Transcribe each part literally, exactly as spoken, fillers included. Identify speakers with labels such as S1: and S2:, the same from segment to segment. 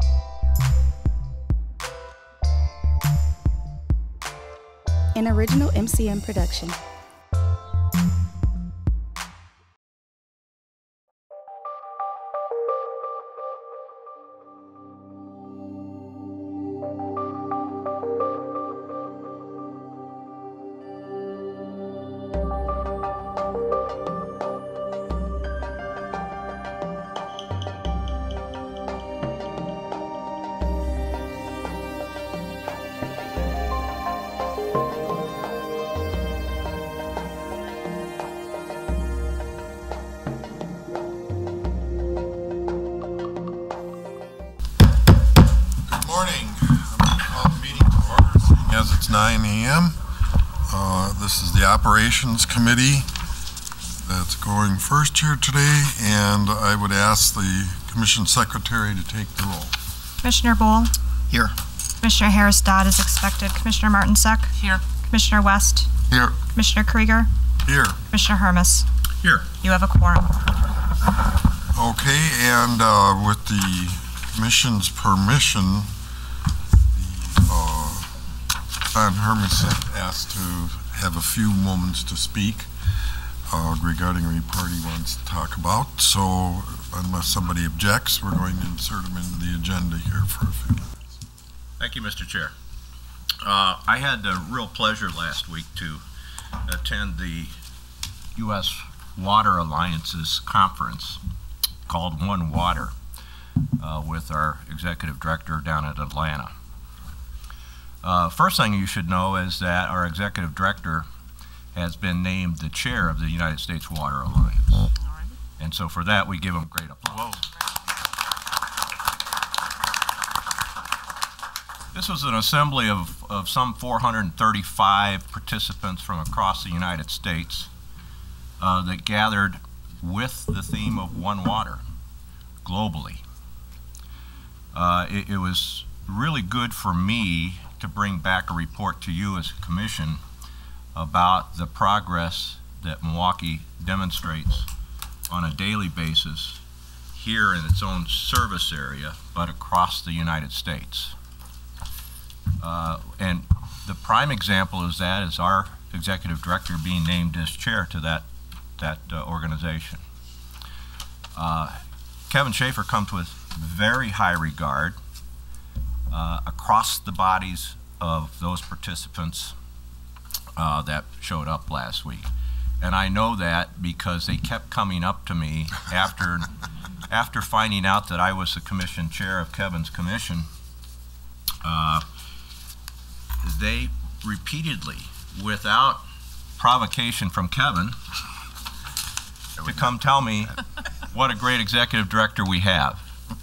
S1: An original M C M production.
S2: nine A M Uh, this is the Operations Committee that's going first here today, and I would ask the Commission Secretary to take the roll.
S3: Commissioner Bohl?
S2: Here.
S3: Commissioner Harris Dodd is expected. Commissioner Martinsek?
S4: Here.
S3: Commissioner West?
S2: Here.
S3: Commissioner Krieger?
S2: Here.
S3: Commissioner Hermes?
S2: Here.
S3: You have a quorum.
S2: Okay, and uh, with the Commission's permission, Don Hermes asked to have a few moments to speak uh, regarding a report he wants to talk about. So unless somebody objects, we're going to insert him into the agenda here for a few minutes.
S5: Thank you, Mister Chair. Uh, I had the real pleasure last week to attend the U S Water Alliance's conference called One Water uh, with our executive director down at Atlanta. Uh, first thing you should know is that our executive director has been named the chair of the United States Water Alliance. All right. And so for that, we give him great applause. Whoa. This was an assembly of, of some four hundred thirty-five participants from across the United States uh, that gathered with the theme of One Water globally. Uh, it, it was really good for me to bring back a report to you as a commission about the progress that Milwaukee demonstrates on a daily basis here in its own service area, but across the United States. Uh, and the prime example is that is our executive director being named as chair to that, that uh, organization. Uh, Kevin Schaefer comes with very high regard Uh, across the bodies of those participants uh, that showed up last week. And I know that because they kept coming up to me after, after finding out that I was the commission chair of Kevin's commission. Uh, they repeatedly, without provocation from Kevin, to come tell me what a great executive director we have.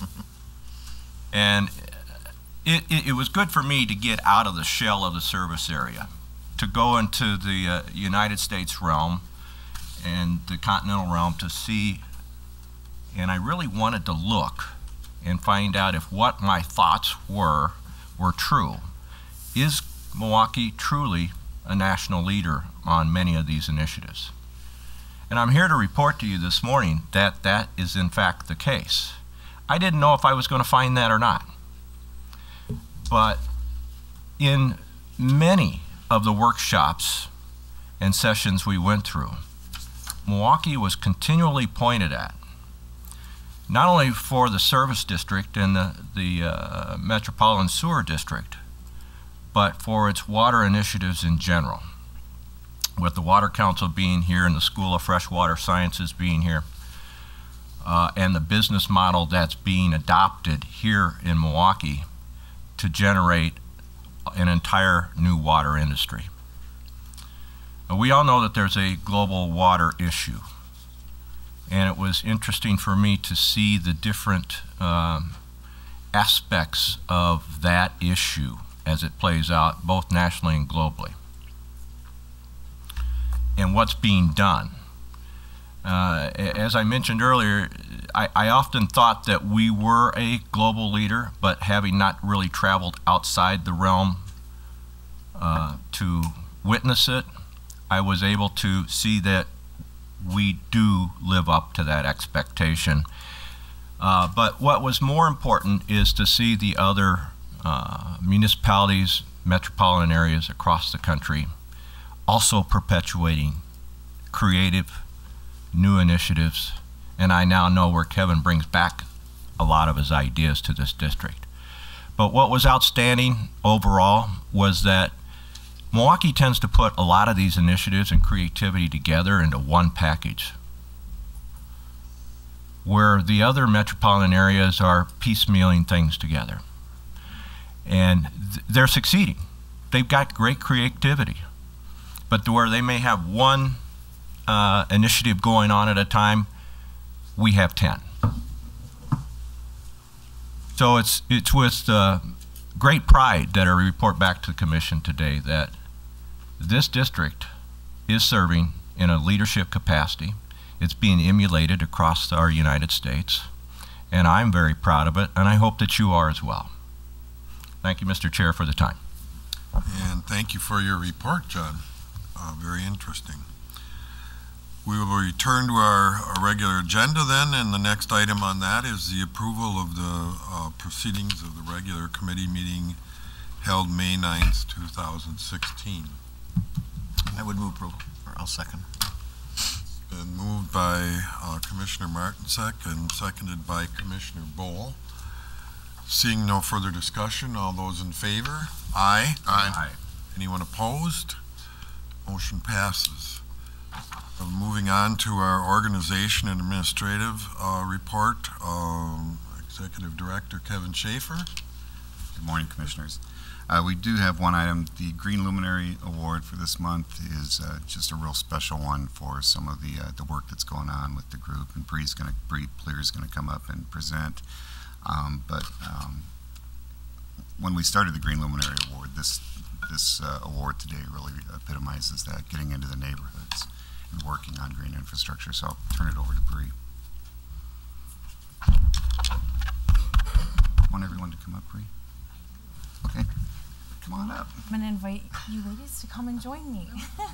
S5: And It, it, it was good for me to get out of the shell of the service area, to go into the uh, United States realm and the continental realm to see, and I really wanted to look and find out if what my thoughts were were true. Is Milwaukee truly a national leader on many of these initiatives? And I'm here to report to you this morning that that is in fact the case. I didn't know if I was going to find that or not. But in many of the workshops and sessions we went through, Milwaukee was continually pointed at, not only for the service district and the, the uh, Metropolitan Sewer District, but for its water initiatives in general, with the Water Council being here and the School of Freshwater Sciences being here, uh, and the business model that's being adopted here in Milwaukee to generate an entire new water industry. We all know that there's a global water issue, and it was interesting for me to see the different um, aspects of that issue as it plays out both nationally and globally, and what's being done. Uh, as I mentioned earlier, I, I often thought that we were a global leader, but having not really traveled outside the realm uh, to witness it, I was able to see that we do live up to that expectation Uh, but what was more important is to see the other uh, municipalities, metropolitan areas across the country also perpetuating creative new initiatives. And I now know where Kevin brings back a lot of his ideas to this district. But what was outstanding overall was that Milwaukee tends to put a lot of these initiatives and creativity together into one package, where the other metropolitan areas are piecemealing things together. And th they're succeeding. They've got great creativity. But where they may have one uh, initiative going on at a time, we have ten. So it's, it's with uh, great pride that I report back to the Commission today that this district is serving in a leadership capacity. It's being emulated across our United States, and I'm very proud of it, and I hope that you are as well. Thank you, Mister Chair, for the time.
S2: And thank you for your report, John. Uh, very interesting. We will return to our, our regular agenda then, and the next item on that is the approval of the uh, proceedings of the regular committee meeting held May ninth, two thousand sixteen.
S4: I would move approval, or I'll second.
S2: Been moved by uh, Commissioner Martinsek and seconded by Commissioner Bohl. Seeing no further discussion, all those in favor? Aye.
S4: Aye.
S5: Aye.
S2: Anyone opposed? Motion passes. Uh, moving on to our organization and administrative uh, report, um, Executive Director Kevin Schaefer.
S6: Good morning, Commissioners. Uh, we do have one item. The Green Luminary Award for this month is uh, just a real special one for some of the uh, the work that's going on with the group. And Bree's going to Bree Pleer is going to come up and present. Um, but um, when we started the Green Luminary Award, this this uh, award today really epitomizes that, getting into the neighborhoods and working on green infrastructure. So I'll turn it over to Bree. Want everyone to come up, Bree? Okay. Come on up.
S7: I'm going to invite you ladies to come and join me.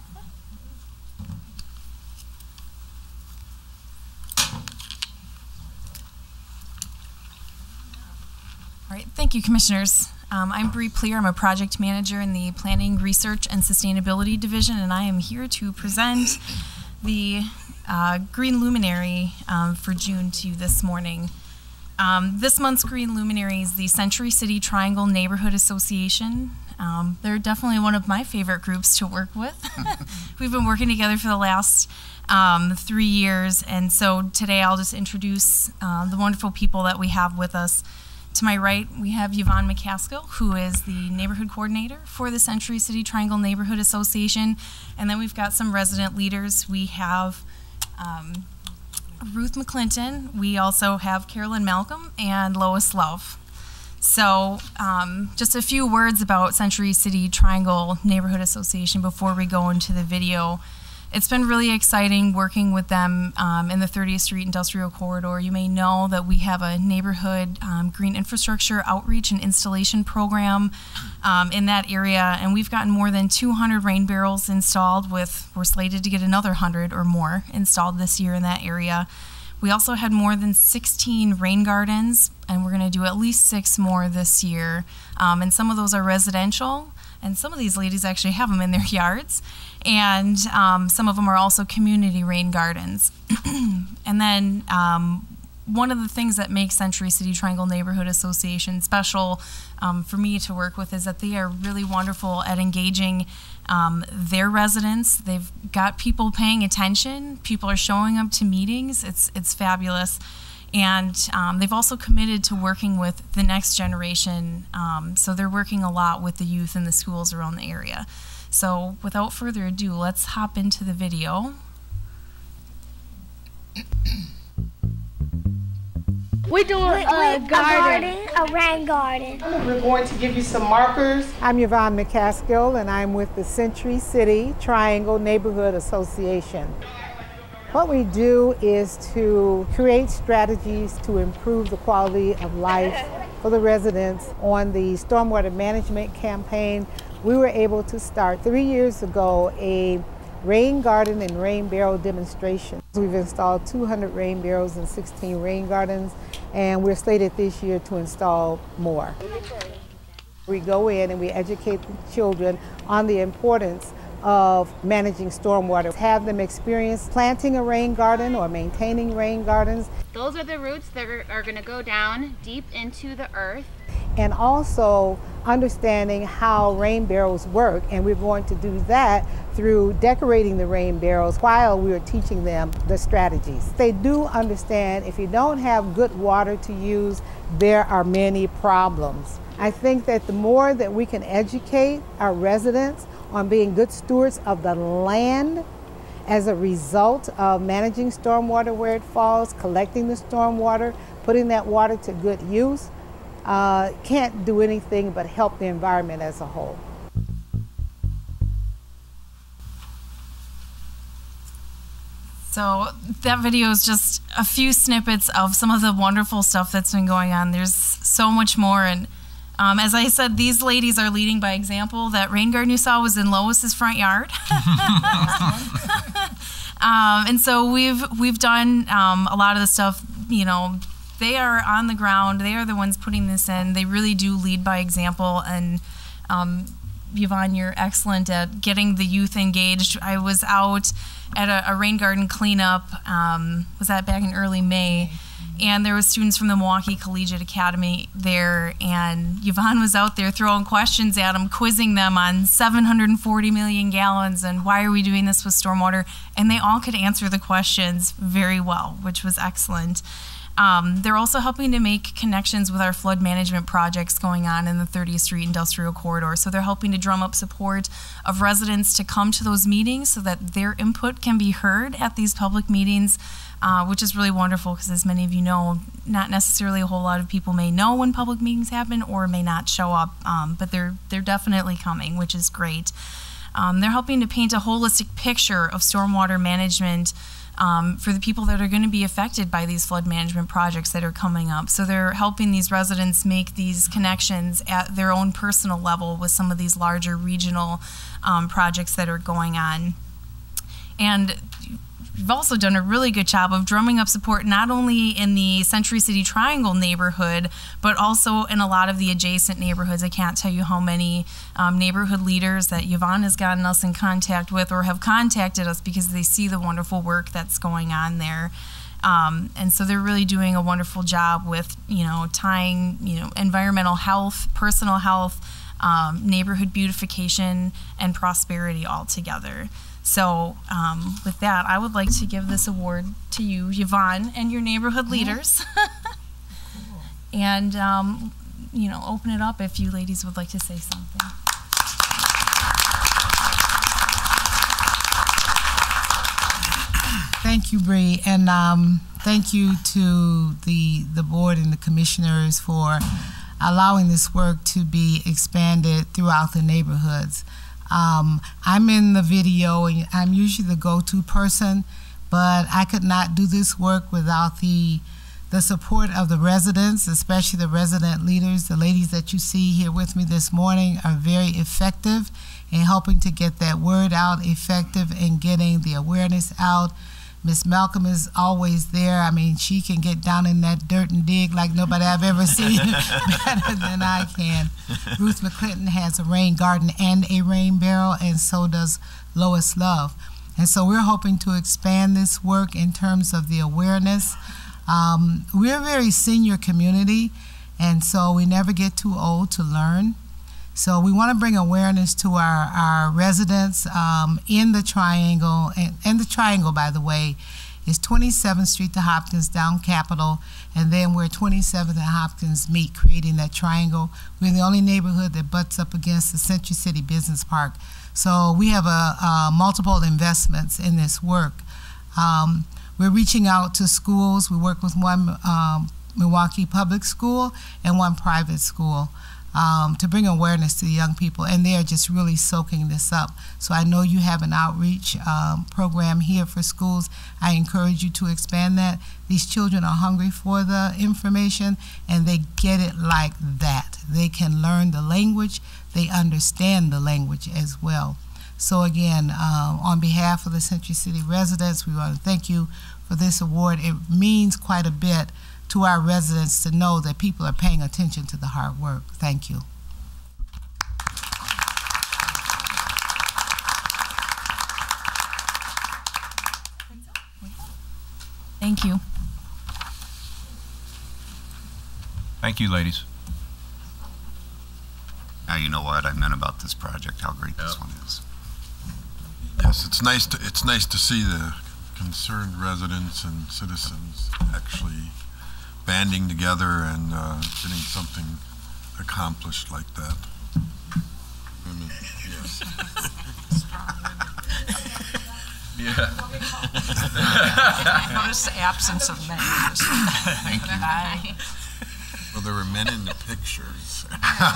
S7: All right, thank you, Commissioners. Um, I'm Bree Pleer. I'm a project manager in the Planning, Research, and Sustainability Division, and I am here to present the uh, Green Luminary um, for June to you this morning. Um, this month's Green Luminary is the Century City Triangle Neighborhood Association. Um, they're definitely one of my favorite groups to work with. We've been working together for the last um, three years, and so today I'll just introduce uh, the wonderful people that we have with us. To my right, we have Yvonne McCaskill, who is the neighborhood coordinator for the Century City Triangle Neighborhood Association, and then we've got some resident leaders. We have um, Ruth McClinton. We also have Carolyn Malcolm and Lois Love. So um, just a few words about Century City Triangle Neighborhood Association before we go into the video. It's been really exciting working with them um, in the thirtieth Street Industrial Corridor. You may know that we have a neighborhood um, green infrastructure outreach and installation program um, in that area, and we've gotten more than two hundred rain barrels installed. With we're slated to get another one hundred or more installed this year in that area. We also had more than sixteen rain gardens, and we're going to do at least six more this year. Um, and some of those are residential, and some of these ladies actually have them in their yards. And um, some of them are also community rain gardens. And then um, one of the things that makes Century City Triangle Neighborhood Association special um, for me to work with is that they are really wonderful at engaging um, their residents. They've got people paying attention. People are showing up to meetings. It's, it's fabulous. And um, they've also committed to working with the next generation. Um, so they're working a lot with the youth in the schools around the area. So without further ado, let's hop into the video.
S8: We're doing a, a garden, a rain garden.
S9: We're going to give you some markers.
S10: I'm Yvonne McCaskill, and I'm with the Century City Triangle Neighborhood Association. What we do is to create strategies to improve the quality of life for the residents. On the stormwater management campaign, we were able to start three years ago a rain garden and rain barrel demonstration. We've installed two hundred rain barrels and sixteen rain gardens, and we're slated this year to install more. We go in and we educate the children on the importance of managing stormwater. Have them experience planting a rain garden or maintaining rain gardens.
S11: Those are the roots that are, are going to go down deep into the earth.
S10: And also understanding how rain barrels work, and we're going to do that through decorating the rain barrels while we are teaching them the strategies. They do understand if you don't have good water to use, there are many problems. I think that the more that we can educate our residents on being good stewards of the land as a result of managing stormwater where it falls, collecting the stormwater, putting that water to good use, uh, can't do anything but help the environment as a whole.
S7: So that video is just a few snippets of some of the wonderful stuff that's been going on. There's so much more, and Um, as I said, these ladies are leading by example. That rain garden you saw was in Lois's front yard. um, and so we've we've done um, a lot of the stuff, you know, they are on the ground. They are the ones putting this in. They really do lead by example. And um, Yvonne, you're excellent at getting the youth engaged. I was out at a, a rain garden cleanup, um, was that back in early May? And there was students from the Milwaukee Collegiate Academy there, and Yvonne was out there throwing questions at them, quizzing them on seven hundred forty million gallons and why are we doing this with stormwater, and they all could answer the questions very well, which was excellent. Um, they're also helping to make connections with our flood management projects going on in the thirtieth Street Industrial Corridor. So they're helping to drum up support of residents to come to those meetings so that their input can be heard at these public meetings, uh, which is really wonderful because, as many of you know, not necessarily a whole lot of people may know when public meetings happen or may not show up, um, but they're, they're definitely coming, which is great. Um, they're helping to paint a holistic picture of stormwater management Um, for the people that are going to be affected by these flood management projects that are coming up. So they're helping these residents make these connections at their own personal level with some of these larger regional um, projects that are going on. And we've also done a really good job of drumming up support not only in the Century City Triangle neighborhood, but also in a lot of the adjacent neighborhoods. I can't tell you how many um, neighborhood leaders that Yvonne has gotten us in contact with or have contacted us because they see the wonderful work that's going on there. Um, and so they're really doing a wonderful job with, you know, tying, you know, environmental health, personal health, um, neighborhood beautification, and prosperity all together. So um, with that, I would like to give this award to you, Yvonne, and your neighborhood leaders. And, um, you know, open it up if you ladies would like to say something.
S12: Thank you, Bree, and um, thank you to the, the board and the commissioners for allowing this work to be expanded throughout the neighborhoods. Um, I'm in the video, and I'm usually the go-to person, but I could not do this work without the the support of the residents, especially the resident leaders. The ladies that you see here with me this morning are very effective in helping to get that word out, effective in getting the awareness out. Miss Malcolm is always there. I mean, she can get down in that dirt and dig like nobody I've ever seen better than I can. Ruth McClinton has a rain garden and a rain barrel, and so does Lois Love. And so we're hoping to expand this work in terms of the awareness. Um, we're a very senior community, and so we never get too old to learn. So we want to bring awareness to our, our residents um, in the Triangle. And, and the Triangle, by the way, is twenty-seventh Street to Hopkins, down Capitol, and then where twenty-seventh and Hopkins meet, creating that triangle. We're the only neighborhood that butts up against the Century City Business Park. So we have a, a multiple investments in this work. Um, we're reaching out to schools. We work with one um, Milwaukee public school and one private school. Um, to bring awareness to the young people, and they are just really soaking this up. So I know you have an outreach um, program here for schools. I encourage you to expand that. These children are hungry for the information, and they get it like that. They can learn the language, they understand the language as well. So again, um, on behalf of the Century City residents, we want to thank you for this award. It means quite a bit to our residents to know that people are paying attention to the hard work. Thank you.
S7: Thank you.
S5: Thank you, ladies.
S6: Now you know what I meant about this project, how great this one is.
S2: Yes, it's nice to, it's nice to see the concerned residents and citizens actually banding together and uh, getting something accomplished like that. Women, yes.
S5: Yeah.
S13: Notice the absence of men.
S6: Thank you.
S13: Bye.
S2: Well, there were men in the pictures.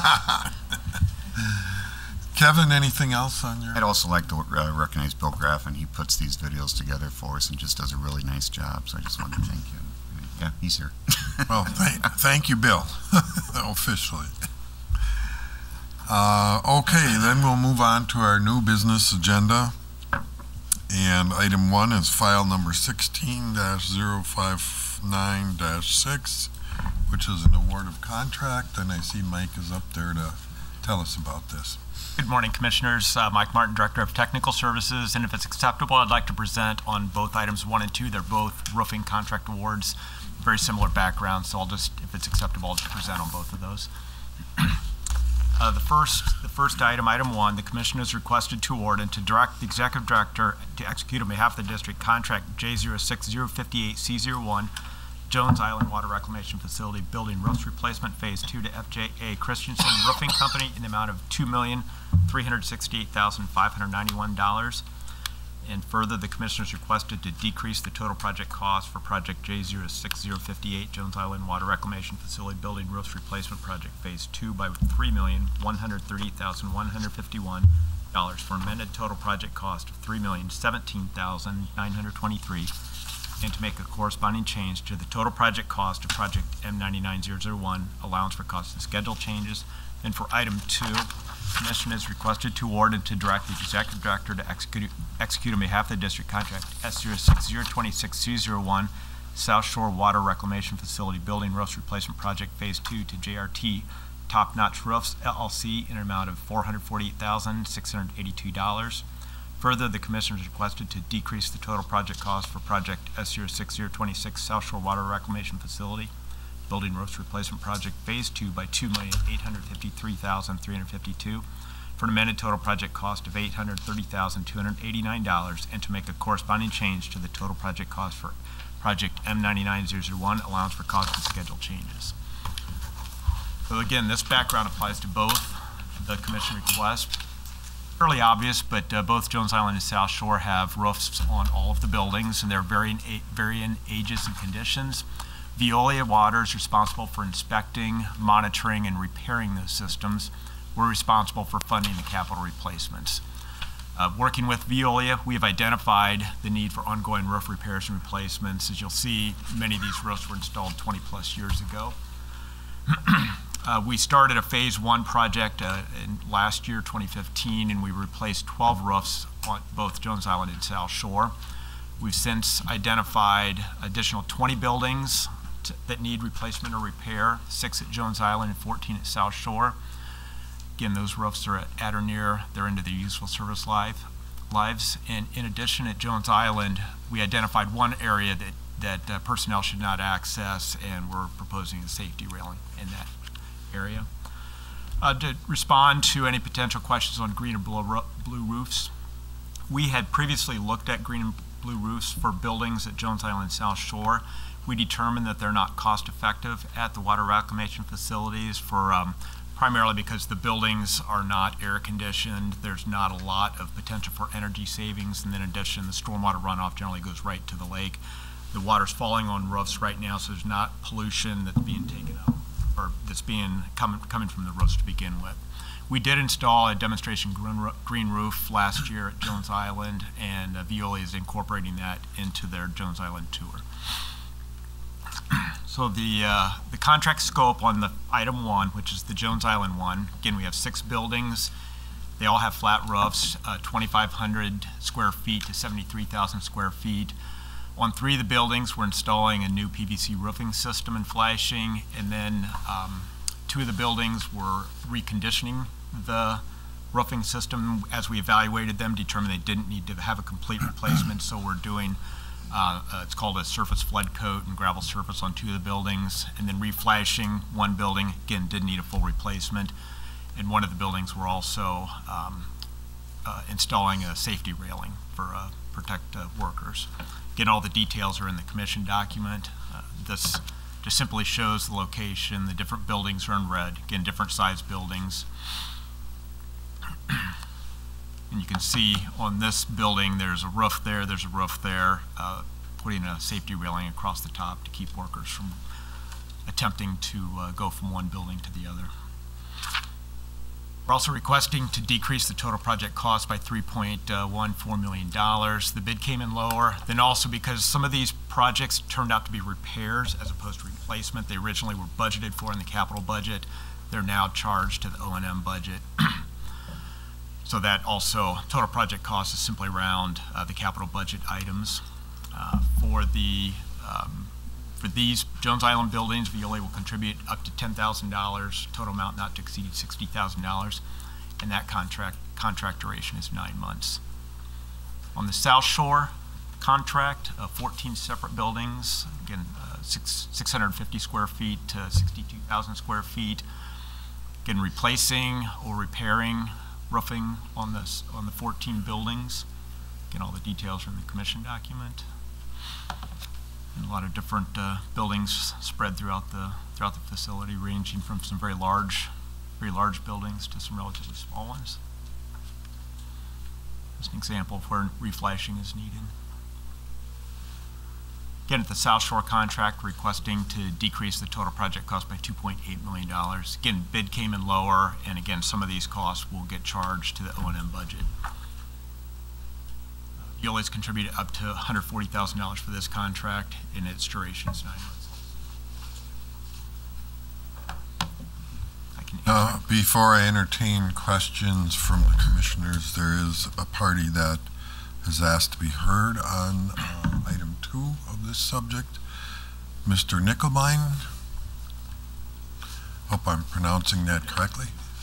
S2: Kevin, anything else on your?
S6: I'd also like to uh, recognize Bill Graffin. He puts these videos together for us and just does a really nice job. So I just wanted to thank him. Yeah, he's here.
S2: Well, thank, thank you, Bill, officially. Uh, okay, then we'll move on to our new business agenda. And item one is file number sixteen dash zero five nine dash six, which is an award of contract. And I see Mike is up there to tell us about this.
S14: Good morning, Commissioners. Uh, Mike Martin, Director of Technical Services, and if it's acceptable, I'd like to present on both items one and two. They're both roofing contract awards, very similar backgrounds, so I'll just, if it's acceptable, I'll just present on both of those. uh, the first, the first item, item one, the Commission is requested to award and to direct the Executive Director to execute on behalf of the District contract J zero six zero five eight C zero one Jones Island Water Reclamation Facility Building Roof Replacement Phase two to F J A Christensen Roofing Company in the amount of two million three hundred sixty-eight thousand five hundred ninety-one dollars. And further, the Commissioners requested to decrease the total project cost for project J zero six zero five eight Jones Island Water Reclamation Facility Building Roof Replacement Project Phase two by three million one hundred thirty-eight thousand one hundred fifty-one dollars for amended total project cost of three million seventeen thousand nine hundred twenty-three dollars, and to make a corresponding change to the total project cost of project M nine nine zero zero one allowance for cost and schedule changes. And for item two, the Commission is requested to award and to direct the Executive Director to execute, execute on behalf of the District contract S zero six zero two six C zero one South Shore Water Reclamation Facility Building Roof Replacement Project Phase two to J R T Top Notch Roofs L L C in an amount of four hundred forty-eight thousand six hundred eighty-two dollars. Further, the Commission is requested to decrease the total project cost for project S zero six zero two six South Shore Water Reclamation Facility Building Roof Replacement Project Phase two by two million eight hundred fifty-three thousand three hundred fifty-two dollars for an amended total project cost of eight hundred thirty thousand two hundred eighty-nine dollars, and to make a corresponding change to the total project cost for project M nine nine zero zero one allowance for cost and schedule changes. So again, this background applies to both the Commission requests. Fairly obvious, but uh, both Jones Island and South Shore have roofs on all of the buildings, and they're varying, varying ages and conditions. Veolia Water is responsible for inspecting, monitoring, and repairing those systems. We're responsible for funding the capital replacements. Uh, working with Veolia, we have identified the need for ongoing roof repairs and replacements. As you'll see, many of these roofs were installed twenty plus years ago. Uh, we started a phase one project uh, in last year, twenty fifteen, and we replaced twelve roofs on both Jones Island and South Shore. We've since identified additional twenty buildings to, that need replacement or repair, six at Jones Island and fourteen at South Shore. Again, those roofs are at or near their end of their useful service life, lives. And in addition, at Jones Island, we identified one area that, that uh, personnel should not access, and we're proposing a safety railing in that area. Uh, to respond to any potential questions on green and blue, ro blue roofs, we had previously looked at green and blue roofs for buildings at Jones Island South Shore. We determined that they're not cost effective at the water reclamation facilities for um, primarily because the buildings are not air conditioned. There's not a lot of potential for energy savings, and in addition, the stormwater runoff generally goes right to the lake. The water's falling on roofs right now, so there's not pollution that's being taken up, or that's being coming coming from the roofs to begin with. We did install a demonstration green, green roof last year at Jones Island, and uh, Veolia is incorporating that into their Jones Island tour. So the uh, the contract scope on the item one, which is the Jones Island one, again, we have six buildings. They all have flat roofs, uh, twenty-five hundred square feet to seventy-three thousand square feet. On three of the buildings, we're installing a new P V C roofing system and flashing, and then um, two of the buildings, we're reconditioning the roofing system. As we evaluated them, determined they didn't need to have a complete replacement, so we're doing, uh, uh, it's called a surface flood coat and gravel surface on two of the buildings, and then reflashing one building, again, didn't need a full replacement. In one of the buildings, we're also um, uh, installing a safety railing for uh, protect uh, workers. Again, all the details are in the commission document. Uh, this just simply shows the location. The different buildings are in red. Again, different size buildings. And you can see on this building, there's a roof there, there's a roof there, uh, putting a safety railing across the top to keep workers from attempting to uh, go from one building to the other. We're also requesting to decrease the total project cost by three point one four million dollars. The bid came in lower, then also because some of these projects turned out to be repairs as opposed to replacement. They originally were budgeted for in the capital budget. They're now charged to the O and M budget. So that also, total project cost is simply around uh, the capital budget items. Uh, for the um, For these Jones Island buildings, Veolia will contribute up to ten thousand dollars, total amount not to exceed sixty thousand dollars, and that contract contract duration is nine months. On the South Shore contract, uh, fourteen separate buildings, again, uh, six, 650 square feet to sixty-two thousand square feet. Again, replacing or repairing roofing on, this, on the fourteen buildings. Again, all the details are in the commission document. And a lot of different uh, buildings spread throughout the throughout the facility, ranging from some very large, very large buildings to some relatively small ones. Just an example of where reflashing is needed. Again, at the South Shore contract, requesting to decrease the total project cost by two point eight million dollars. Again, bid came in lower, and again, some of these costs will get charged to the O and M budget. Veolia's contributed up to one hundred forty thousand dollars for this contract, and its duration is nine months. I can
S2: Uh, before I entertain questions from the commissioners, there is a party that has asked to be heard on uh, item two of this subject. Mister Nickelbein. Hope I'm pronouncing that correctly.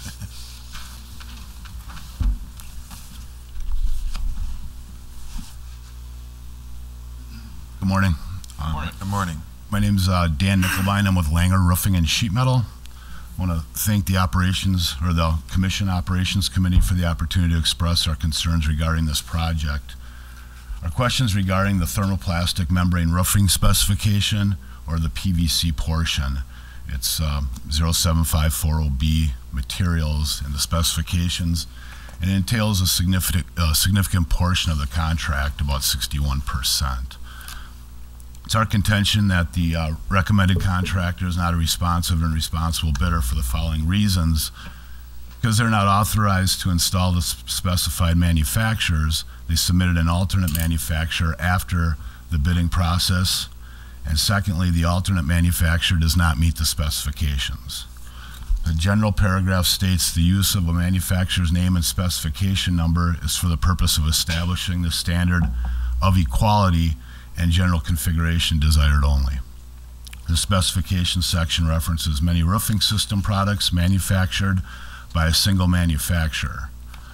S13: Good morning.
S2: Good morning. Uh, Good morning.
S13: My name is uh, Dan Nickelbein. I'm with Langer Roofing and Sheet Metal. I want to thank the operations, or the Commission Operations Committee, for the opportunity to express our concerns regarding this project. Our questions regarding the thermoplastic membrane roofing specification, or the P V C portion. It's uh, zero seven five four zero B materials and the specifications, and it entails a significant, uh, significant portion of the contract, about sixty-one percent. It's our contention that the uh, recommended contractor is not a responsive and responsible bidder for the following reasons. Because they're not authorized to install the specified manufacturers, they submitted an alternate manufacturer after the bidding process. And secondly, the alternate manufacturer does not meet the specifications. The general paragraph states the use of a manufacturer's name and specification number is for the purpose of establishing the standard of equality and general configuration desired only. The specification section references many roofing system products manufactured by a single manufacturer.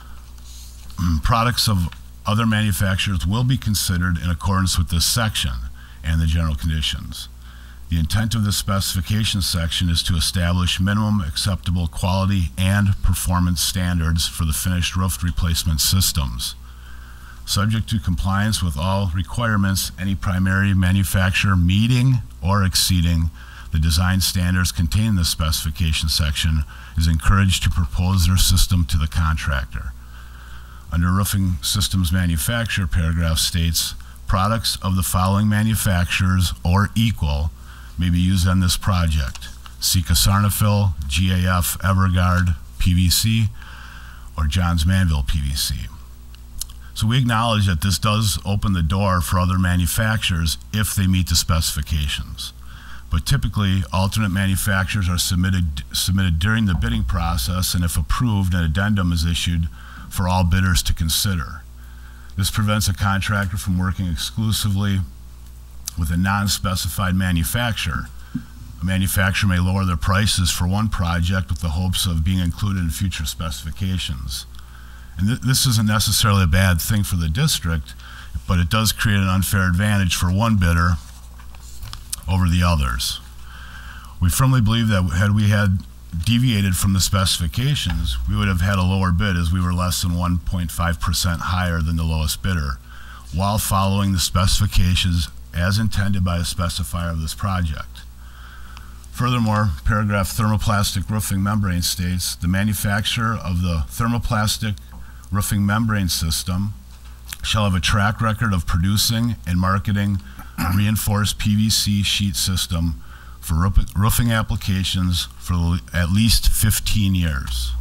S13: Products of other manufacturers will be considered in accordance with this section and the general conditions. The intent of the specification section is to establish minimum acceptable quality and performance standards for the finished roof replacement systems. Subject to compliance with all requirements, any primary manufacturer meeting or exceeding the design standards contained in the specification section is encouraged to propose their system to the contractor. Under roofing systems manufacturer, paragraph states, products of the following manufacturers or equal may be used on this project: Sika Sarnafil, G A F Everguard P V C, or Johns Manville P V C. So we acknowledge that this does open the door for other manufacturers if they meet the specifications. But typically, alternate manufacturers are submitted, submitted during the bidding process, and if approved, an addendum is issued for all bidders to consider. This prevents a contractor from working exclusively with a non-specified manufacturer. A manufacturer may lower their prices for one project with the hopes of being included in future specifications. And th this isn't necessarily a bad thing for the district, but it does create an unfair advantage for one bidder over the others. We firmly believe that had we had deviated from the specifications, we would have had a lower bid, as we were less than one point five percent higher than the lowest bidder, while following the specifications as intended by the specifier of this project. Furthermore, paragraph thermoplastic roofing membrane states, the manufacturer of the thermoplastic roofing membrane system shall have a track record of producing and marketing a reinforced P V C sheet system for roofing applications for at least fifteen years.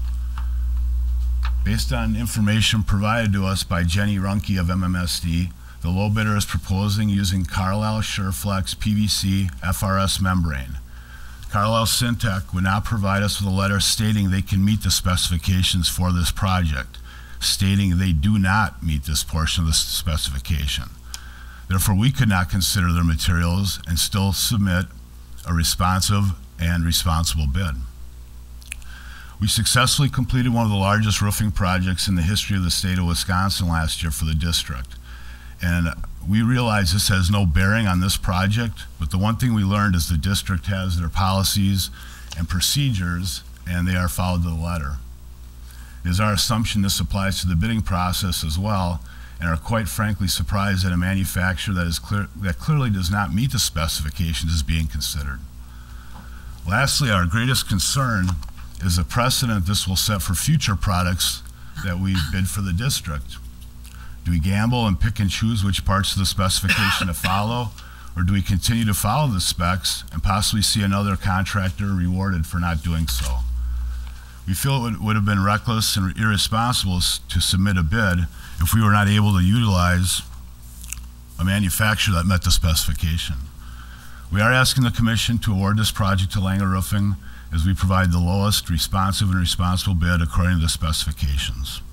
S13: Based on information provided to us by Jenny Runke of M M S D, the low bidder is proposing using Carlisle SureFlex P V C F R S membrane. Carlisle Syntec would not provide us with a letter stating they can meet the specifications for this project, stating they do not meet this portion of the specification. Therefore, we could not consider their materials and still submit a responsive and responsible bid. We successfully completed one of the largest roofing projects in the history of the state of Wisconsin last year for the district. And we realize this has no bearing on this project, but the one thing we learned is the district has their policies and procedures, and they are followed to the letter. It is our assumption this applies to the bidding process as well, and are quite frankly surprised that a manufacturer that is clear, that clearly does not meet the specifications is being considered. Lastly, our greatest concern is the precedent this will set for future products that we bid for the district. Do we gamble and pick and choose which parts of the specification to follow, or do we continue to follow the specs and possibly see another contractor rewarded for not doing so? We feel it would, would have been reckless and irresponsible to submit a bid if we were not able to utilize a manufacturer that met the specification. We are asking the Commission to award this project to Langer Roofing as we provide the lowest responsive and responsible bid according to the specifications.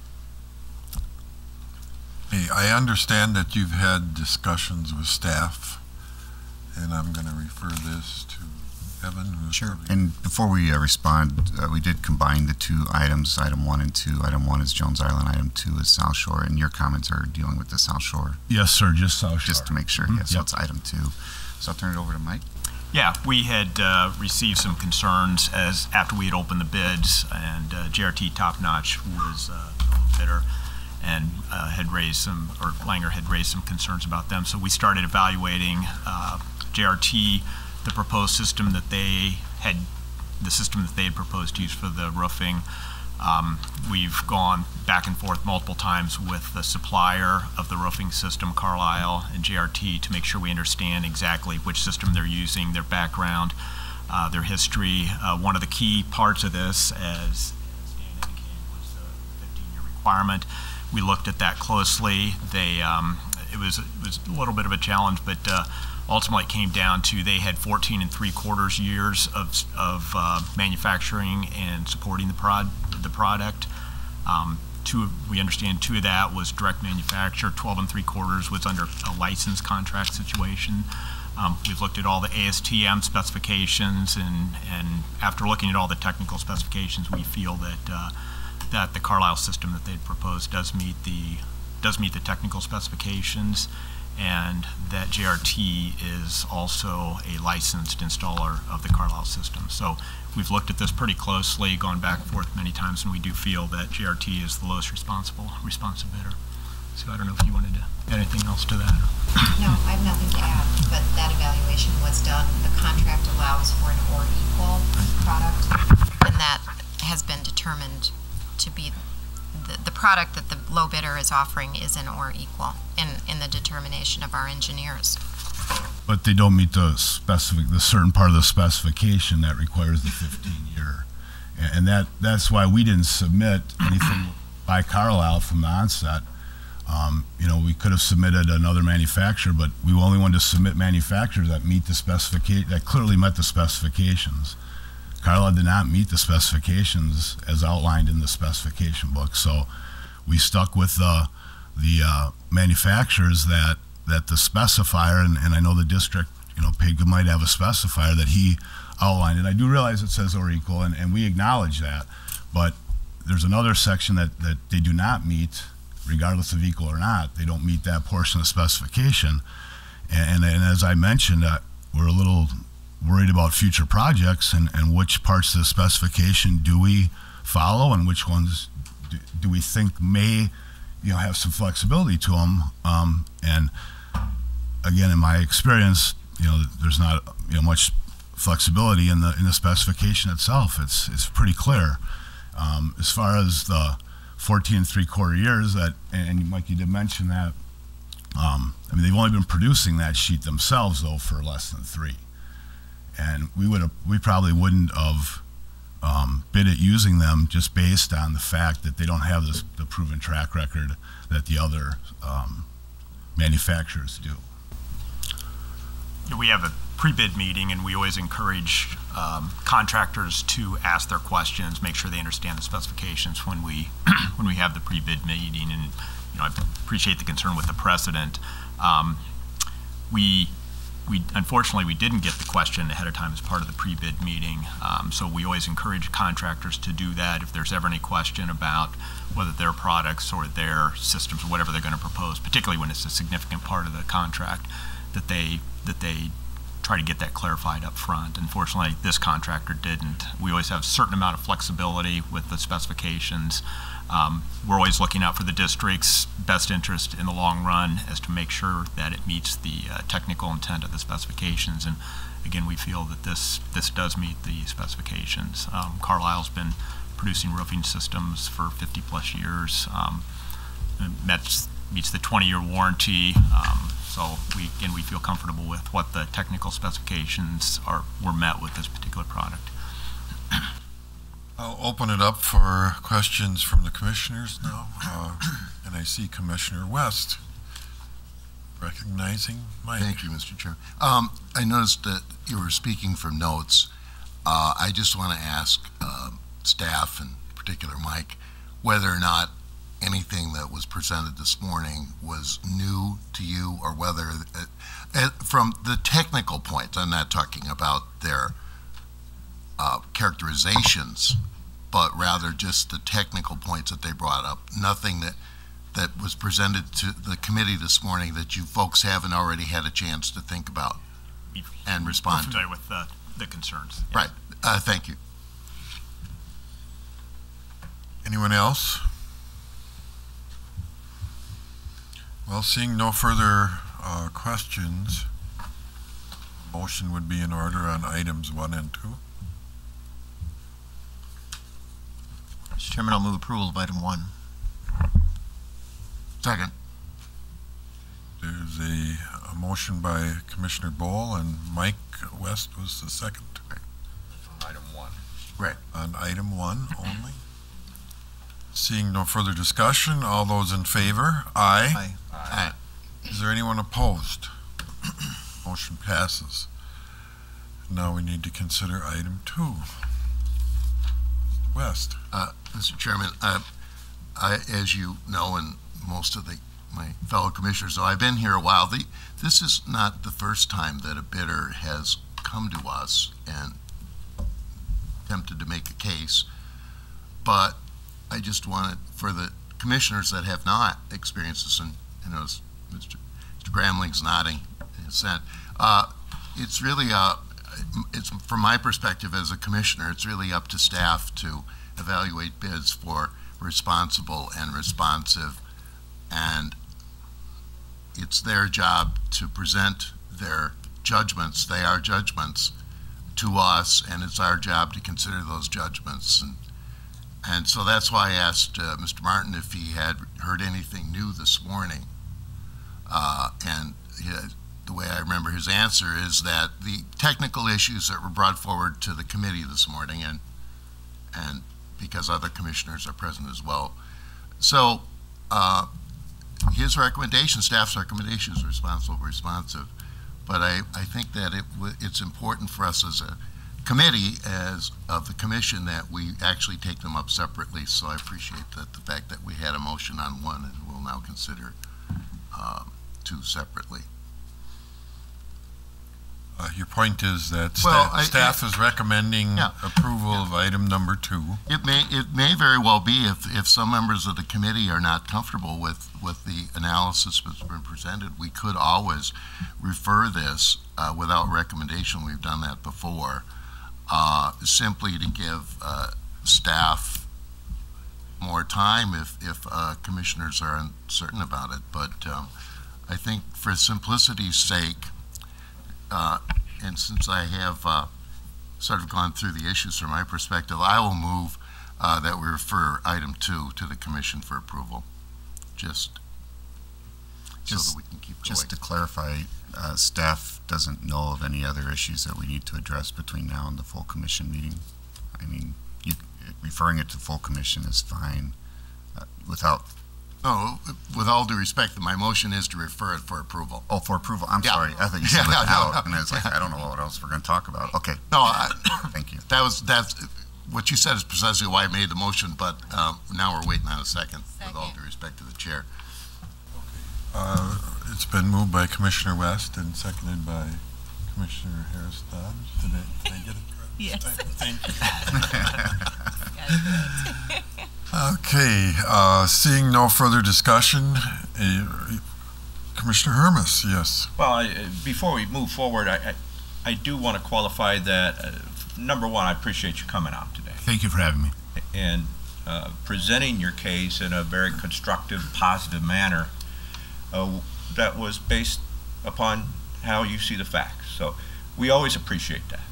S2: Hey, I understand that you've had discussions with staff, and I'm going to refer this to Evan.
S6: Sure. And before we uh, respond, uh, we did combine the two items, item one and two. Item one is Jones Island, item two is South Shore, and your comments are dealing with the South Shore.
S13: Yes, sir, just South Shore.
S6: Just to make sure,
S13: Mm-hmm.
S6: yes, so
S13: Yep.
S6: it's item two. So I'll turn it over to Mike.
S14: Yeah, we had uh, received some concerns as after we had opened the bids, and uh, J R T Top Notch was uh, the bidder, and uh, had raised some, or Langer had raised some concerns about them. So we started evaluating uh, J R T, the proposed system that they had, the system that they had proposed to use for the roofing. Um, we've gone back and forth multiple times with the supplier of the roofing system, Carlisle and J R T, to make sure we understand exactly which system they're using, their background, uh, their history. Uh, one of the key parts of this, as, as Dan indicated, was the fifteen-year requirement. We looked at that closely. They, um, it was it was a little bit of a challenge, but uh, ultimately it came down to they had fourteen and three quarters years of of uh, manufacturing and supporting the prod the product. Um, two, we understand two of that was direct manufacture. twelve and three quarters was under a license contract situation. Um, we've looked at all the A S T M specifications, and and after looking at all the technical specifications, we feel that uh, that the Carlisle system that they'd proposed does meet the does meet the technical specifications, and that J R T is also a licensed installer of the Carlisle system. So we've looked at this pretty closely, gone back and forth many times, and we do feel that J R T is the lowest responsible responsive bidder. So I don't know if you wanted to add anything else to that.
S15: No, I have nothing to add, but that evaluation was done. The contract allows for an or equal product, and that has been determined to be the, the product that the low bidder is offering is an or equal in, in the determination of our engineers.
S13: But they don't meet the specific, the certain part of the specification that requires the fifteen year. And that, that's why we didn't submit anything by Carlisle from the onset. Um, you know, we could have submitted another manufacturer, but we only wanted to submit manufacturers that meet the specification, that clearly met the specifications. Carlisle did not meet the specifications as outlined in the specification book, so we stuck with the, the uh, manufacturers that that the specifier, and, and I know the district, you know, Pig might have a specifier that he outlined, and I do realize it says or equal, and, and we acknowledge that, but there's another section that, that they do not meet, regardless of equal or not. They don't meet that portion of the specification, and, and, and as I mentioned, uh, we're a little worried about future projects and, and which parts of the specification do we follow and which ones do, do we think may, you know, have some flexibility to them. Um, and again, in my experience, you know, there's not, you know, much flexibility in the in the specification itself. It's it's pretty clear. Um, as far as the fourteen and three quarter years, that, and Mike, you did mention that. Um, I mean, they've only been producing that sheet themselves though for less than three, and we would have, we probably wouldn't have um, bid it using them just based on the fact that they don't have this the proven track record that the other um, manufacturers do.
S14: We have a pre-bid meeting, and we always encourage um, contractors to ask their questions, make sure they understand the specifications when we when we have the pre-bid meeting. And you know, I appreciate the concern with the precedent. Um, we we unfortunately we didn't get the question ahead of time as part of the pre-bid meeting, um, so we always encourage contractors to do that. If there's ever any question about whether their products or their systems or whatever they're going to propose, particularly when it's a significant part of the contract, that they that they try to get that clarified up front. Unfortunately, this contractor didn't. We always have a certain amount of flexibility with the specifications. Um, we're always looking out for the district's best interest in the long run as to make sure that it meets the uh, technical intent of the specifications. And again, we feel that this this does meet the specifications. Um, Carlisle's been producing roofing systems for fifty plus years. Um, meets, meets the twenty year warranty. Um, So we, again, we feel comfortable with what the technical specifications are were met with this particular product.
S2: I'll open it up for questions from the commissioners now. Uh, and I see Commissioner West recognizing Mike.
S16: Thank you, Mister Chair. Um, I noticed that you were speaking from notes. Uh, I just want to ask uh, staff, in particular Mike, whether or not anything that was presented this morning was new to you, or whether, uh, uh, from the technical point, I'm not talking about their uh, characterizations, but rather just the technical points that they brought up. Nothing that that was presented to the committee this morning that you folks haven't already had a chance to think about and respond to.
S14: With the, the concerns. Yes.
S16: Right. Uh, thank you.
S2: Anyone else? Well, seeing no further uh, questions, motion would be in order on items one and two.
S4: Mister Chairman, I'll move approval of item one.
S16: Second.
S2: There's a, a motion by Commissioner Bowl, and Mike West was the second.
S5: On item one.
S16: Right.
S2: On item one only. Seeing no further discussion, all those in favor? Aye.
S16: Aye.
S2: Aye. Is there anyone opposed? Motion passes. Now we need to consider item two. West.
S16: Uh, Mister Chairman, uh, I, as you know, and most of the, my fellow commissioners, though I've been here a while, the, this is not the first time that a bidder has come to us and attempted to make a case, but I just wanted, for the commissioners that have not experienced this, and you know, Mister Mister Gramling's nodding in assent, uh, it's really, uh, it's from my perspective as a commissioner, it's really up to staff to evaluate bids for responsible and responsive, and it's their job to present their judgments. They are judgments to us, and it's our job to consider those judgments. And And so that's why I asked uh, Mister Martin if he had heard anything new this morning. Uh, and he, the way I remember his answer is that the technical issues that were brought forward to the committee this morning, and and because other commissioners are present as well. So uh, his recommendation, staff's recommendation, is responsible, responsive. But I, I think that it w it's important for us as a committee, as of the commission, that we actually take them up separately. So I appreciate that, the fact that we had a motion on one and we'll now consider uh, two separately.
S2: Uh, your point is that
S16: Well,
S2: sta-
S16: I-
S2: staff is recommending
S16: Yeah.
S2: approval of item number two.
S16: It may, it may very well be if, if some members of the committee are not comfortable with, with the analysis that's been presented, we could always refer this uh, without recommendation. We've done that before, uh, simply to give uh, staff more time if, if uh, commissioners are uncertain about it. But um, I think for simplicity's sake, uh, and since I have uh, sort of gone through the issues from my perspective, I will move uh, that we refer item two to the commission for approval, just,
S6: Just,
S16: so that we can keep going.
S6: just to clarify, uh, staff doesn't know of any other issues that we need to address between now and the full commission meeting. I mean, you, referring it to full commission is fine, uh, without,
S16: No, with all due respect, my motion is to refer it for approval.
S6: oh, for approval, I'm
S16: Yeah.
S6: sorry, I thought you said
S16: Yeah, no,
S6: without,
S16: no.
S6: and I was like, I don't know what else we're gonna talk about, okay,
S16: No, I,
S6: thank you.
S16: that was, that's, what you said is precisely why I made the motion, but um, now we're waiting on a second, with all due respect to the chair.
S2: Uh, It's been moved by Commissioner West and seconded by Commissioner Harris Dodge. Did I, did I get it correct?
S7: Yes.
S2: Thank you. Okay, uh, seeing no further discussion, uh, Commissioner Hermes, yes.
S5: Well, I- before we move forward, I, I, I do want to qualify that, uh, number one, I appreciate you coming out today
S13: Thank you for having me.
S5: and uh, presenting your case in a very constructive, positive manner uh, that was based upon how you see the facts. So we always appreciate that.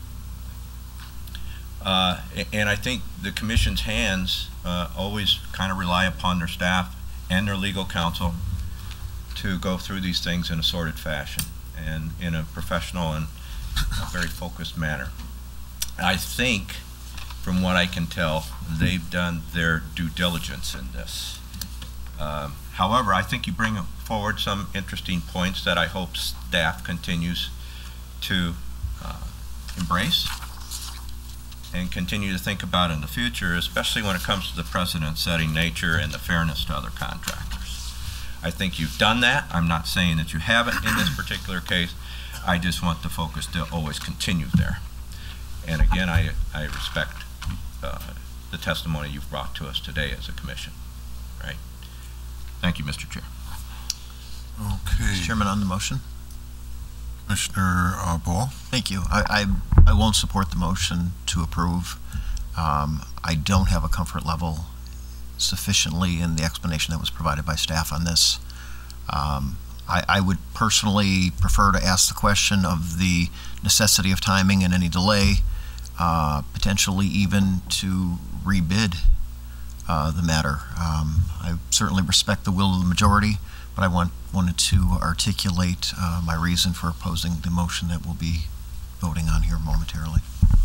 S5: Uh, a- and I think the commission's hands uh, always kind of rely upon their staff and their legal counsel to go through these things in a sorted fashion and in a professional and a very focused manner. I think, from what I can tell, they've done their due diligence in this. Um, however, I think you bring forward some interesting points that I hope staff continues to uh, embrace and continue to think about in the future, especially when it comes to the precedent-setting nature and the fairness to other contractors. I think you've done that. I'm not saying that you haven't in this particular case. I just want the focus to always continue there. And again, I, I respect uh, the testimony you've brought to us today as a commission. Right? Thank you, Mister Chair.
S2: Okay.
S4: Mister Chairman, on the motion.
S2: Commissioner uh, Ball?
S4: Thank you. I, I, I won't support the motion to approve. Um, I don't have a comfort level sufficiently in the explanation that was provided by staff on this. Um, I, I would personally prefer to ask the question of the necessity of timing and any delay, uh, potentially even to rebid uh, the matter. Um, I certainly respect the will of the majority, but I want, wanted to articulate uh, my reason for opposing the motion that we'll be voting on here momentarily.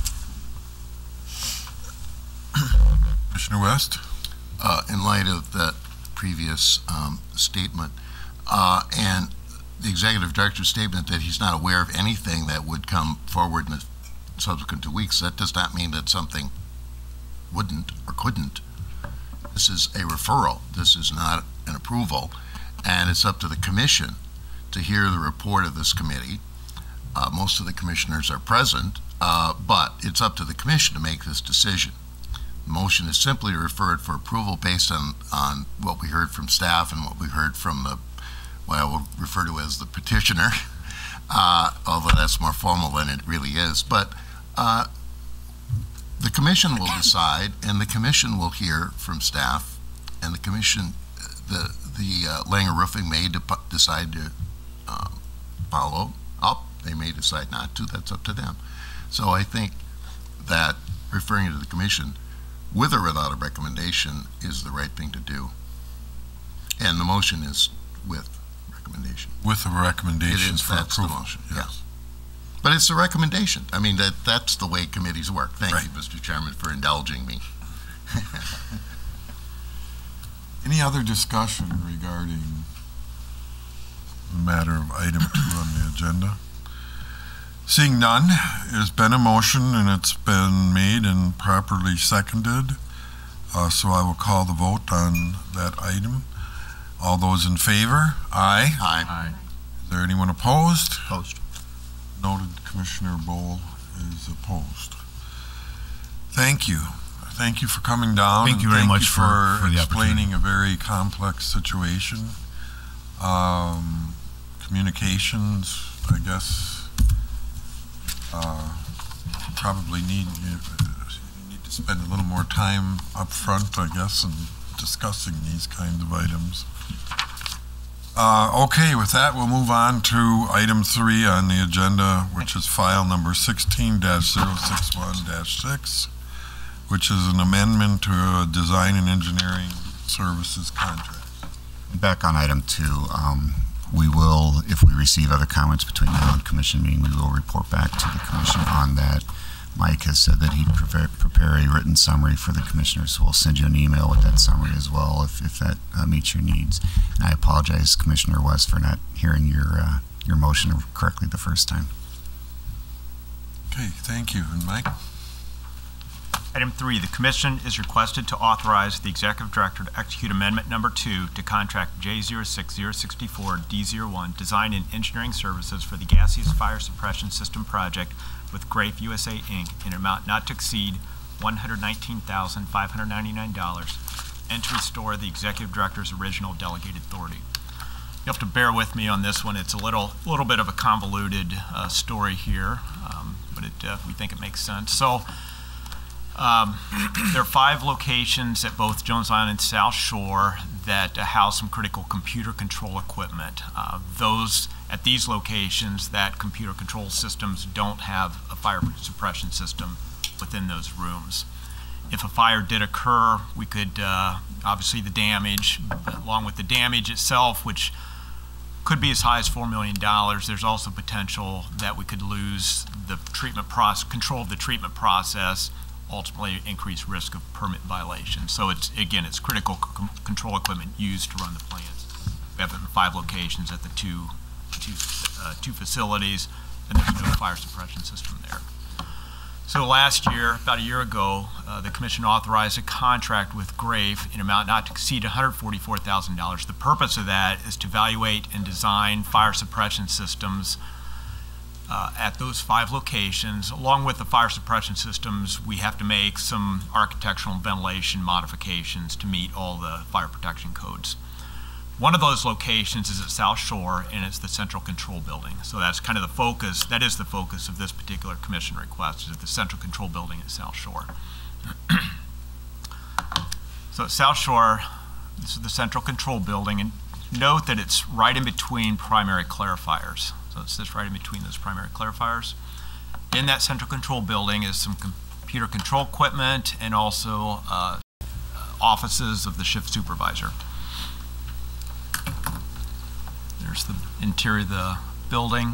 S2: Commissioner West?
S16: Uh, in light of that previous um, statement, uh, and the executive director's statement that he's not aware of anything that would come forward in the subsequent two weeks, that does not mean that something wouldn't or couldn't. This is a referral. This is not an approval, and it's up to the commission to hear the report of this committee. Uh, most of the commissioners are present, uh, but it's up to the commission to make this decision. The motion is simply to refer it for approval based on, on what we heard from staff and what we heard from the, what I will refer to as the petitioner, uh, although that's more formal than it really is. But uh, the commission will decide, and the commission will hear from staff, and the commission, the, the uh, Langer Roofing may de decide to uh, follow up. They may decide not to. That's up to them. So I think that referring it to the commission, with or without a recommendation, is the right thing to do. And the motion is with recommendation.
S2: With a recommendation
S16: It is,
S2: for
S16: that's
S2: approval.
S16: the motion, yes. But it's a recommendation. I mean, that that's the way committees work. Thank
S2: Right.
S16: you, Mister Chairman, for indulging me.
S2: Any other discussion regarding the matter of item two on the agenda? Seeing none, there's been a motion and it's been made and properly seconded. Uh, so I will call the vote on that item. All those in favor? Aye.
S16: Aye.
S2: Is there anyone opposed?
S4: Opposed.
S2: Noted. Commissioner Bowl is opposed. Thank you. Thank you for coming down.
S13: Thank
S2: and
S13: you very
S2: thank
S13: much
S2: you
S13: for- for the
S2: explaining a very complex situation. Um, communications, I guess, uh, probably need you, you need to spend a little more time up front, I guess, in discussing these kinds of items. Uh, okay, with that, we'll move on to item three on the agenda, which is file number sixteen dash zero six one dash six, which is an amendment to a design and engineering services contract.
S6: Back on item two, um, we will, if we receive other comments between now and commission meeting, we will report back to the commission on that. Mike has said that he'd prepare, prepare a written summary for the commissioners, so we'll send you an email with that summary as well if, if that uh, meets your needs. And I apologize, Commissioner West, for not hearing your, uh, your motion correctly the first time.
S2: Okay, thank you. And Mike?
S14: Item three, the commission is requested to authorize the executive director to execute amendment number two to contract J zero six zero six four D zero one Design and Engineering Services for the gaseous fire suppression system project with Grafe U S A Incorporated in an amount not to exceed one hundred nineteen thousand five hundred ninety-nine dollars and to restore the executive director's original delegated authority. You have to bear with me on this one. It's a little, little bit of a convoluted uh, story here, um, but it, uh, we think it makes sense. So. Um, there are five locations at both Jones Island and South Shore that uh, house some critical computer control equipment. Uh, those at these locations, that computer control systems don't have a fire suppression system within those rooms. If a fire did occur, we could, uh, obviously the damage, along with the damage itself, which could be as high as four million dollars, there's also potential that we could lose the treatment process, control of the treatment process, ultimately increased risk of permit violation. So it's, again, it's critical c control equipment used to run the plants. We have it in five locations at the two, two, uh, two facilities, and there's no fire suppression system there. So last year, about a year ago, uh, the commission authorized a contract with Grafe in an amount not to exceed one hundred forty-four thousand dollars. The purpose of that is to evaluate and design fire suppression systems Uh, at those five locations. Along with the fire suppression systems, we have to make some architectural and ventilation modifications to meet all the fire protection codes. One of those locations is at South Shore, and it's the central control building. So that's kind of the focus, that is the focus of this particular commission request, is the central control building at South Shore. So at South Shore, this is the central control building, and note that it's right in between primary clarifiers. So it sits right in between those primary clarifiers. In that central control building is some computer control equipment and also uh, offices of the shift supervisor. There's the interior of the building.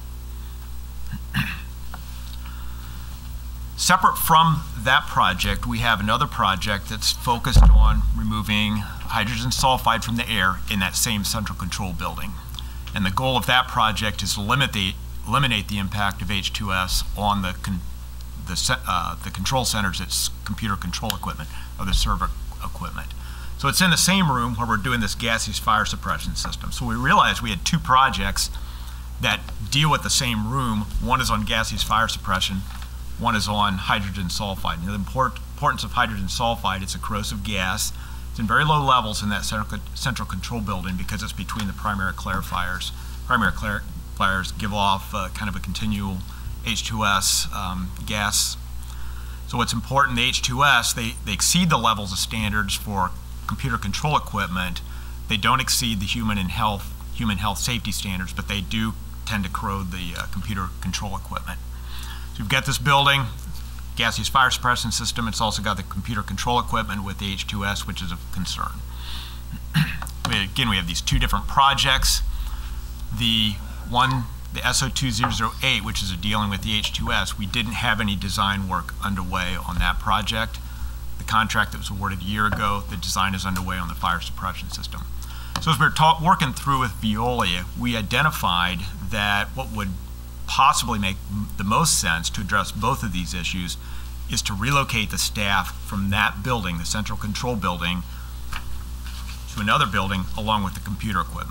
S14: Separate from that project, we have another project that's focused on removing hydrogen sulfide from the air in that same central control building. And the goal of that project is to limit the, eliminate the impact of H two S on the, con, the, uh, the control centers, its computer control equipment, or the server equipment. So it's in the same room where we're doing this gaseous fire suppression system. So we realized we had two projects that deal with the same room. One is on gaseous fire suppression, one is on hydrogen sulfide. And the import, importance of hydrogen sulfide, it's a corrosive gas. It's in very low levels in that central, central control building because it's between the primary clarifiers. Primary clarifiers give off uh, kind of a continual H two S um, gas. So what's important, the H two S, they, they exceed the levels of standards for computer control equipment. They don't exceed the human and health, human health safety standards, but they do tend to corrode the uh, computer control equipment. So you've got this building, gaseous fire suppression system. It's also got the computer control equipment with the H two S, which is of concern. we, again, we have these two different projects. The one, the S O two thousand eight, which is dealing with the H two S, we didn't have any design work underway on that project. The contract that was awarded a year ago, the design is underway on the fire suppression system. So as we were talk, working through with Veolia, we identified that what would possibly make the most sense to address both of these issues is to relocate the staff from that building, the central control building, to another building along with the computer equipment.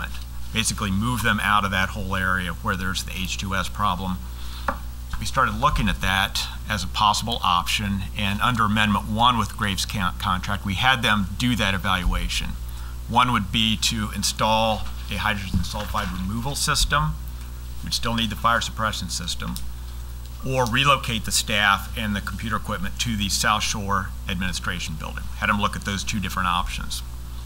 S14: basically move them out of that whole area where there's the H two S problem. We started looking at that as a possible option, and under Amendment one with Graves' con contract, we had them do that evaluation. One would be to install a hydrogen sulfide removal system. We'd still need the fire suppression system, or relocate the staff and the computer equipment to the South Shore Administration Building. Had them look at those two different options.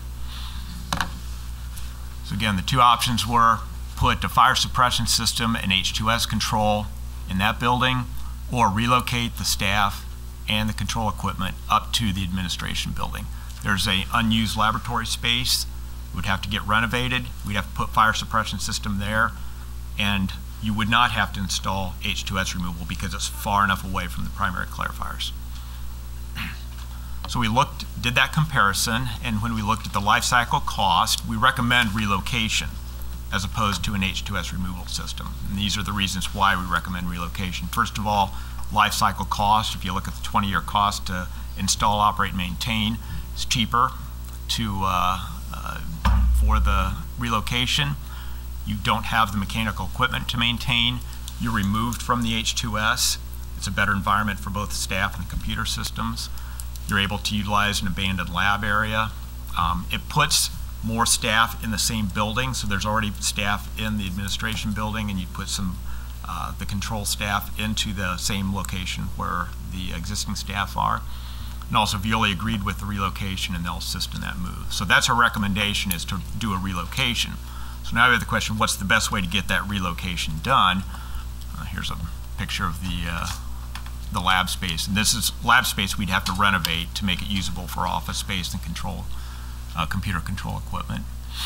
S14: So again, the two options were put the fire suppression system and H two S control in that building, or relocate the staff and the control equipment up to the administration building. There's a unused laboratory space. It would have to get renovated. We'd have to put fire suppression system there, and you would not have to install H two S removal because it's far enough away from the primary clarifiers. So we looked, did that comparison, and when we looked at the life cycle cost, we recommend relocation as opposed to an H two S removal system. And these are the reasons why we recommend relocation. First of all, life cycle cost. If you look at the twenty year cost to install, operate, and maintain, it's cheaper to, uh, uh, for the relocation. You don't have the mechanical equipment to maintain. You're removed from the H two S. It's a better environment for both the staff and the computer systems. You're able to utilize an abandoned lab area. Um, it puts more staff in the same building, so there's already staff in the administration building, and you put some uh, the control staff into the same location where the existing staff are. And also Veolia agreed with the relocation, and they'll assist in that move. So that's our recommendation, is to do a relocation. So now we have the question, what's the best way to get that relocation done? Uh, here's a picture of the uh, the lab space, and this is lab space we'd have to renovate to make it usable for office space and control, uh, computer control equipment.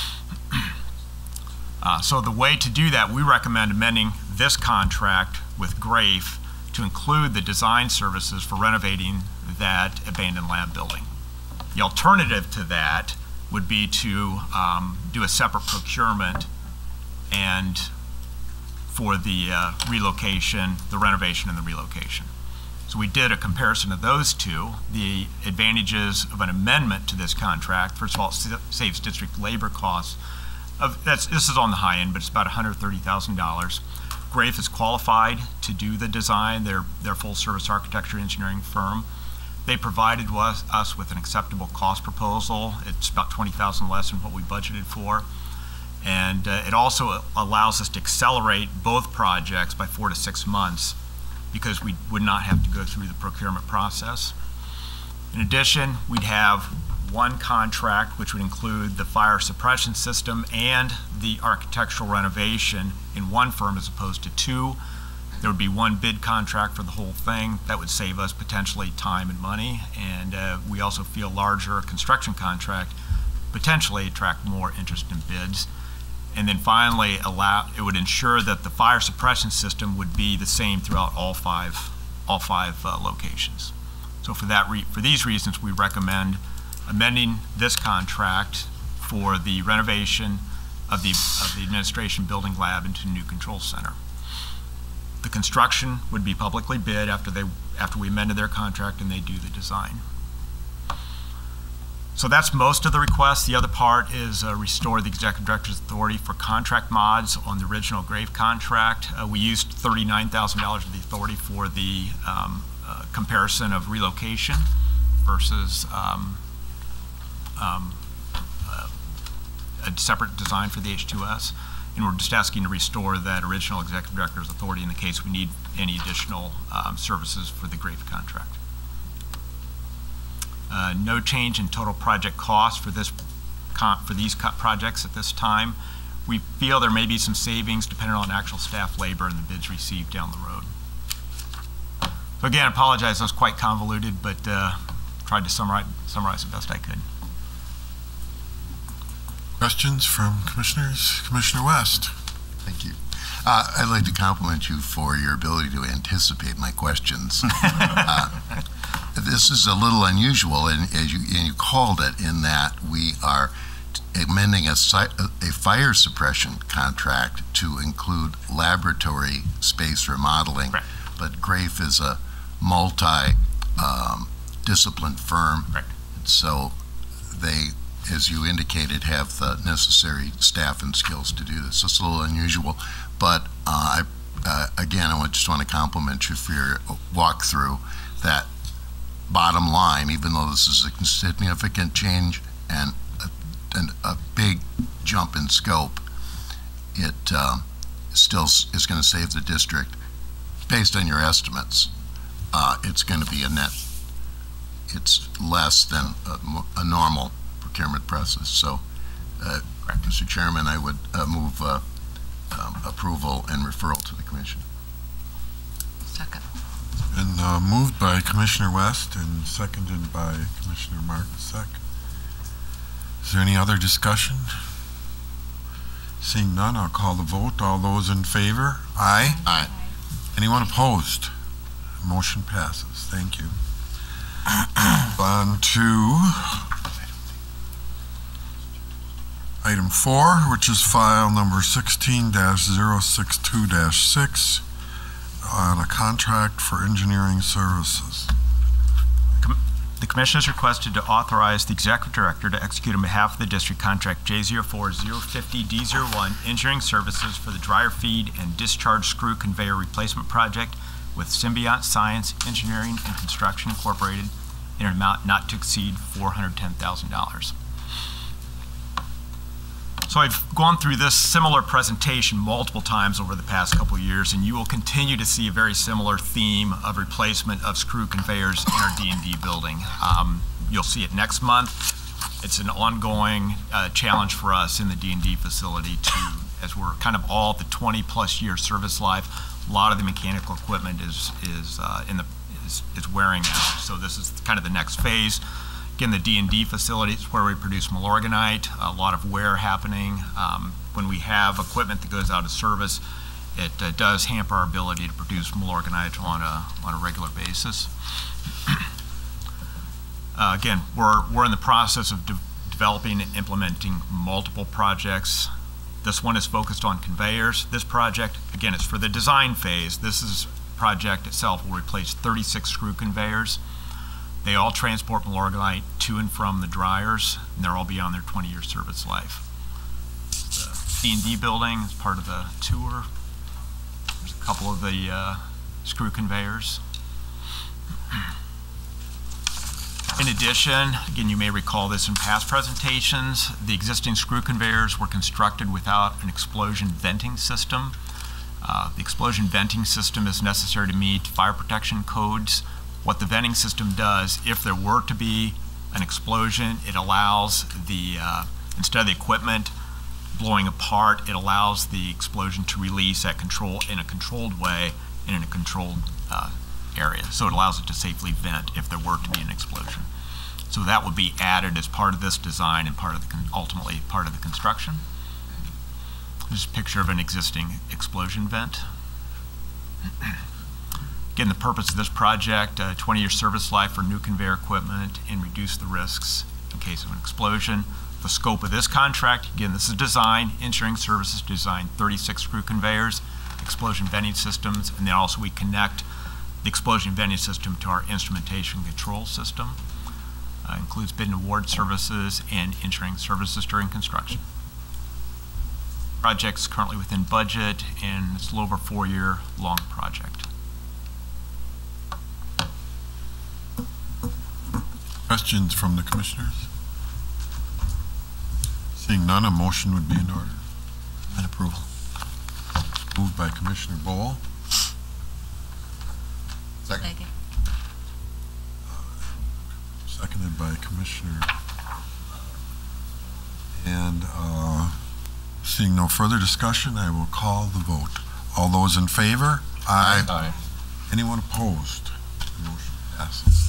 S14: uh, so the way to do that, we recommend amending this contract with Grafe to include the design services for renovating that abandoned lab building. The alternative to that would be to um, do a separate procurement and for the uh, relocation, the renovation and the relocation. So we did a comparison of those two, the advantages of an amendment to this contract. First of all, it saves district labor costs. Of, that's, this is on the high end, but it's about one hundred thirty thousand dollars. Grafe is qualified to do the design. They're, they're full service architecture engineering firm. They provided us, us with an acceptable cost proposal. It's about twenty thousand dollars less than what we budgeted for. And uh, it also allows us to accelerate both projects by four to six months because we would not have to go through the procurement process. In addition, we'd have one contract which would include the fire suppression system and the architectural renovation in one firm as opposed to two. There would be one bid contract for the whole thing. That would save us potentially time and money. And uh, we also feel larger construction contract potentially attract more interest in bids. And then finally, allow, it would ensure that the fire suppression system would be the same throughout all five, all five uh, locations. So for that, re for these reasons, we recommend amending this contract for the renovation of the of the administration building lab into a new control center. The construction would be publicly bid after they after we amended their contract and they do the design. So that's most of the request. The other part is uh, restore the executive director's authority for contract mods on the original Grafe contract. Uh, we used thirty-nine thousand dollars of the authority for the um, uh, comparison of relocation versus um, um, uh, a separate design for the H two S. And we're just asking to restore that original executive director's authority in the case we need any additional um, services for the Grafe contract. Uh, no change in total project cost for this con for these projects at this time. We feel there may be some savings depending on actual staff labor and the bids received down the road. So again, I apologize, I was quite convoluted, but uh, tried to summarize, summarize the best I could.
S2: Questions from commissioners? Commissioner West.
S16: Thank you. Uh, I'd like to compliment you for your ability to anticipate my questions. uh, This is a little unusual, and as you, and you called it, in that we are amending a, a fire suppression contract to include laboratory space remodeling.
S14: Right.
S16: But Grafe is a multi-discipline um, firm,
S14: right.
S16: So they as you indicated, have the necessary staff and skills to do this. It's a little unusual, but uh, I, uh, again, I just want to compliment you for your walkthrough. That bottom line, even though this is a significant change and a, and a big jump in scope, it uh, still is going to save the district. Based on your estimates, uh, it's going to be a net. It's less than a, a normal procurement process. So, uh, Mister Chairman, I would uh, move uh, um, approval and referral to the Commission.
S15: Second.
S2: And uh, moved by Commissioner West and seconded by Commissioner Martinsek. Is there any other discussion? Seeing none, I'll call the vote. All those in favor? Aye.
S16: Aye.
S2: Anyone opposed? Motion passes. Thank you. On to item four, which is file number sixteen dash zero six two dash six on a contract for engineering services.
S14: The Commission is requested to authorize the Executive Director to execute on behalf of the District Contract J zero four zero five zero D zero one Engineering Services for the Dryer Feed and Discharge Screw Conveyor Replacement Project with Symbiont Science Engineering and Construction Incorporated in an amount not to exceed four hundred ten thousand dollars. So I've gone through this similar presentation multiple times over the past couple of years, and you will continue to see a very similar theme of replacement of screw conveyors in our D and D building. Um, you'll see it next month. It's an ongoing uh, challenge for us in the D and D facility to, as we're kind of all the twenty plus year service life, a lot of the mechanical equipment is is uh, in the is, is wearing out. So this is kind of the next phase. Again, the D and D facility is where we produce Milorganite, a lot of wear happening. Um, when we have equipment that goes out of service, it uh, does hamper our ability to produce Milorganite on a, on a regular basis. uh, again, we're, we're in the process of de developing and implementing multiple projects. This one is focused on conveyors. This project, again, is for the design phase. This is project itself will replace thirty-six screw conveyors. They all transport Milorganite to and from the dryers, and they're all beyond their twenty year service life. The D and D building is part of the tour. There's a couple of the uh, screw conveyors. In addition, again, you may recall this in past presentations, the existing screw conveyors were constructed without an explosion venting system. Uh, the explosion venting system is necessary to meet fire protection codes. What the venting system does, if there were to be an explosion, it allows the, uh, instead of the equipment blowing apart, it allows the explosion to release at control in a controlled way and in a controlled uh, area. So it allows it to safely vent if there were to be an explosion. So that would be added as part of this design and part of the con ultimately part of the construction. There's a picture of an existing explosion vent. Again, the purpose of this project, uh, twenty year service life for new conveyor equipment and reduce the risks in case of an explosion. The scope of this contract, again, this is design, engineering services design thirty-six screw conveyors, explosion venting systems, and then also we connect the explosion venting system to our instrumentation control system. Uh, includes bid and award services and engineering services during construction. Project's currently within budget, and it's a little over four year long project.
S2: Questions from the commissioners? Seeing none, a motion would be in order.
S4: And approval.
S2: Moved by Commissioner Bowl.
S16: Second.
S2: Seconded by Commissioner. And uh, seeing no further discussion, I will call the vote. All those in favor? Aye.
S16: Aye.
S2: Anyone opposed? The motion passes.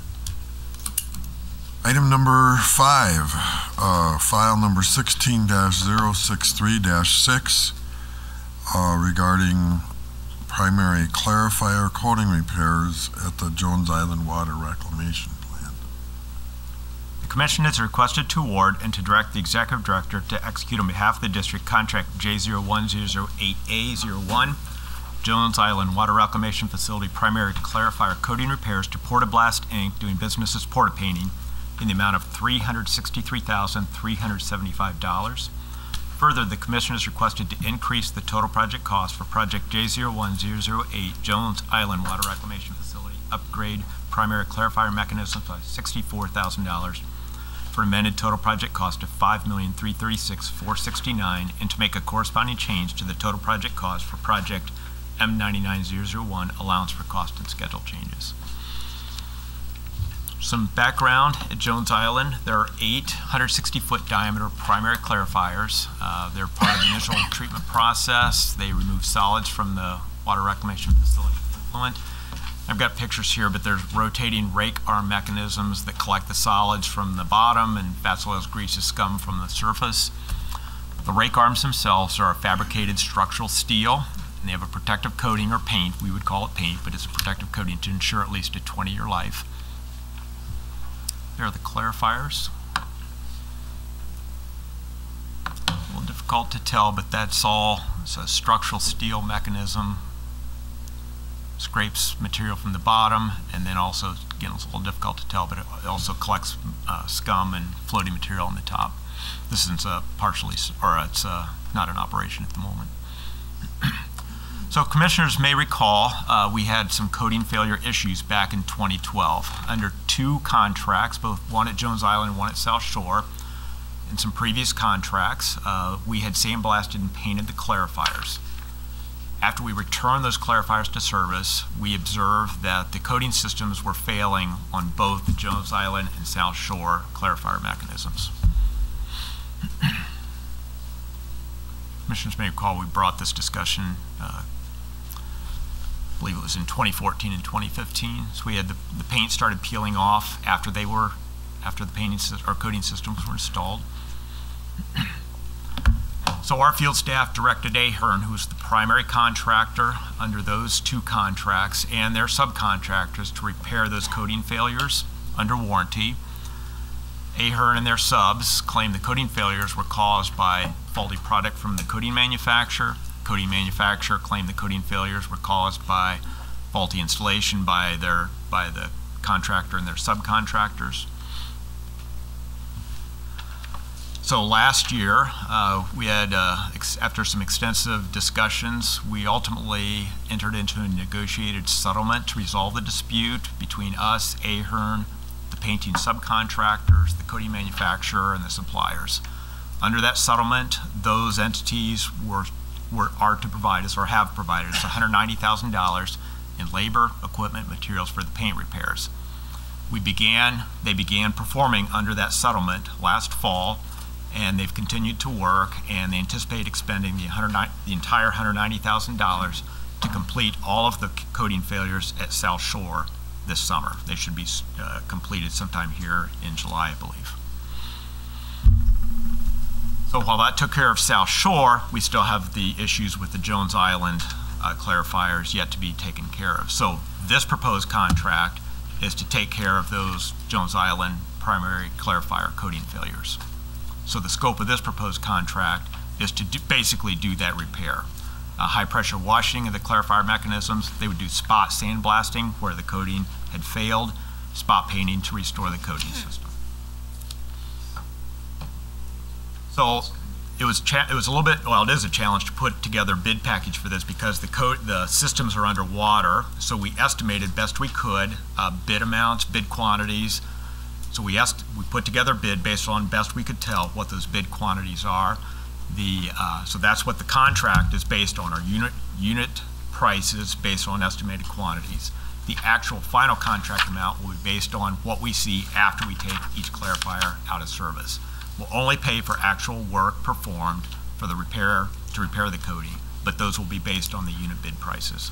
S2: Item number five, uh, file number sixteen dash zero six three dash six uh, regarding primary clarifier coating repairs at the Jones Island Water Reclamation Plant.
S14: The Commission is requested to award and to direct the Executive Director to execute on behalf of the District Contract J zero one zero zero eight A zero one Jones Island Water Reclamation Facility primary clarifier coating repairs to Portablast Incorporated doing business as Porta Painting in the amount of three hundred sixty-three thousand three hundred seventy-five dollars. Further, the Commissioners requested to increase the total project cost for Project J zero one zero zero eight Jones Island Water Reclamation Facility upgrade primary clarifier mechanism by sixty-four thousand dollars for an amended total project cost of five million three hundred thirty-six thousand four hundred sixty-nine dollars and to make a corresponding change to the total project cost for Project M nine nine zero zero one allowance for cost and schedule changes. Some background at Jones Island: there are eight one hundred sixty foot diameter primary clarifiers. Uh, they're part of the initial treatment process. They remove solids from the water reclamation facility effluent. I've got pictures here, but there's rotating rake arm mechanisms that collect the solids from the bottom and fats, oils, greases, scum from the surface. The rake arms themselves are a fabricated structural steel, and they have a protective coating or paint. We would call it paint, but it's a protective coating to ensure at least a twenty year life. There are the clarifiers. A little difficult to tell, but that's all. It's a structural steel mechanism. Scrapes material from the bottom, and then also, again, it's a little difficult to tell, but it also collects uh, scum and floating material on the top. This isn't uh, partially, or it's uh, not in operation at the moment. So Commissioners may recall uh, we had some coating failure issues back in twenty twelve. Under two contracts, both one at Jones Island and one at South Shore, in some previous contracts, uh, we had sandblasted and painted the clarifiers. After we returned those clarifiers to service, we observed that the coating systems were failing on both the Jones Island and South Shore clarifier mechanisms. Commissioners may recall we brought this discussion, uh, I believe it was in twenty fourteen and twenty fifteen. So we had the, the paint started peeling off after they were, after the painting or coating systems were installed. So our field staff directed Ahern, who was the primary contractor under those two contracts, and their subcontractors to repair those coating failures under warranty. Ahern and their subs claimed the coating failures were caused by faulty product from the coating manufacturer. Coating manufacturer claimed the coating failures were caused by faulty installation by their by the contractor and their subcontractors. So last year, uh, we had, uh, ex after some extensive discussions, we ultimately entered into a negotiated settlement to resolve the dispute between us, Ahern, the painting subcontractors, the coating manufacturer, and the suppliers. Under that settlement, those entities were, were are to provide us, or have provided us, one hundred ninety thousand dollars in labor, equipment, materials for the paint repairs. We began, they began performing under that settlement last fall, and they've continued to work, and they anticipate expending the, the entire one hundred ninety thousand dollars to complete all of the coating failures at South Shore this summer. They should be uh, completed sometime here in July, I believe. So while that took care of South Shore, we still have the issues with the Jones Island uh, clarifiers yet to be taken care of. So this proposed contract is to take care of those Jones Island primary clarifier coating failures. So the scope of this proposed contract is to do, basically do that repair. Uh, high pressure washing of the clarifier mechanisms. They would do spot sandblasting where the coating had failed, spot painting to restore the coating system. So it was cha it was a little bit, well, it is a challenge to put together a bid package for this because the coat the systems are underwater. So we estimated best we could uh, bid amounts, bid quantities. So we asked, we put together a bid based on best we could tell what those bid quantities are. The uh, so that's what the contract is based on, our unit unit prices based on estimated quantities. The actual final contract amount will be based on what we see after we take each clarifier out of service. We'll only pay for actual work performed for the repair to repair the coating, but those will be based on the unit bid prices.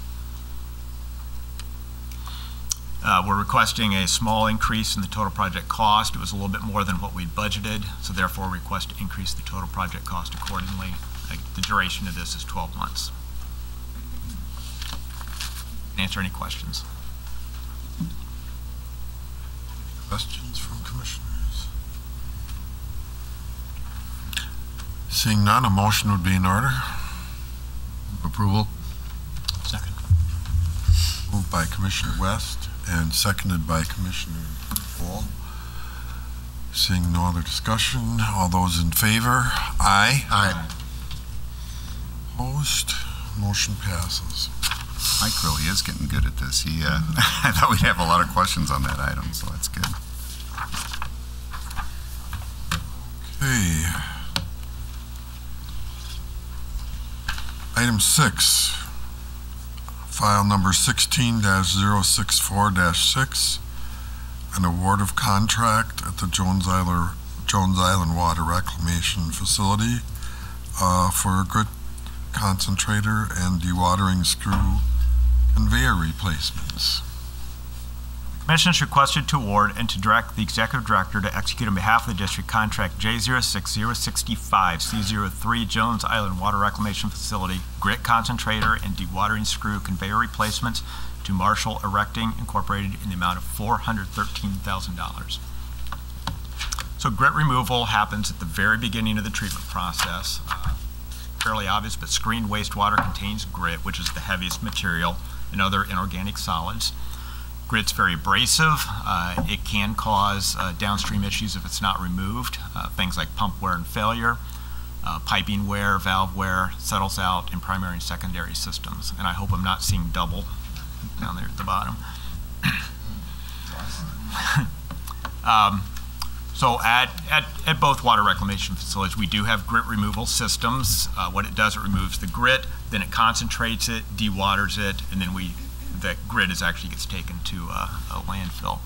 S14: Uh, we're requesting a small increase in the total project cost. It was a little bit more than what we'd budgeted, so therefore request to increase the total project cost accordingly. Uh, the duration of this is twelve months. Answer any questions.
S2: Questions from commissioners? Seeing none, a motion would be in order. Approval.
S4: Second.
S2: Moved by Commissioner West and seconded by Commissioner Wall. Seeing no other discussion, all those in favor? Aye.
S6: Aye.
S2: Opposed? Motion passes.
S6: Mike really is getting good at this. He, uh, I thought we'd have a lot of questions on that item, so that's good.
S2: Okay. Item six, file number sixteen dash zero six four dash six, an award of contract at the Jones Island, Jones Island Water Reclamation Facility uh, for a grit concentrator and dewatering screw conveyor replacements.
S14: Commissioners requested to award and to direct the Executive Director to execute on behalf of the district contract J zero six zero six five C zero three Jones Island Water Reclamation Facility grit concentrator and dewatering screw conveyor replacements to Marshall Erecting Incorporated in the amount of four hundred thirteen thousand dollars. So grit removal happens at the very beginning of the treatment process. Uh, fairly obvious, but screened wastewater contains grit, which is the heaviest material, and other inorganic solids. Grit's very abrasive. Uh, it can cause uh, downstream issues if it's not removed. Uh, things like pump wear and failure, uh, piping wear, valve wear, settles out in primary and secondary systems. And I hope I'm not seeing double down there at the bottom. um, so at, at, at both water reclamation facilities, we do have grit removal systems. Uh, what it does, it removes the grit, then it concentrates it, dewaters it, and then we that grit is actually gets taken to uh, a landfill.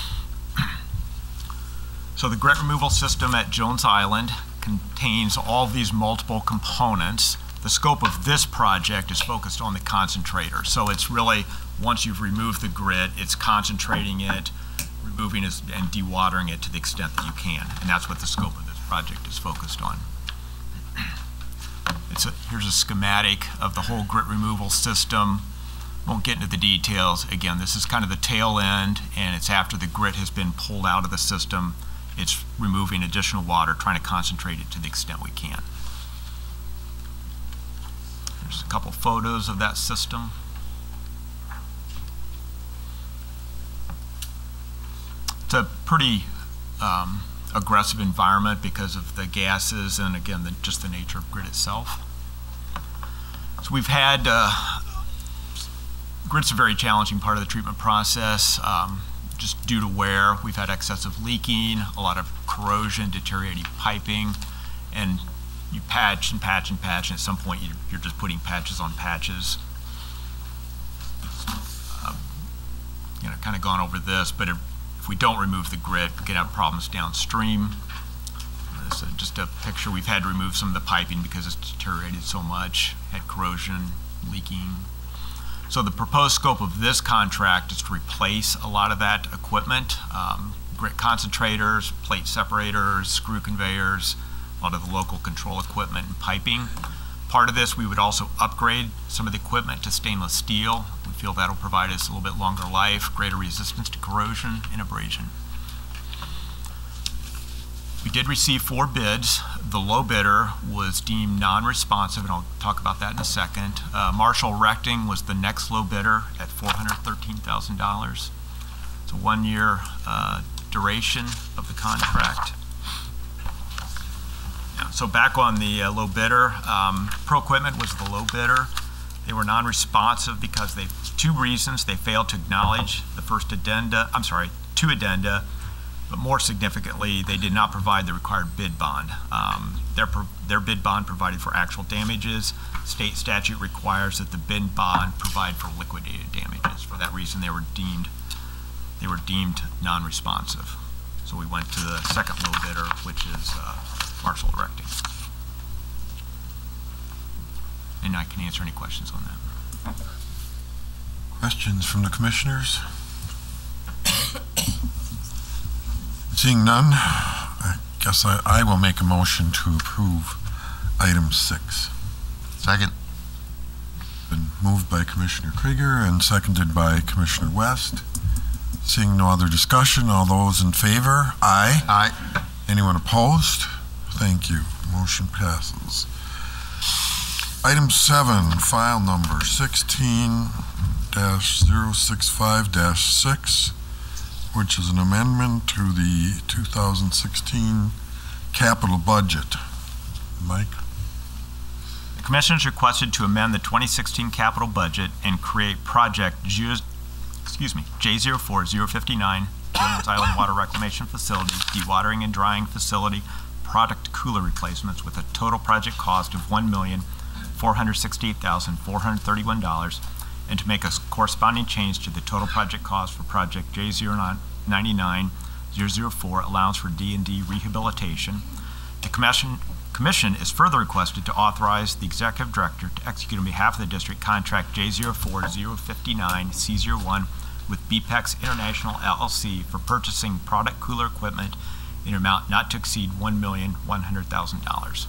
S14: So the grit removal system at Jones Island contains all of these multiple components. The scope of this project is focused on the concentrator. So it's really, once you've removed the grit, it's concentrating it, removing it, and dewatering it to the extent that you can. And that's what the scope of this project is focused on. It's a, here's a schematic of the whole grit removal system. Won't get into the details. Again, this is kind of the tail end, and it's after the grit has been pulled out of the system. It's removing additional water, trying to concentrate it to the extent we can. There's a couple photos of that system. It's a pretty um, aggressive environment because of the gases and, again, the, just the nature of grit itself. So we've had uh, grit's a very challenging part of the treatment process, um, just due to wear. We've had excessive leaking, a lot of corrosion, deteriorating piping, and you patch and patch and patch, and at some point you're, you're just putting patches on patches. Um, you know, kind of gone over this, but if, if we don't remove the grit, we can have problems downstream. This is just a picture. We've had to remove some of the piping because it's deteriorated so much, had corrosion, leaking. So the proposed scope of this contract is to replace a lot of that equipment, um, grit concentrators, plate separators, screw conveyors, a lot of the local control equipment and piping. Part of this, we would also upgrade some of the equipment to stainless steel. We feel that'll provide us a little bit longer life, greater resistance to corrosion and abrasion. We did receive four bids. The low bidder was deemed non-responsive, and I'll talk about that in a second. Uh, Marshall Erecting was the next low bidder at four hundred thirteen thousand dollars. It's a one-year uh, duration of the contract. Yeah, so back on the uh, low bidder, um, Pro Equipment was the low bidder. They were non-responsive because they, two reasons. They failed to acknowledge the first addenda, I'm sorry, two addenda, but more significantly, they did not provide the required bid bond. Um, their, their bid bond provided for actual damages. State statute requires that the bid bond provide for liquidated damages. For that reason, they were deemed, they were deemed non-responsive. So we went to the second low bidder, which is uh, Marshall Erecting. And I can answer any questions on that.
S2: Questions from the commissioners? Seeing none, I guess I, I will make a motion to approve item six.
S16: Second.
S2: Been moved by Commissioner Krieger and seconded by Commissioner West. Seeing no other discussion, all those in favor? Aye.
S16: Aye.
S2: Anyone opposed? Thank you. Motion passes. Item seven, file number sixteen dash zero six five dash six. which is an amendment to the two thousand sixteen capital budget. Mike?
S14: The Commission is requested to amend the twenty sixteen capital budget and create project G, excuse me, J zero four zero five nine, Jones Island Water Reclamation Facility, dewatering and drying facility, product cooler replacements with a total project cost of one million four hundred sixty-eight thousand four hundred thirty-one dollars, and to make a corresponding change to the total project cost for project J zero nine nine zero zero four, allowance for D and D rehabilitation. The Commission Commission is further requested to authorize the Executive Director to execute on behalf of the District contract J zero four zero five nine C zero one with B P E X International L L C for purchasing product cooler equipment in an amount not to exceed one million one hundred thousand dollars.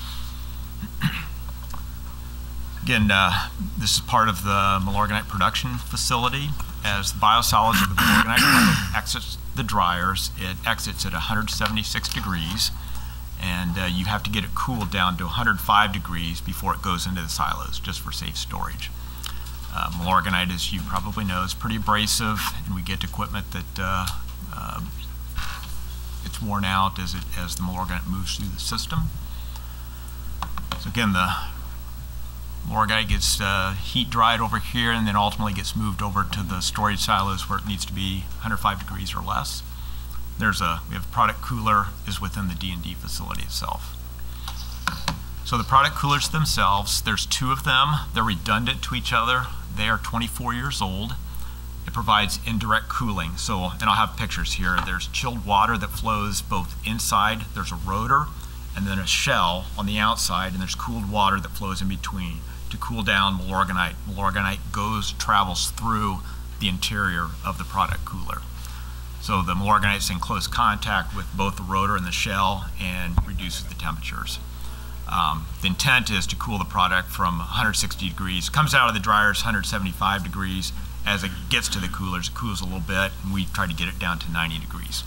S14: Again, uh, this is part of the Milorganite production facility. As the biosolids of the Milorganite product exits the dryers, it exits at one hundred seventy-six degrees, and uh, you have to get it cooled down to one hundred five degrees before it goes into the silos, just for safe storage. Uh, Milorganite, as you probably know, is pretty abrasive, and we get equipment that uh, uh, it's worn out as, it, as the Milorganite moves through the system. So again, the Milorganite gets uh, heat dried over here and then ultimately gets moved over to the storage silos where it needs to be one hundred five degrees or less. There's a, we have a product cooler is within the D and D facility itself. So the product coolers themselves, there's two of them. They're redundant to each other. They are twenty-four years old. It provides indirect cooling. So, and I'll have pictures here. There's chilled water that flows both inside. There's a rotor and then a shell on the outside, and there's cooled water that flows in between to cool down Milorganite. Milorganite goes, travels through the interior of the product cooler. So the Milorganite's in close contact with both the rotor and the shell and reduces the temperatures. Um, the intent is to cool the product from one hundred sixty degrees, comes out of the dryers one hundred seventy-five degrees. As it gets to the coolers, it cools a little bit, and we try to get it down to ninety degrees.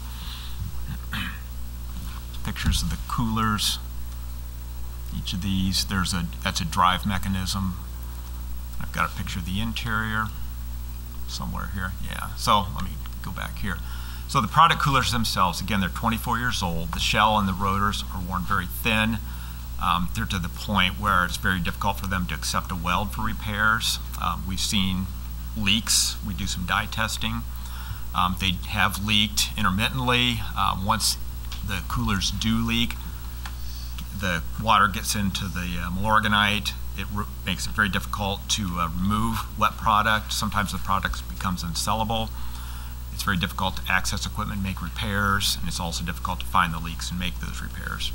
S14: Pictures of the coolers. Each of these, there's a, that's a drive mechanism. I've got a picture of the interior somewhere here. Yeah, so let me go back here. So the product coolers themselves, again, they're twenty-four years old. The shell and the rotors are worn very thin. Um, they're to the point where it's very difficult for them to accept a weld for repairs. Um, we've seen leaks. We do some dye testing. Um, they have leaked intermittently. Uh, once the coolers do leak, the water gets into the uh, Milorganite. It makes it very difficult to uh, remove wet product. Sometimes the product becomes unsellable. It's very difficult to access equipment, make repairs, and it's also difficult to find the leaks and make those repairs.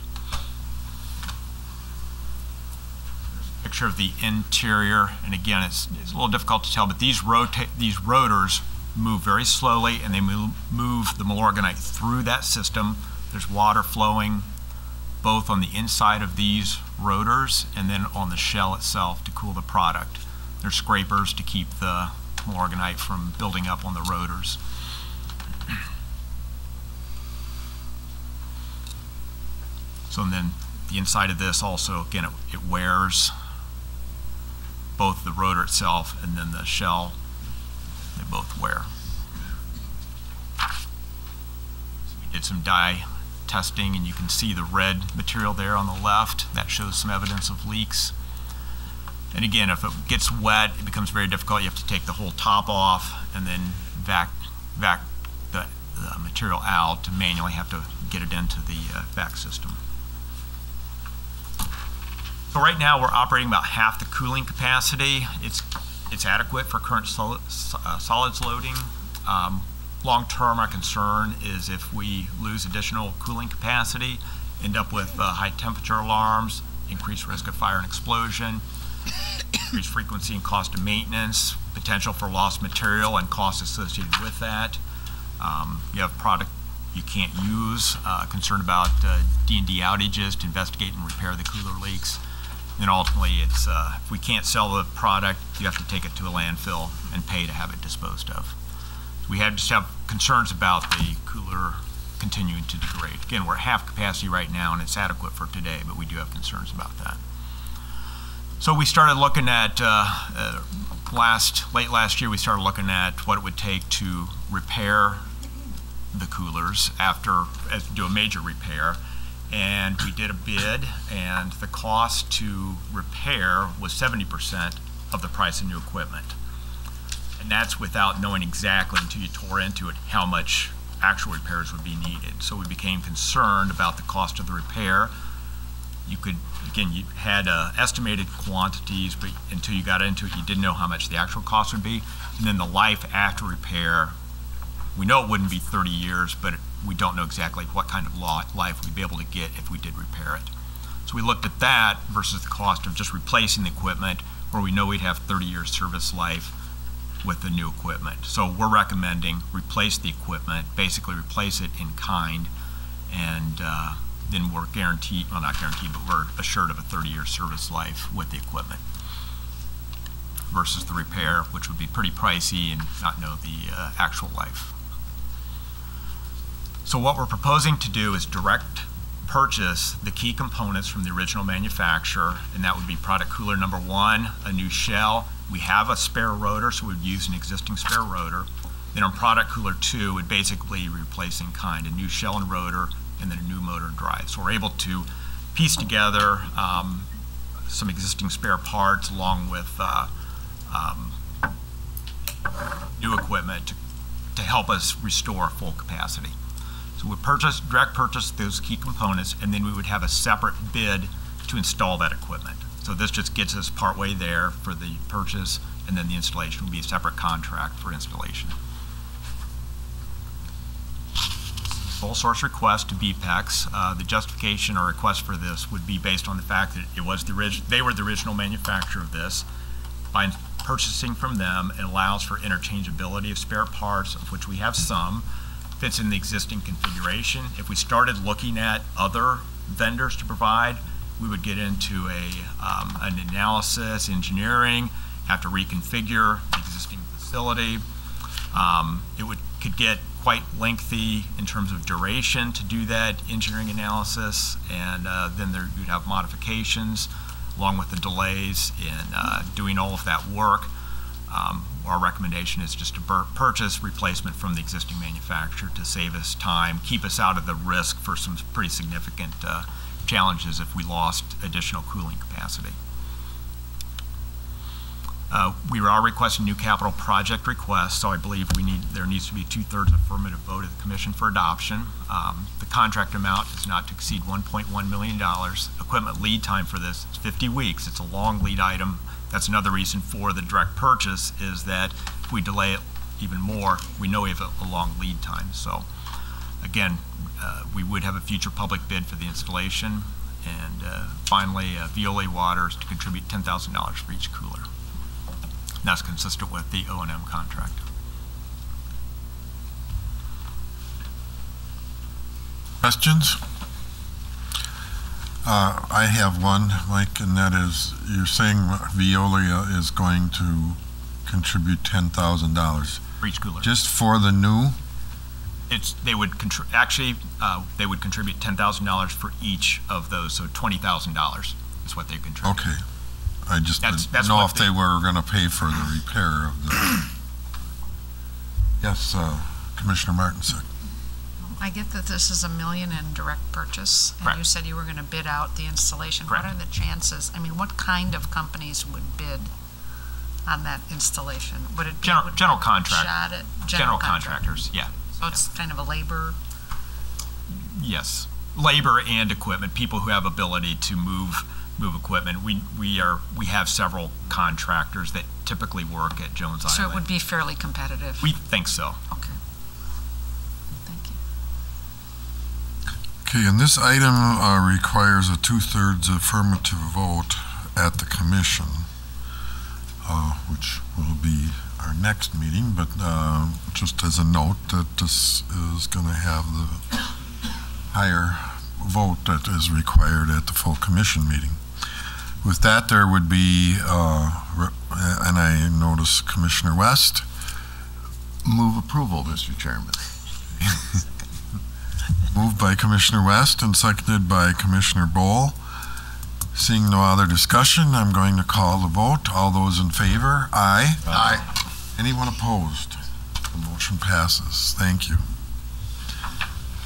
S14: Picture of the interior, and again, it's, it's a little difficult to tell, but these rotate, these rotors move very slowly, and they move, move the Milorganite through that system. There's water flowing both on the inside of these rotors and then on the shell itself to cool the product. There's scrapers to keep the Milorganite from building up on the rotors. So and then the inside of this also, again, it, it wears both the rotor itself and then the shell. They both wear. So we did some dye testing, and you can see the red material there on the left. That shows some evidence of leaks. And again, if it gets wet, it becomes very difficult. You have to take the whole top off and then vac, vac the, the material out to manually have to get it into the uh, vac system. So right now we're operating about half the cooling capacity. It's, it's adequate for current sol uh, solids loading. Um, Long term, our concern is if we lose additional cooling capacity, end up with uh, high temperature alarms, increased risk of fire and explosion, increased frequency and cost of maintenance, potential for lost material and costs associated with that. Um, you have product you can't use, uh, concerned about uh, D and D outages to investigate and repair the cooler leaks. And ultimately, it's uh, if we can't sell the product, you have to take it to a landfill and pay to have it disposed of. We have just have concerns about the cooler continuing to degrade. Again, we're at half capacity right now, and it's adequate for today, but we do have concerns about that. So we started looking at, uh, uh, last, late last year, we started looking at what it would take to repair the coolers after, as do a major repair. And we did a bid, and the cost to repair was seventy percent of the price of new equipment. And that's without knowing exactly, until you tore into it, how much actual repairs would be needed. So we became concerned about the cost of the repair. You could, again, you had uh, estimated quantities, but until you got into it, you didn't know how much the actual cost would be. And then the life after repair, we know it wouldn't be thirty years, but we don't know exactly what kind of life we'd be able to get if we did repair it. So we looked at that versus the cost of just replacing the equipment, where we know we'd have thirty years service life with the new equipment. So we're recommending replace the equipment, basically replace it in kind, and uh, then we're guaranteed, well not guaranteed, but we're assured of a thirty year service life with the equipment versus the repair, which would be pretty pricey and not know the uh, actual life. So what we're proposing to do is direct purchase the key components from the original manufacturer, and that would be product cooler number one, a new shell. We have a spare rotor, so we'd use an existing spare rotor. Then on product cooler two, would basically replace in kind a new shell and rotor, and then a new motor and drive. So we're able to piece together um, some existing spare parts along with uh, um, new equipment to, to help us restore full capacity. So we purchase, direct purchase those key components, and then we would have a separate bid to install that equipment. So this just gets us partway there for the purchase, and then the installation would be a separate contract for installation. Sole source request to B PEX. Uh, the justification or request for this would be based on the fact that it was the orig they were the original manufacturer of this. By purchasing from them, it allows for interchangeability of spare parts, of which we have some. Fits in the existing configuration. If we started looking at other vendors to provide, we would get into a um, an analysis, engineering, have to reconfigure the existing facility. Um, it would could get quite lengthy in terms of duration to do that engineering analysis, and uh, then there you'd have modifications along with the delays in uh, doing all of that work. Um, our recommendation is just to purchase replacement from the existing manufacturer to save us time, keep us out of the risk for some pretty significant uh, challenges if we lost additional cooling capacity. Uh, we are requesting new capital project requests, so I believe we need there needs to be two-thirds affirmative vote of the Commission for adoption. Um, the contract amount is not to exceed one point one million dollars. Equipment lead time for this is fifty weeks. It's a long lead item. That's another reason for the direct purchase, is that if we delay it even more, we know we have a, a long lead time. So again, uh, we would have a future public bid for the installation. And uh, finally, uh, Veolia Waters to contribute ten thousand dollars for each cooler. And that's consistent with the O and M contract.
S2: Questions? Uh, I have one, Mike, and that is, you're saying Veolia is going to contribute ten thousand dollars.
S14: For each cooler.
S2: Just for the new?
S14: It's, they would contri actually, uh, they would contribute ten thousand dollars for each of those, so twenty thousand dollars is what they contribute.
S2: Okay. I just
S14: that's,
S2: didn't
S14: that's
S2: know if
S14: they,
S2: they were going to pay for the repair of the... Yes, uh, Commissioner Martinsek.
S17: I get that this is a million in direct purchase, and
S14: Correct.
S17: You said you were going to bid out the installation.
S14: Correct.
S17: What are the chances? I mean, what kind of companies would bid on that installation? Would it be
S14: general,
S17: would
S14: general
S17: it
S14: contract,
S17: shot at
S14: general,
S17: general
S14: contractors, yeah.
S17: So it's kind of a labor.
S14: Yes, labor and equipment. People who have ability to move move equipment. We we are we have several contractors that typically work at Jones Island.
S17: So it would be fairly competitive.
S14: We think so.
S17: Okay. Thank you.
S2: Okay, and this item uh, requires a two-thirds affirmative vote at the commission, uh, which will be our next meeting, but uh, just as a note that this is going to have the higher vote that is required at the full commission meeting. With that, there would be, uh, and I notice Commissioner West.
S16: Move approval, Mister Chairman.
S2: Moved by Commissioner West and seconded by Commissioner Bowl. Seeing no other discussion, I'm going to call the vote. All those in favor? Aye.
S16: Aye.
S2: Anyone opposed? The motion passes. Thank you.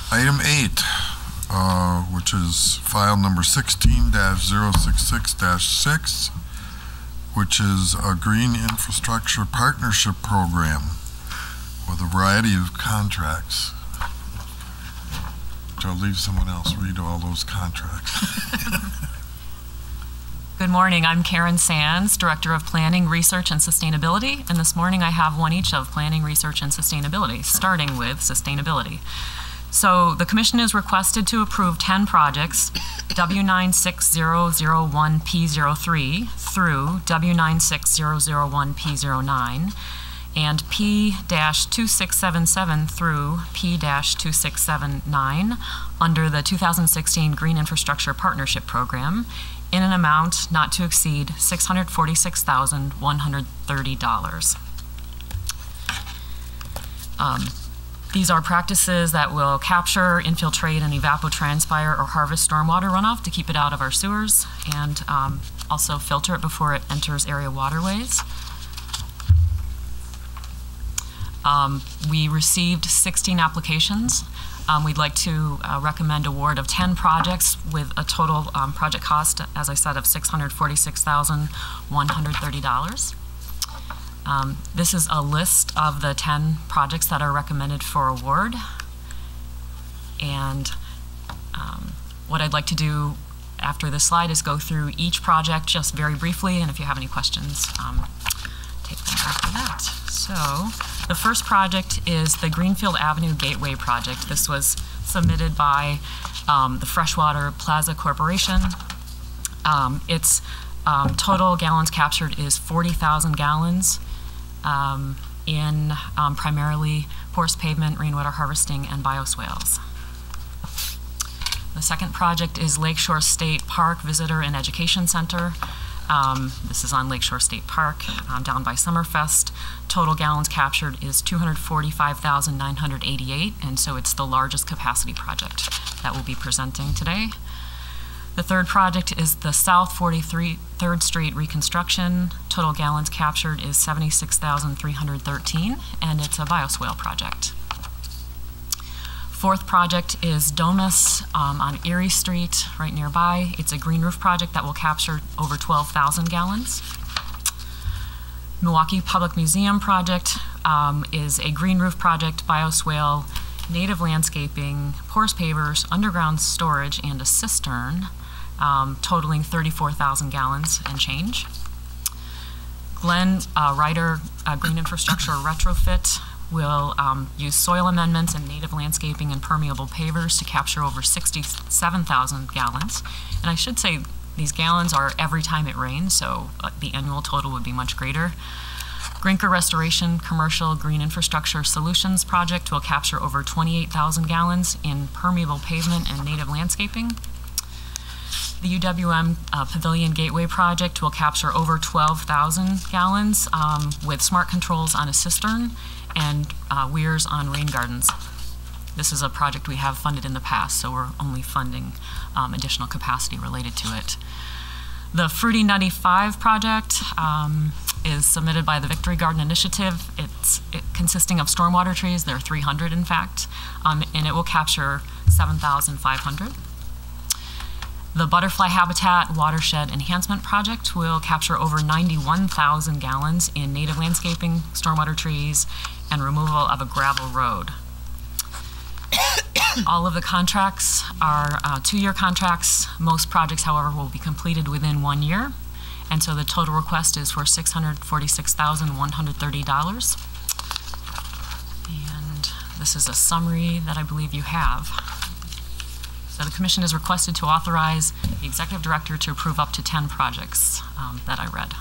S2: Item eight, uh, which is file number sixteen dash zero six six dash six, which is a Green Infrastructure Partnership Program with a variety of contracts. Which I'll leave someone else read all those contracts.
S18: Good morning, I'm Karen Sands, Director of Planning, Research, and Sustainability, and this morning I have one each of Planning, Research, and Sustainability, starting with Sustainability. So the Commission is requested to approve ten projects, W nine six zero zero one P zero three through W nine six zero zero one P zero nine, and P two six seven seven through P two six seven nine under the two thousand sixteen Green Infrastructure Partnership Program in an amount not to exceed six hundred forty-six thousand one hundred thirty dollars. Um, These are practices that will capture, infiltrate, and evapotranspire or harvest stormwater runoff to keep it out of our sewers, and um, also filter it before it enters area waterways. Um, we received sixteen applications. Um, we'd like to uh, recommend award of ten projects with a total um, project cost, as I said, of six hundred forty-six thousand one hundred thirty dollars. Um, this is a list of the ten projects that are recommended for award. And um, what I'd like to do after this slide is go through each project just very briefly, and if you have any questions, um, take them after that. So the first project is the Greenfield Avenue Gateway Project. This was submitted by um, the Freshwater Plaza Corporation. Um, its um, total gallons captured is forty thousand gallons. Um, in um, primarily porous pavement, rainwater harvesting, and bioswales. The second project is Lakeshore State Park Visitor and Education Center. Um, this is on Lakeshore State Park, um, down by Summerfest. Total gallons captured is two hundred forty-five thousand nine hundred eighty-eight, and so it's the largest capacity project that we'll be presenting today. The third project is the South forty-third Street reconstruction. Total gallons captured is seventy-six thousand three hundred thirteen, and it's a bioswale project. Fourth project is Domus um, on Erie Street, right nearby. It's a green roof project that will capture over twelve thousand gallons. Milwaukee Public Museum project um, is a green roof project, bioswale, native landscaping, porous pavers, underground storage, and a cistern. Um, totaling thirty-four thousand gallons and change. Glenn uh, Ryder uh, Green Infrastructure Retrofit will um, use soil amendments and native landscaping and permeable pavers to capture over sixty-seven thousand gallons. And I should say these gallons are every time it rains, so uh, the annual total would be much greater. Grinker Restoration Commercial Green Infrastructure Solutions Project will capture over twenty-eight thousand gallons in permeable pavement and native landscaping. The U W M uh, Pavilion Gateway Project will capture over twelve thousand gallons um, with smart controls on a cistern and uh, weirs on rain gardens. This is a project we have funded in the past, so we're only funding um, additional capacity related to it. The Fruity Nutty five project um, is submitted by the Victory Garden Initiative. It's it, consisting of stormwater trees. There are three hundred, in fact, um, and it will capture seven thousand five hundred. The Butterfly Habitat Watershed Enhancement Project will capture over ninety-one thousand gallons in native landscaping, stormwater trees, and removal of a gravel road. All of the contracts are uh, two-year contracts. Most projects, however, will be completed within one year. And so the total request is for six hundred forty-six thousand one hundred thirty dollars. And this is a summary that I believe you have. So the Commission is requested to authorize the Executive Director to approve up to ten projects um, that I read.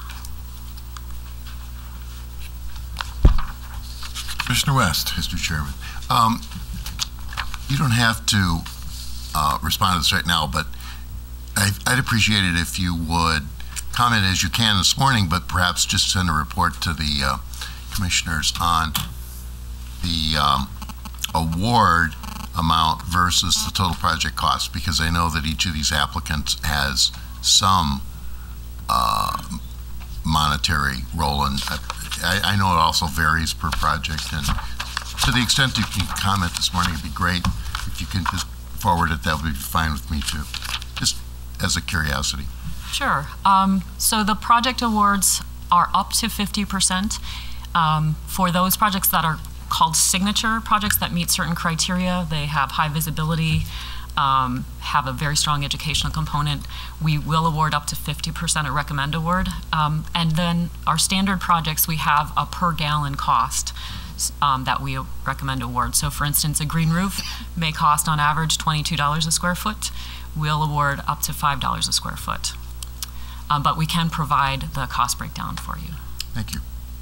S2: Commissioner West.
S16: Mister Chairman, um, you don't have to uh, respond to this right now, but I, I'd appreciate it if you would comment as you can this morning, but perhaps just send a report to the uh, commissioners on the um, award amount versus the total project cost, because I know that each of these applicants has some uh, monetary role, and I, I know it also varies per project, and to the extent you can comment this morning, it'd be great. if you can just forward it, that would be fine with me too, just as a curiosity.
S18: Sure. Um, so the project awards are up to fifty percent. Um, for those projects that are called signature projects that meet certain criteria, they have high visibility, um, have a very strong educational component, we will award up to fifty percent or recommend award. Um, and then our standard projects, we have a per gallon cost um, that we recommend award. So for instance, a green roof may cost on average twenty-two dollars a square foot. We'll award up to five dollars a square foot. Um, but we can provide the cost breakdown for you.
S16: Thank you.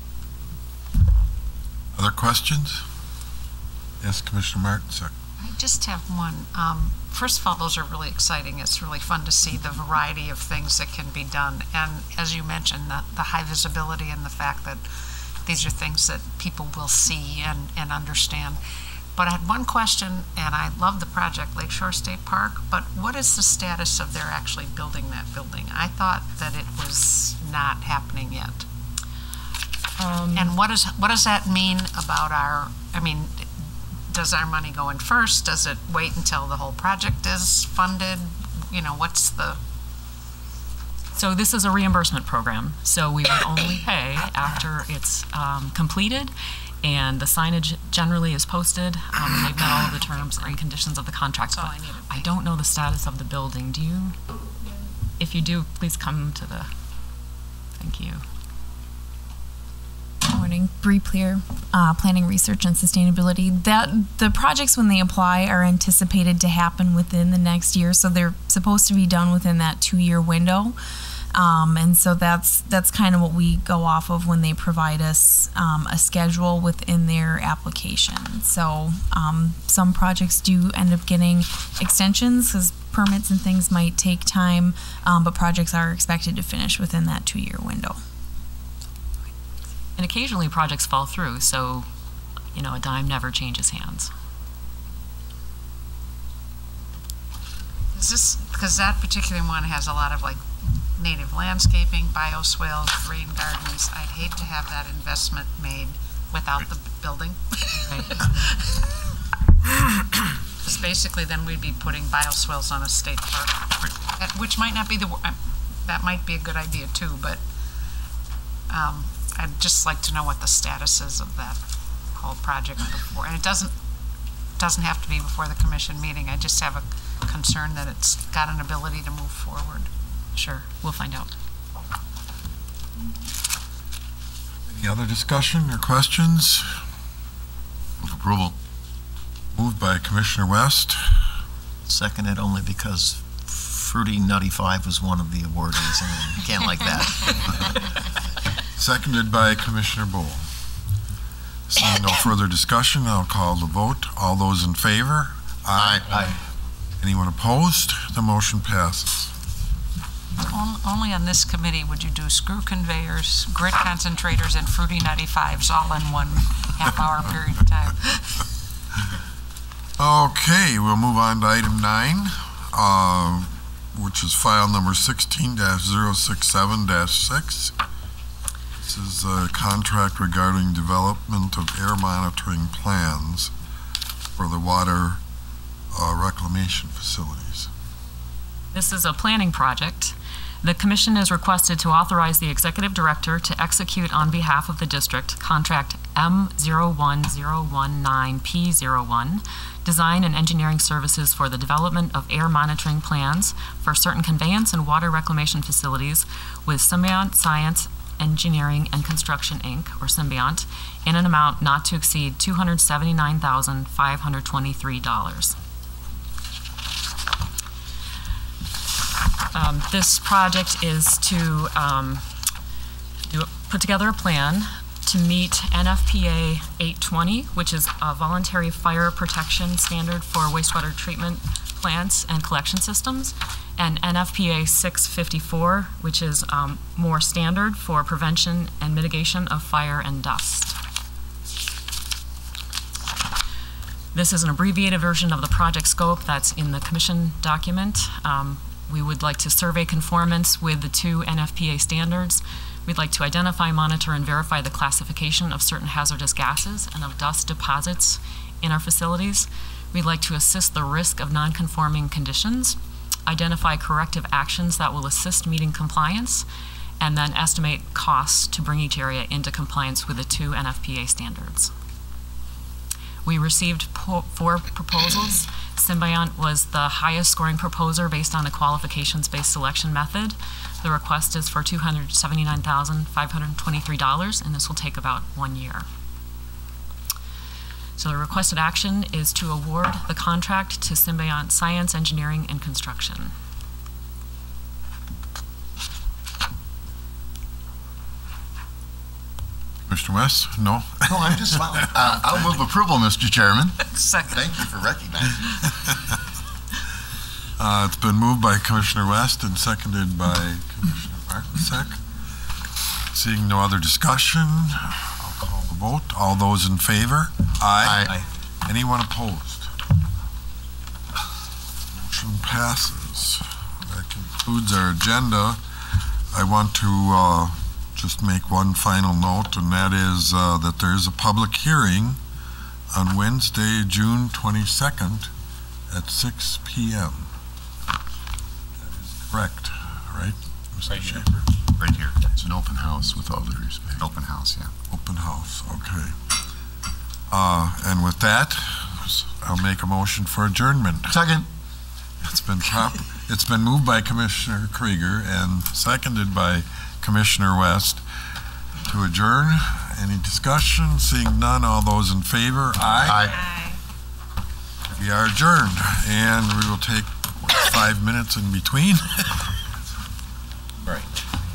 S2: Other questions? Yes, Commissioner Martin, sir.
S17: I just have one. Um, first of all, those are really exciting. It's really fun to see the variety of things that can be done. And as you mentioned, the, the high visibility and the fact that these are things that people will see and, and understand. But I had one question, and I love the project, Lakeshore State Park, but what is the status of their actually building that building? I thought that it was not happening yet. Um, and what is what does that mean about our, I mean, does our money go in first? Does it wait until the whole project is funded? You know, what's the...
S18: So this is a reimbursement program, so we would only pay after it's um, completed, and the signage generally is posted, um, and they've met all of the terms and conditions of the contract. But I don't know the status of the building. Do you? If you do, please come to the, thank you.
S7: Good morning, Bree Pleer, uh, Planning, Research, and Sustainability. That the projects, when they apply, are anticipated to happen within the next year, so they're supposed to be done within that two-year window. Um, and so that's that's kind of what we go off of when they provide us um, a schedule within their application. So um, some projects do end up getting extensions because permits and things might take time, um, but projects are expected to finish within that two-year window.
S18: And occasionally projects fall through, so you know, a dime never changes hands.
S17: Is this, because that particular one has a lot of like native landscaping, bioswales, rain gardens. I'd hate to have that investment made without the building. Because basically then we'd be putting bioswales on a state park, which might not be the, that might be a good idea too, but um, I'd just like to know what the status is of that whole project before. And it doesn't, doesn't have to be before the commission meeting. I just have a concern that it's got an ability to move forward.
S18: Sure, we'll find out.
S2: Any other discussion or questions?
S16: Move approval.
S2: Moved by Commissioner West.
S4: Seconded only because Fruity Nutty Five was one of the awardees, and I can't like that.
S2: Seconded by Commissioner Bowl. Seeing no further discussion, I'll call the vote. All those in favor?
S16: Aye.
S2: Aye. Anyone opposed? The motion passes.
S17: Only on this committee would you do screw conveyors, grit concentrators, and Fruity Nutty Fives all in one half-hour period of time.
S2: Okay, we'll move on to item nine, uh, which is file number sixteen dash zero six seven dash six. This is a contract regarding development of air monitoring plans for the water uh, reclamation facilities.
S18: This is a planning project. The Commission is requested to authorize the Executive Director to execute on behalf of the district contract M zero one zero one nine P zero one, design and engineering services for the development of air monitoring plans for certain conveyance and water reclamation facilities with Symbiont Science Engineering and Construction, Incorporated, or Symbiont, in an amount not to exceed two hundred seventy-nine thousand five hundred twenty-three dollars. Um, this project is to um, do, put together a plan to meet N F P A eight twenty, which is a voluntary fire protection standard for wastewater treatment plants and collection systems, and N F P A six fifty-four, which is um, more standard for prevention and mitigation of fire and dust. This is an abbreviated version of the project scope that's in the Commission document. Um, We would like to survey conformance with the two N F P A standards. We'd like to identify, monitor, and verify the classification of certain hazardous gases and of dust deposits in our facilities. We'd like to assist the risk of non-conforming conditions, identify corrective actions that will assist meeting compliance, and then estimate costs to bring each area into compliance with the two N F P A standards. We received po- four proposals. Symbiont was the highest scoring proposer based on a qualifications-based selection method. The request is for two hundred seventy-nine thousand five hundred twenty-three dollars, and this will take about one year. So the requested action is to award the contract to Symbiont Science, Engineering, and Construction.
S2: Mister West? No?
S16: No, I'm just smiling. Uh, I'll move approval, Mister Chairman.
S18: Second.
S16: Thank you for recognizing me.
S2: Uh, it's been moved by Commissioner West and seconded by Commissioner Martinsek. Seeing no other discussion, I'll call the vote. All those in favor? Aye.
S16: Aye.
S2: Anyone opposed? Motion passes. That concludes our agenda. I want to uh, just make one final note, and that is uh, that there is a public hearing on Wednesday, June twenty-second at six p m That is correct, right, Mister
S6: Right here.
S2: Shaper?
S6: Right here.
S16: It's an open house with all due respect.
S6: Open house, yeah.
S2: Open house, okay. Uh, and with that, I'll make a motion for adjournment.
S16: Second.
S2: It's been prop- it's been moved by Commissioner Krieger and seconded by Commissioner West to adjourn. Any discussion? Seeing none, all those in favor? Aye.
S16: Aye.
S2: We are adjourned, and we will take what, five minutes in between.
S16: Right.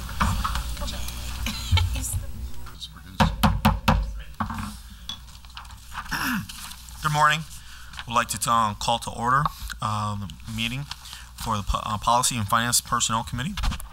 S19: Good morning. We'd like to um, call to order um, the meeting for the po- uh, Policy and Finance Personnel Committee.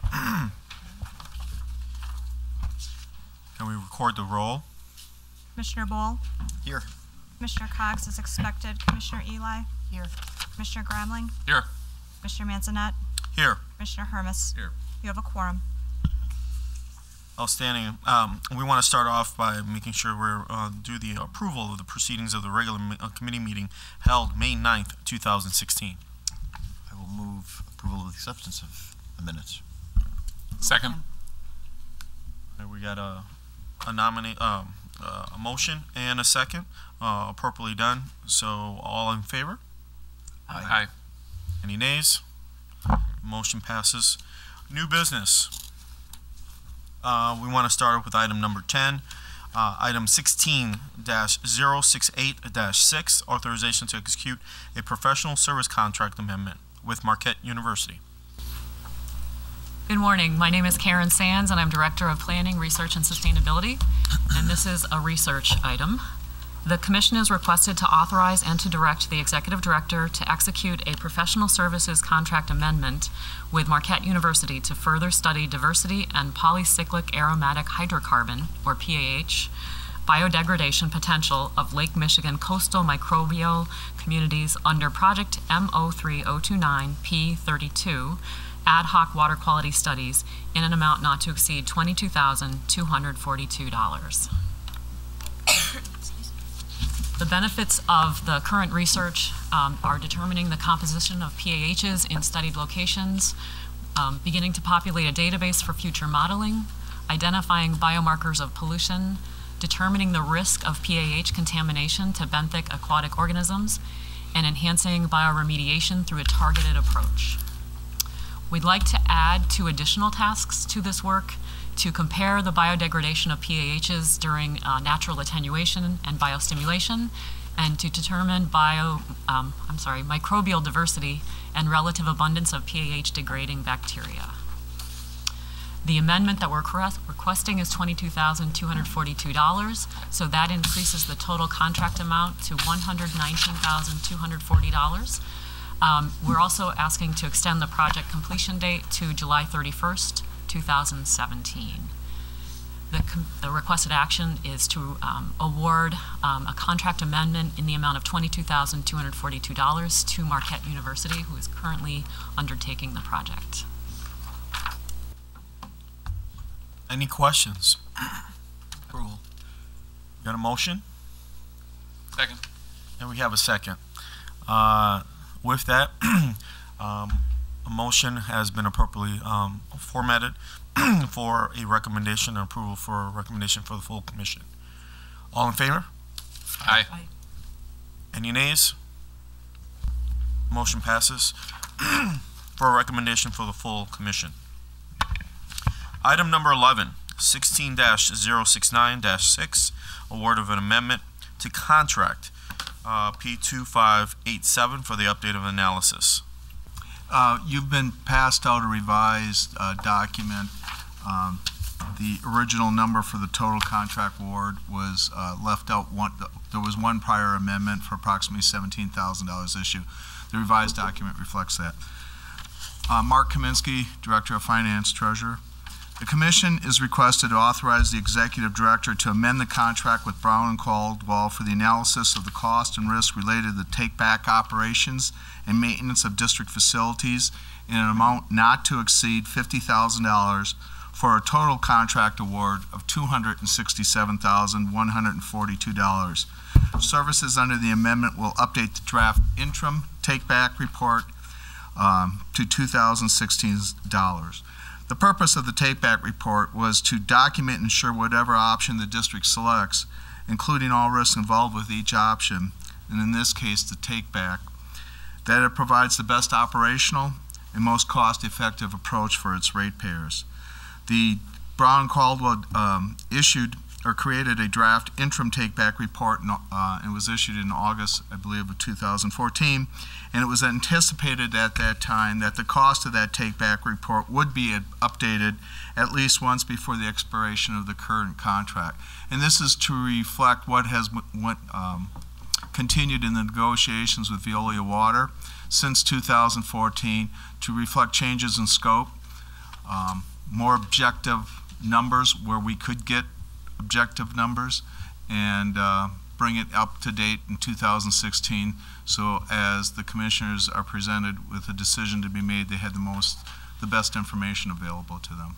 S19: Can we record the roll?
S3: Commissioner Bowl?
S4: Here.
S3: Commissioner Cox is expected. Commissioner Eli?
S15: Here.
S3: Commissioner Gramling?
S19: Here.
S3: Commissioner Manzanet?
S19: Here.
S3: Commissioner Hermes?
S19: Here.
S3: You have a quorum.
S19: Outstanding. Um, we want to start off by making sure we're uh, do the approval of the proceedings of the regular me- uh, committee meeting held May ninth, two thousand sixteen.
S4: I will move approval of the acceptance of the minutes.
S19: Second. And we got a a nominate um, uh, a motion and a second, uh, appropriately done. So all in favor?
S4: Aye.
S19: Aye. Any nays? Motion passes. New business. Uh, we want to start with item number ten. Uh, item sixteen dash zero six eight dash six, authorization to execute a professional service contract amendment with Marquette University.
S18: Good morning. My name is Karen Sands, and I'm Director of Planning, Research, and Sustainability, and this is a research item. The Commission is requested to authorize and to direct the Executive Director to execute a professional services contract amendment with Marquette University to further study diversity and polycyclic aromatic hydrocarbon, or P A H, biodegradation potential of Lake Michigan coastal microbial communities under Project M O three oh two nine P thirty-two, ad hoc water quality studies in an amount not to exceed twenty-two thousand two hundred forty-two dollars. The benefits of the current research um, are determining the composition of P A Hs in studied locations, um, beginning to populate a database for future modeling, identifying biomarkers of pollution, determining the risk of P A H contamination to benthic aquatic organisms, and enhancing bioremediation through a targeted approach. We'd like to add two additional tasks to this work: to compare the biodegradation of P A Hs during uh, natural attenuation and biostimulation, and to determine bio, um, I'm sorry, microbial diversity and relative abundance of P A H degrading bacteria. The amendment that we're requesting is twenty-two thousand two hundred forty-two dollars, so that increases the total contract amount to one hundred nineteen thousand two hundred forty dollars. Um, we're also asking to extend the project completion date to July thirty-first, two thousand seventeen. The, the requested action is to um, award um, a contract amendment in the amount of twenty-two thousand two hundred forty-two dollars to Marquette University, who is currently undertaking the project.
S19: Any questions? Approval. Got a motion?
S14: Second.
S19: And we have a second. Uh, with that, um, a motion has been appropriately um, formatted for a recommendation and approval for a recommendation for the full commission. All in favor?
S5: Aye.
S19: Aye. Any nays? Motion passes for a recommendation for the full commission. Item number eleven, sixteen dash zero six nine dash six, award of an amendment to contract uh, P two five eight seven for the update of analysis.
S20: Uh, you've been passed out a revised uh, document. Um, the original number for the total contract award was uh, left out. One, there was one prior amendment for approximately seventeen thousand dollars issue. The revised document reflects that. Uh, Mark Kaminsky, Director of Finance, Treasurer. The Commission is requested to authorize the Executive Director to amend the contract with Brown and Caldwell for the analysis of the cost and risk related to the take-back operations and maintenance of district facilities in an amount not to exceed fifty thousand dollars for a total contract award of two hundred sixty-seven thousand one hundred forty-two dollars. Services under the amendment will update the draft interim take-back report um, to two thousand sixteen dollars. The purpose of the take-back report was to document and ensure whatever option the district selects, including all risks involved with each option, and in this case the take-back, that it provides the best operational and most cost-effective approach for its ratepayers. The Brown Caldwell um, issued or created a draft interim take-back report uh, and was issued in August, I believe, of two thousand fourteen, and it was anticipated at that time that the cost of that take-back report would be updated at least once before the expiration of the current contract. And this is to reflect what has what, um, continued in the negotiations with Veolia Water since two thousand fourteen, to reflect changes in scope, um, more objective numbers where we could get objective numbers, and uh, bring it up to date in two thousand sixteen, so as the commissioners are presented with a decision to be made, they had the most, the best information available to them.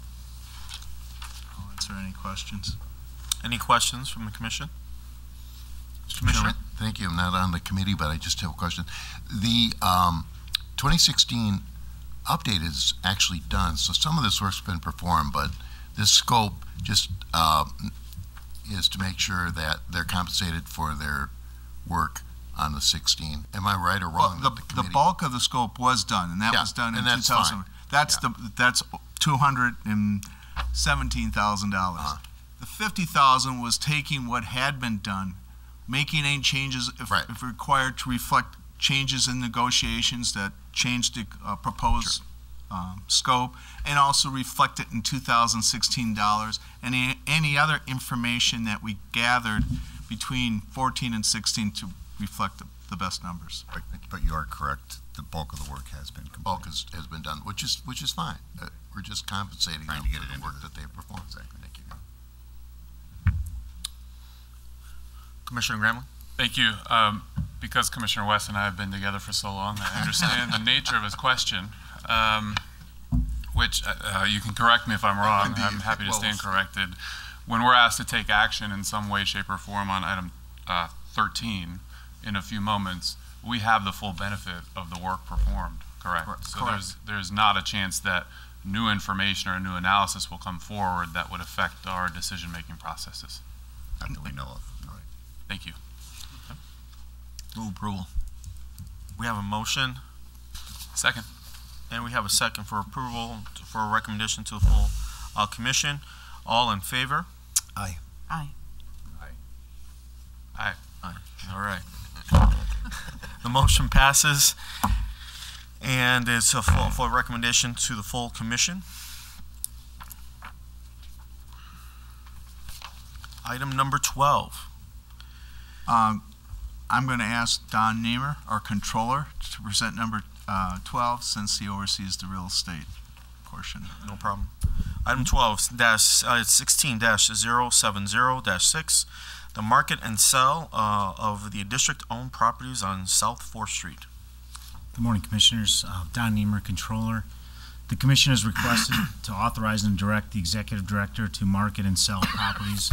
S20: I'll answer any questions.
S19: Any questions from the commission?
S16: Commissioner, thank you. I'm not on the committee, but I just have a question. The um, twenty sixteen update is actually done, so some of this work's been performed, but this scope just uh, is to make sure that they're compensated for their work on the sixteen. Am I right or wrong?
S20: Well, the, the, the bulk of the scope was done, and that
S16: yeah,
S20: was done in
S16: and that's
S20: two thousand.
S16: Fine.
S20: That's
S16: yeah.
S20: the that's two hundred seventeen thousand dollars. Uh-huh. The fifty thousand was taking what had been done, making any changes if,
S16: right.
S20: if required to reflect changes in negotiations that changed the uh, proposed sure. um, scope, and also reflect it in two thousand sixteen dollars. Any any other information that we gathered between fourteen and sixteen to reflect the, the best numbers.
S6: But, but you are correct. The bulk of the work has been completed.
S16: Bulk has, has been done, which is which is fine. Uh, we're just compensating them
S6: to get
S16: for
S6: it
S16: the work
S6: the,
S16: that they've performed. Exactly. Thank you.
S19: Commissioner Gramlin?
S21: Thank you. Um, because Commissioner West and I have been together for so long, I understand the nature of his question, um, which uh, you can correct me if I'm wrong.
S16: Indeed.
S21: I'm happy to
S16: Well,
S21: stand corrected. When we're asked to take action in some way, shape, or form on item uh, thirteen in a few moments, we have the full benefit of the work performed, correct?
S20: Correct.
S21: So there's, there's not a chance that new information or new analysis will come forward that would affect our decision-making processes.
S6: Not that we know of. All right.
S21: Thank you.
S19: Move approval. We have a motion.
S21: Second.
S19: And we have a second for approval to, for a recommendation to the full uh, commission. All in favor?
S4: Aye.
S17: Aye.
S19: Aye. Aye. All right. The motion passes, and it's a full, full recommendation to the full commission. Item number twelve.
S20: Um, I'm going to ask Don Niemer, our controller, to present number uh, twelve, since he oversees the real estate portion.
S19: No problem. Item twelve dash uh, sixteen dash zero seven zero dash six, the market and sell uh, of the district-owned properties on South Fourth Street.
S22: Good morning, Commissioners. Uh, Don Niemer, Controller. The Commission has requested to authorize and direct the Executive Director to market and sell properties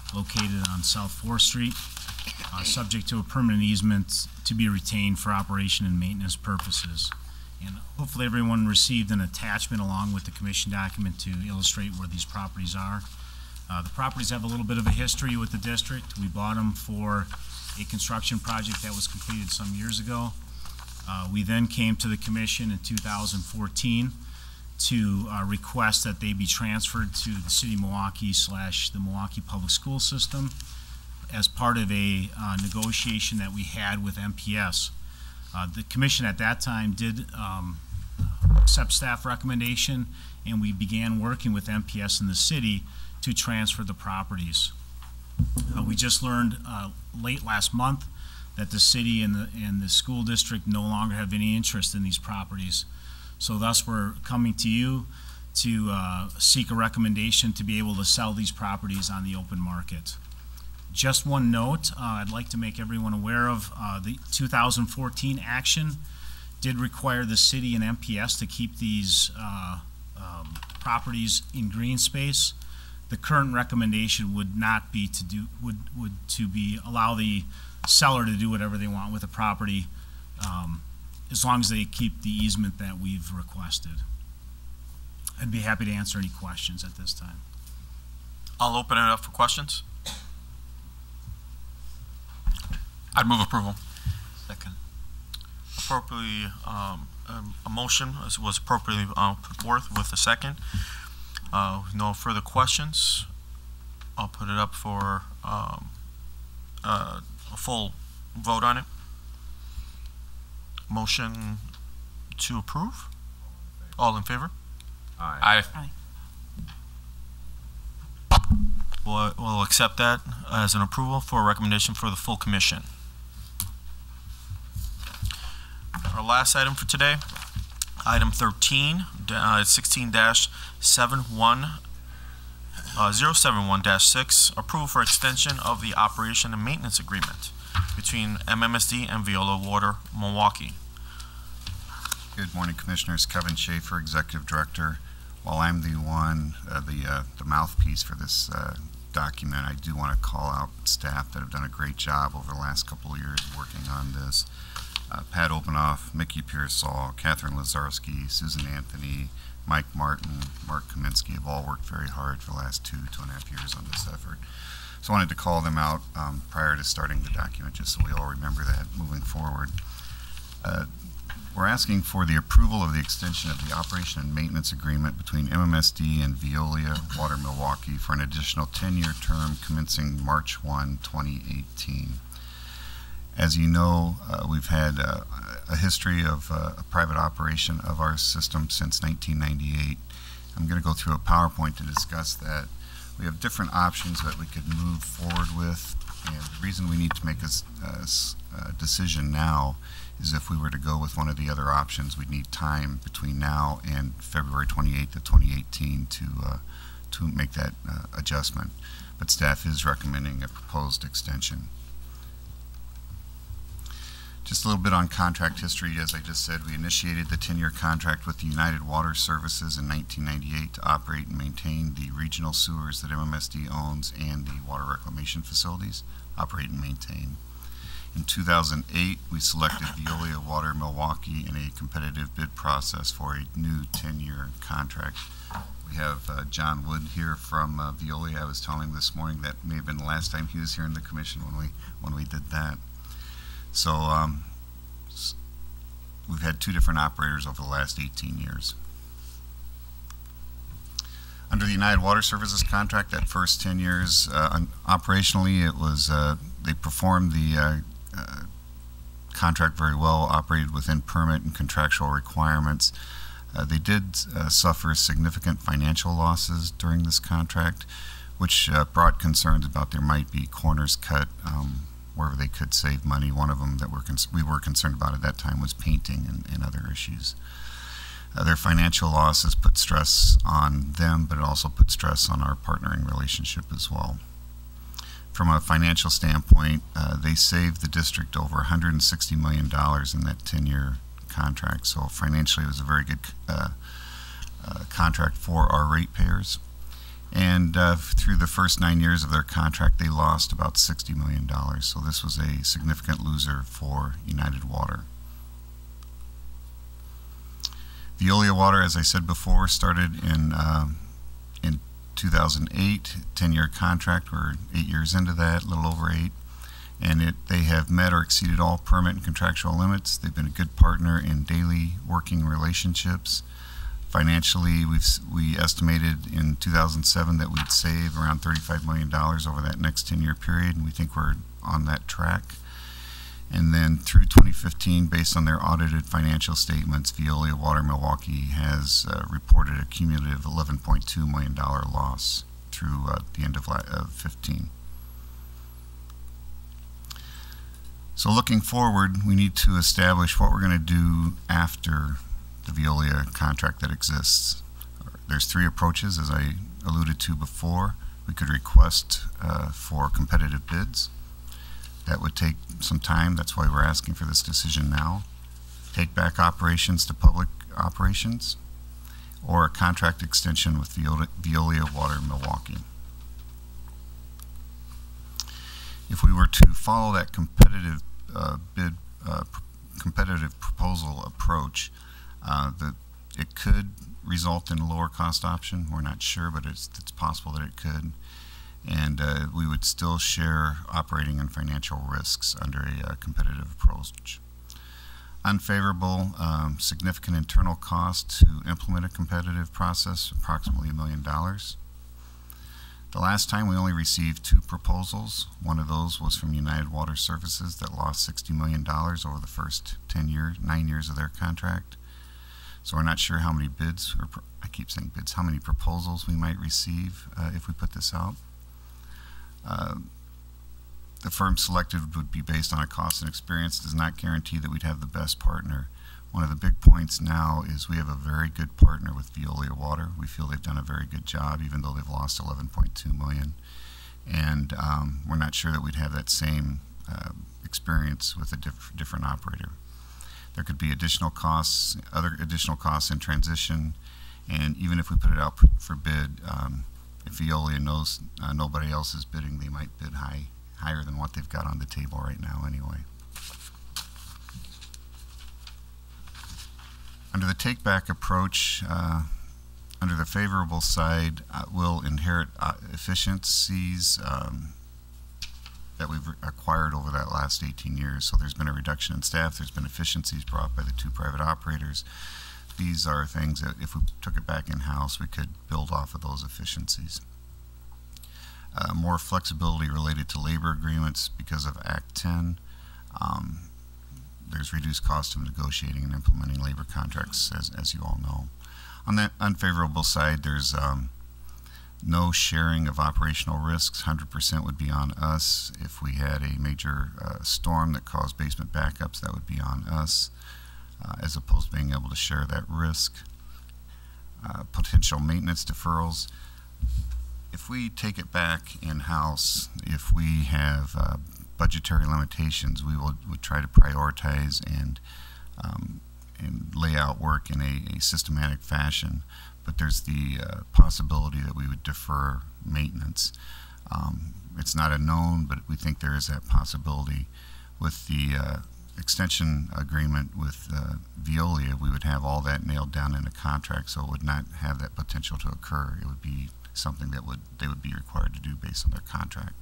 S22: located on South fourth Street, uh, subject to a permanent easement to be retained for operation and maintenance purposes. And hopefully everyone received an attachment along with the commission document to illustrate where these properties are. Uh, the properties have a little bit of a history with the district. We bought them for a construction project that was completed some years ago. Uh, we then came to the commission in two thousand fourteen to uh, request that they be transferred to the city of Milwaukee slash the Milwaukee Public School System as part of a uh, negotiation that we had with M P S. Uh, the commission at that time did um, accept staff recommendation, and we began working with M P S in the city to transfer the properties. Uh, we just learned uh, late last month that the city and the, and the school district no longer have any interest in these properties. So thus we're coming to you to uh, seek a recommendation to be able to sell these properties on the open market. Just one note, uh, I'd like to make everyone aware of uh, the two thousand fourteen action did require the city and M P S to keep these uh, um, properties in green space. The current recommendation would not be to do would would to be allow the seller to do whatever they want with the property, um, as long as they keep the easement that we've requested. I'd be happy to answer any questions at this time.
S19: I'll open it up for questions. I'd move approval.
S4: Second.
S19: Appropriately, um, um, a motion was was appropriately uh, put forth with a second. Uh, with no further questions, I'll put it up for um, uh, a full vote on it. Motion to approve. All in favor?
S21: Aye.
S19: Aye. We'll, we'll accept that as an approval for a recommendation for the full commission. Our last item for today, item thirteen, uh, sixteen dash seven one zero seven one dash six, approval for extension of the operation and maintenance agreement between M M S D and Veolia Water Milwaukee.
S6: Good morning, Commissioners. Kevin Schaefer, Executive Director. While I'm the one, uh, the uh, the mouthpiece for this uh, document, I do want to call out staff that have done a great job over the last couple of years working on this. Uh, Pat Openoff, Mickey Pearsall, Catherine Lazarski, Susan Anthony, Mike Martin, Mark Kaminsky have all worked very hard for the last two, two and a half years on this effort. So I wanted to call them out um, prior to starting the document, just so we all remember that moving forward. Uh, we're asking for the approval of the extension of the operation and maintenance agreement between M M S D and Veolia Water Milwaukee for an additional ten-year term commencing March first, twenty eighteen. As you know, uh, we've had uh, a history of uh, a private operation of our system since nineteen ninety-eight. I'm going to go through a PowerPoint to discuss that. We have different options that we could move forward with, and the reason we need to make a, a, a decision now is if we were to go with one of the other options, we'd need time between now and February twenty-eighth of twenty eighteen to, uh, to make that uh, adjustment. But staff is recommending a proposed extension. Just a little bit on contract history. As I just said, we initiated the ten-year contract with the United Water Services in nineteen ninety-eight to operate and maintain the regional sewers that M M S D owns and the water reclamation facilities, operate and maintain. In two thousand eight, we selected Veolia Water Milwaukee in a competitive bid process for a new ten-year contract. We have uh, John Wood here from uh, Veolia. I was telling him this morning that may have been the last time he was here in the commission when we when we did that. So um, we've had two different operators over the last eighteen years. Under the United Water Services contract, that first ten years, uh, operationally, it was uh, they performed the uh, uh, contract very well, operated within permit and contractual requirements. Uh, they did uh, suffer significant financial losses during this contract, which uh, brought concerns about there might be corners cut um, wherever they could save money. One of them that we're we were concerned about at that time was painting and, and other issues. Uh, their financial losses put stress on them, but it also put stress on our partnering relationship as well. From a financial standpoint, uh, they saved the district over one hundred sixty million dollars in that ten-year contract. So financially, it was a very good uh, uh, contract for our ratepayers. And uh, through the first nine years of their contract, they lost about sixty million dollars. So this was a significant loser for United Water. Veolia Water, as I said before, started in uh, in two thousand eight, ten-year contract. We're eight years into that, a little over eight. And it, they have met or exceeded all permit and contractual limits. They've been a good partner in daily working relationships. Financially, we've we estimated in two thousand seven that we'd save around thirty-five million dollars over that next ten-year period, and we think we're on that track. And then through twenty fifteen, based on their audited financial statements, Veolia Water Milwaukee has uh, reported a cumulative eleven point two million dollars loss through uh, the end of uh, fifteen. So looking forward, we need to establish what we're going to do after the Veolia contract that exists. There's three approaches, as I alluded to before. We could request uh, for competitive bids. That would take some time. That's why we're asking for this decision now. Take back operations to public operations, or a contract extension with Veolia, Veolia Water Milwaukee. If we were to follow that competitive uh, bid, uh, pr competitive proposal approach, uh, the, it could result in a lower cost option. We're not sure, but it's, it's possible that it could. And uh, we would still share operating and financial risks under a uh, competitive approach. Unfavorable, um, significant internal cost to implement a competitive process, approximately a million dollars. The last time we only received two proposals. One of those was from United Water Services that lost sixty million dollars over the first ten years, nine years of their contract. So we're not sure how many bids, or I keep saying bids, how many proposals we might receive uh, if we put this out. Uh, the firm selected would be based on a cost and experience. Does not guarantee that we'd have the best partner. One of the big points now is we have a very good partner with Veolia Water. We feel they've done a very good job, even though they've lost eleven point two million dollars. And um, we're not sure that we'd have that same uh, experience with a diff different operator. There could be additional costs, other additional costs in transition, and even if we put it out for bid, um, if Veolia knows uh, nobody else is bidding, they might bid high, higher than what they've got on the table right now anyway. Under the take-back approach, uh, under the favorable side, uh, we'll inherit uh, efficiencies um, that we've acquired over that last eighteen years. So there's been a reduction in staff, there's been efficiencies brought by the two private operators. These are things that if we took it back in-house, we could build off of those efficiencies. Uh, more flexibility related to labor agreements because of Act ten. Um, there's reduced cost of negotiating and implementing labor contracts, as, as you all know. On the unfavorable side, there's um, no sharing of operational risks. one hundred percent would be on us. If we had a major uh, storm that caused basement backups, that would be on us, uh, as opposed to being able to share that risk. Uh, potential maintenance deferrals. If we take it back in-house, if we have uh, budgetary limitations, we will would try to prioritize and um, and lay out work in a, a systematic fashion. But there's the uh, possibility that we would defer maintenance. Um, it's not a known, but we think there is that possibility. With the uh, extension agreement with uh, Veolia, we would have all that nailed down in a contract, so it would not have that potential to occur. It would be something that would they would be required to do based on their contract.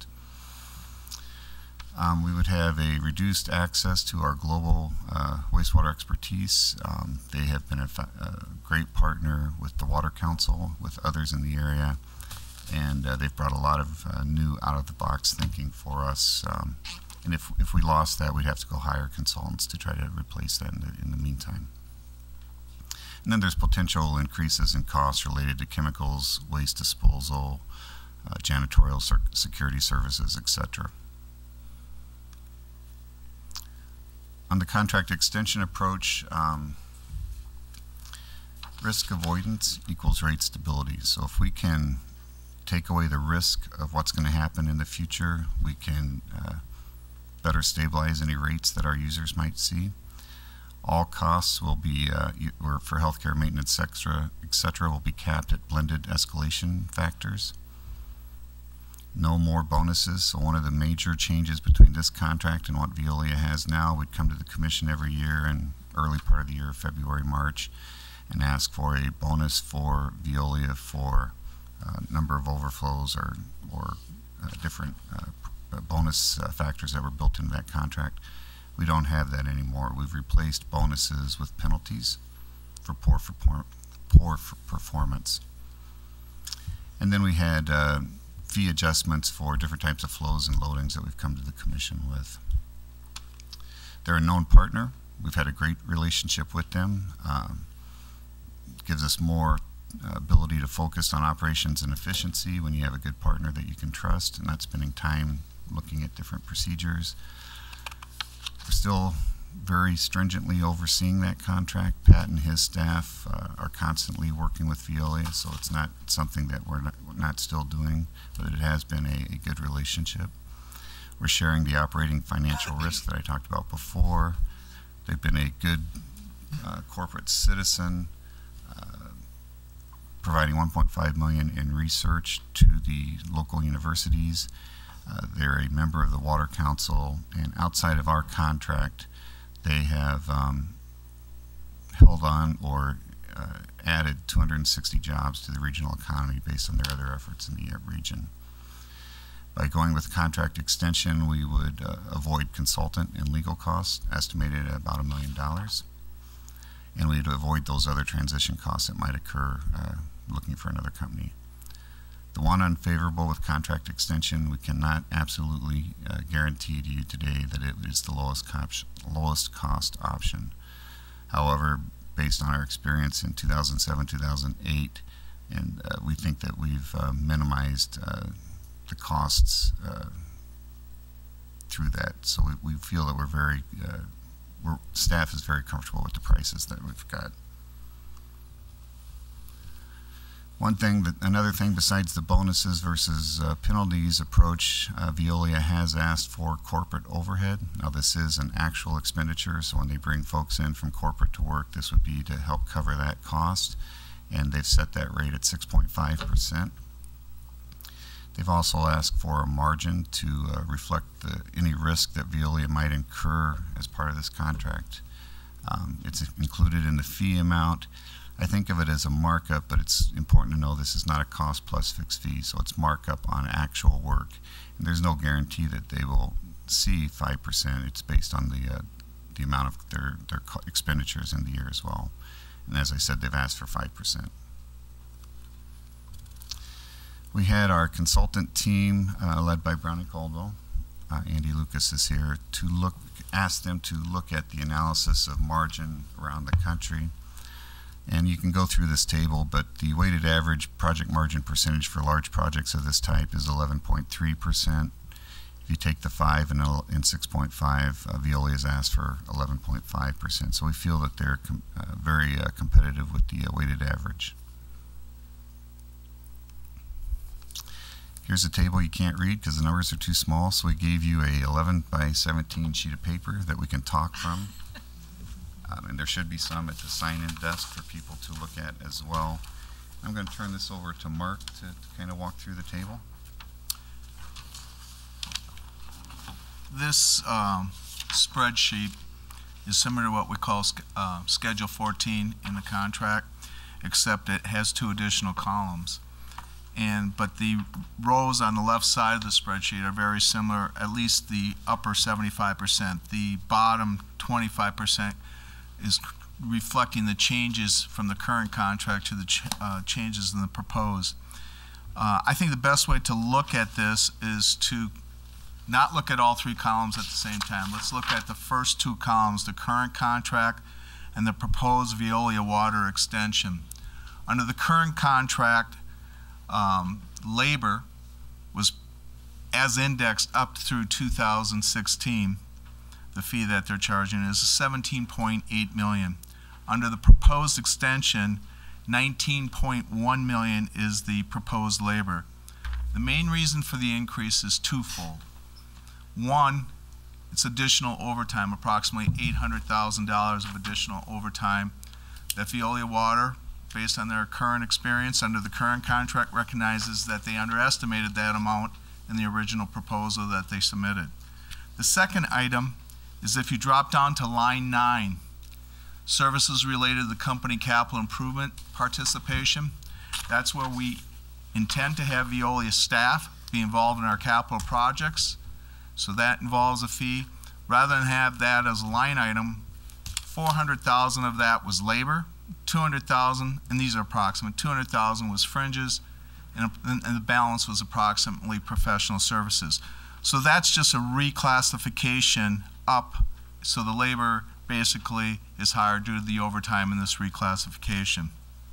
S6: Um, we would have a reduced access to our global uh, wastewater expertise. Um, they have been a, a great partner with the Water Council, with others in the area, and uh, they've brought a lot of uh, new out-of-the-box thinking for us. Um, and if, if we lost that, we'd have to go hire consultants to try to replace that in the, in the meantime. And then there's potential increases in costs related to chemicals, waste disposal, uh, janitorial security services, et cetera. On the contract extension approach, um, risk avoidance equals rate stability. So if we can take away the risk of what's going to happen in the future, we can uh, better stabilize any rates that our users might see. All costs will be, uh, y- or for healthcare maintenance, et cetera, et cetera, will be capped at blended escalation factors. No more bonuses. So one of the major changes between this contract and what Veolia has now, we'd come to the commission every year in early part of the year, February, March, and ask for a bonus for Veolia for uh, number of overflows or, or uh, different uh, p- bonus uh, factors that were built into that contract. We don't have that anymore. We've replaced bonuses with penalties for poor, for poor, poor for performance. And then we had uh, fee adjustments for different types of flows and loadings that we've come to the commission with. They're a known partner. We've had a great relationship with them. Um, gives us more uh, ability to focus on operations and efficiency when you have a good partner that you can trust and not spending time looking at different procedures. We're still very stringently overseeing that contract. Pat and his staff uh, are constantly working with Veolia, so it's not something that we're not, we're not still doing, but it has been a, a good relationship. We're sharing the operating financial risk that I talked about before. They've been a good uh, corporate citizen, uh, providing one point five million dollars in research to the local universities. Uh, they're a member of the Water Council, and outside of our contract, they have um, held on or uh, added two hundred sixty jobs to the regional economy based on their other efforts in the uh, region. By going with contract extension, we would uh, avoid consultant and legal costs, estimated at about a million dollars, and we'd avoid those other transition costs that might occur uh, looking for another company. The one unfavorable with contract extension, we cannot absolutely uh, guarantee to you today that it is the lowest, lowest cost option. However, based on our experience in two thousand seven, two thousand eight, and uh, we think that we've uh, minimized uh, the costs uh, through that. So we, we feel that we're very, uh, we're, staff is very comfortable with the prices that we've got. One thing, that another thing besides the bonuses versus uh, penalties approach, uh, Veolia has asked for corporate overhead. Now this is an actual expenditure, so when they bring folks in from corporate to work, this would be to help cover that cost, and they've set that rate at six point five percent. They've also asked for a margin to uh, reflect the, any risk that Veolia might incur as part of this contract. Um, it's included in the fee amount. I think of it as a markup, but it's important to know this is not a cost plus fixed fee, so it's markup on actual work. And there's no guarantee that they will see five percent. It's based on the, uh, the amount of their, their expenditures in the year as well. And as I said, they've asked for five percent. We had our consultant team uh, led by Brown and Caldwell. Uh, Andy Lucas is here to look, ask them to look at the analysis of margin around the country. And you can go through this table, but the weighted average project margin percentage for large projects of this type is eleven point three percent. If you take the five and, and six point five, uh, Veolia has asked for eleven point five percent. So we feel that they're com uh, very uh, competitive with the uh, weighted average. Here's a table you can't read because the numbers are too small, so we gave you a eleven by seventeen sheet of paper that we can talk from. Um, and there should be some at the sign-in desk for people to look at as well. I'm going to turn this over to Mark to, to kind of walk through the table.
S20: This um, spreadsheet is similar to what we call uh, Schedule fourteen in the contract, except it has two additional columns. And but the rows on the left side of the spreadsheet are very similar, at least the upper seventy-five percent. The bottom twenty-five percent is reflecting the changes from the current contract to the ch uh, changes in the proposed. Uh, I think the best way to look at this is to not look at all three columns at the same time. Let's look at the first two columns, the current contract and the proposed Veolia water extension. Under the current contract, um, labor was as indexed up through two thousand sixteen. The fee that they're charging is seventeen point eight million dollars. Under the proposed extension, nineteen point one million dollars is the proposed labor. The main reason for the increase is twofold. One, it's additional overtime, approximately eight hundred thousand dollars of additional overtime that Veolia Water, based on their current experience under the current contract, recognizes that they underestimated that amount in the original proposal that they submitted. The second item is if you drop down to line nine, services related to the company capital improvement participation. That's where we intend to have Veolia staff be involved in our capital projects. So that involves a fee. Rather than have that as a line item, four hundred thousand of that was labor, two hundred thousand, and these are approximate, two hundred thousand was fringes, and, and the balance was approximately professional services. So that's just a reclassification up, so the labor basically is higher due to the overtime in this reclassification.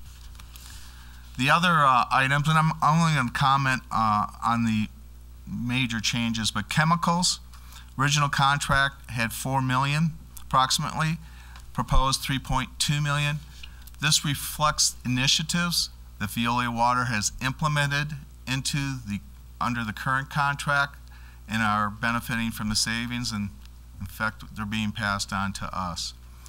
S20: The other uh, items, and I'm only going to comment uh, on the major changes, but chemicals, original contract had four million approximately, proposed three point two million. This reflects initiatives that Veolia Water has implemented into the under the current contract and are benefiting from the savings, and in fact they're being passed on to us.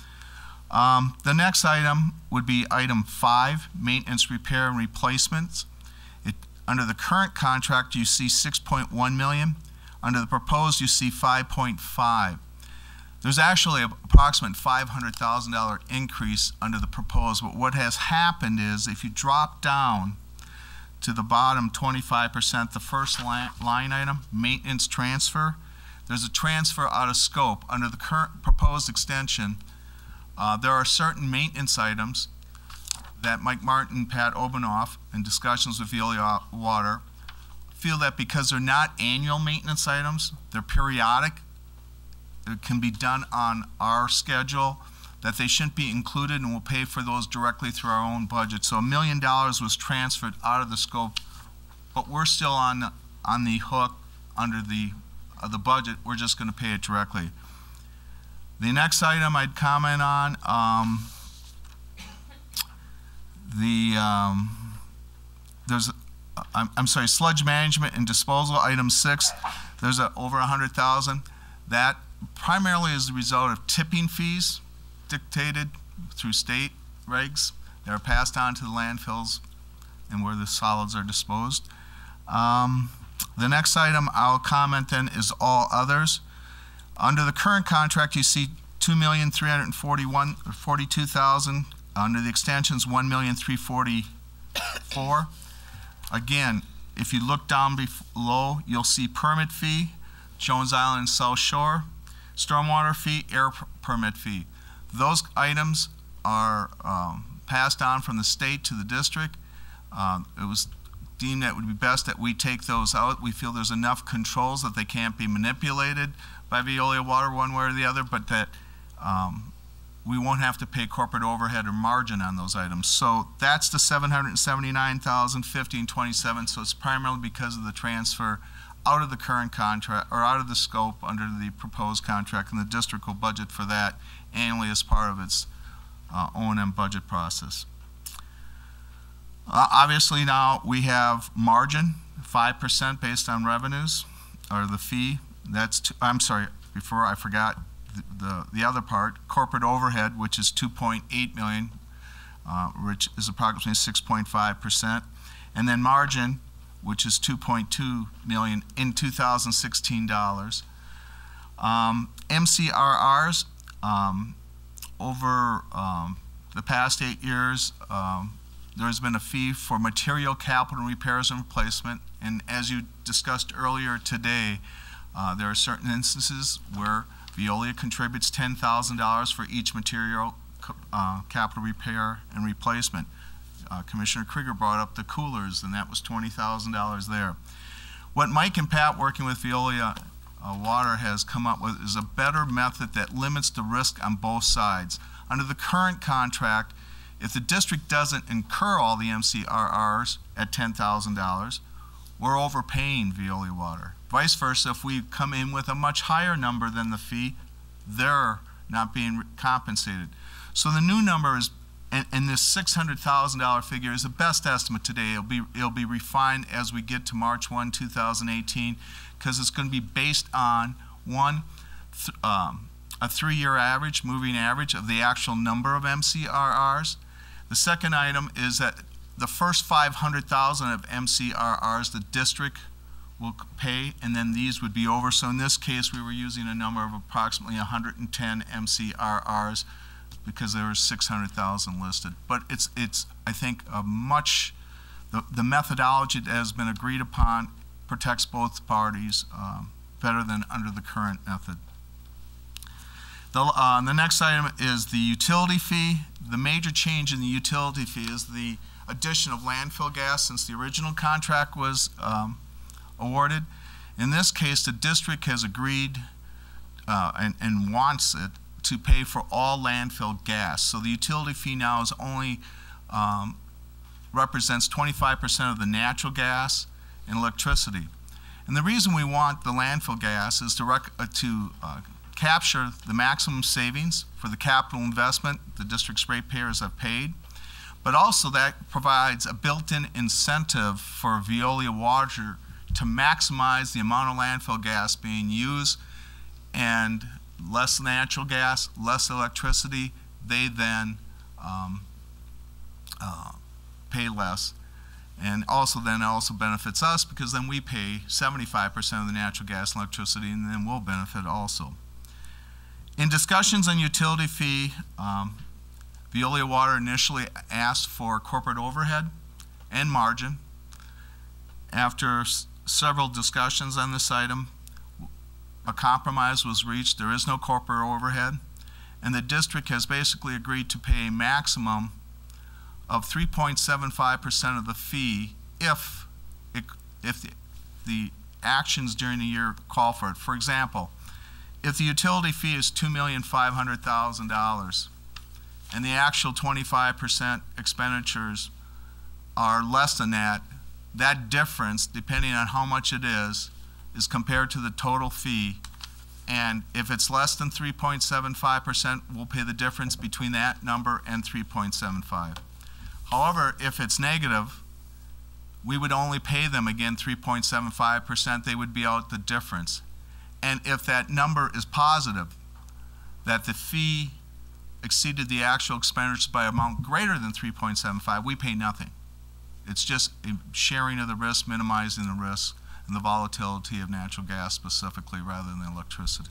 S20: Um, the next item would be item five, maintenance, repair, and replacements. It, under the current contract, you see six point one million. Under the proposed, you see five point five. There's actually an approximate five hundred thousand dollar increase under the proposed, but what has happened is if you drop down to the bottom twenty-five percent, the first line, line item, maintenance transfer, there's a transfer out of scope. Under the current proposed extension, uh, there are certain maintenance items that Mike Martin and Pat Obanoff, in discussions with Veolia Water, feel that because they're not annual maintenance items, they're periodic, it can be done on our schedule, that they shouldn't be included, and we'll pay for those directly through our own budget. So a million dollars was transferred out of the scope, but we're still on the, on the hook under the uh, the budget. We're just going to pay it directly. The next item I'd comment on, um, the um, there's uh, I'm, I'm sorry, sludge management and disposal, item six. There's a, over a hundred thousand. That primarily is the result of tipping fees dictated through state regs that are passed on to the landfills and where the solids are disposed. Um, the next item I'll comment then is all others. Under the current contract, you see two million three hundred forty-two thousand. Under the extensions, one million three hundred forty-four thousand. Again, if you look down below, you'll see permit fee, Jones Island and South Shore, stormwater fee, air permit fee. Those items are um, passed on from the state to the district. Um, it was deemed that it would be best that we take those out. We feel there's enough controls that they can't be manipulated by Veolia Water one way or the other, but that um, we won't have to pay corporate overhead or margin on those items. So that's the seven hundred seventy-nine thousand fifteen twenty-seven. So it's primarily because of the transfer out of the current contract, or out of the scope under the proposed contract, and the district will budget for that annually as part of its uh, O and M budget process. Uh, obviously now we have margin, five percent based on revenues, or the fee. That's, two, I'm sorry, before I forgot the, the, the other part, corporate overhead, which is two point eight million, uh, which is approximately six point five percent. And then margin, which is two point two million in two thousand sixteen dollars. Um, M C R Rs, um, over um, the past eight years, um, there's been a fee for material capital repairs and replacement, and as you discussed earlier today, uh, there are certain instances where Veolia contributes ten thousand dollars for each material uh, capital repair and replacement. Uh, Commissioner Krieger brought up the coolers, and that was twenty thousand dollars there. What Mike and Pat, working with Veolia uh, Water, has come up with is a better method that limits the risk on both sides. Under the current contract, if the district doesn't incur all the M C R Rs at ten thousand dollars, we're overpaying Veolia Water. Vice versa, if we come in with a much higher number than the fee, they're not being compensated. So the new number is, and, and this six hundred thousand dollar figure is the best estimate today. It'll be, it'll be refined as we get to March first, two thousand eighteen, because it's going to be based on, one, th um, a three-year average, moving average of the actual number of M C R Rs. The second item is that the first five hundred thousand of M C R Rs the district will pay, and then these would be over. So in this case, we were using a number of approximately one hundred ten M C R Rs because there were six hundred thousand listed. But it's, it's I think, a much, the, the methodology that has been agreed upon protects both parties um, better than under the current method. The, uh, the next item is the utility fee. The major change in the utility fee is the addition of landfill gas since the original contract was um, awarded. In this case, the district has agreed uh, and, and wants it to pay for all landfill gas. So the utility fee now is only um, represents twenty-five percent of the natural gas and electricity. And the reason we want the landfill gas is to, rec uh, to uh, capture the maximum savings for the capital investment the district's ratepayers have paid, but also that provides a built-in incentive for Veolia Water to maximize the amount of landfill gas being used, and less natural gas, less electricity, they then um, uh, pay less. And also then it also benefits us because then we pay seventy-five percent of the natural gas and electricity, and then we'll benefit also. In discussions on utility fee, um, Veolia Water initially asked for corporate overhead and margin. After s several discussions on this item, a compromise was reached. There is no corporate overhead, and the district has basically agreed to pay a maximum of three point seven five percent of the fee if, it, if the, the actions during the year call for it. For example, if the utility fee is two million five hundred thousand dollars and the actual twenty-five percent expenditures are less than that, that difference, depending on how much it is, is compared to the total fee. And if it's less than three point seven five percent, we'll pay the difference between that number and three point seven five. However, if it's negative, we would only pay them, again, three point seven five percent. They would be out the difference. And if that number is positive, that the fee exceeded the actual expenditures by amount greater than three point seven five, we pay nothing. It's just a sharing of the risk, minimizing the risk and the volatility of natural gas specifically rather than electricity.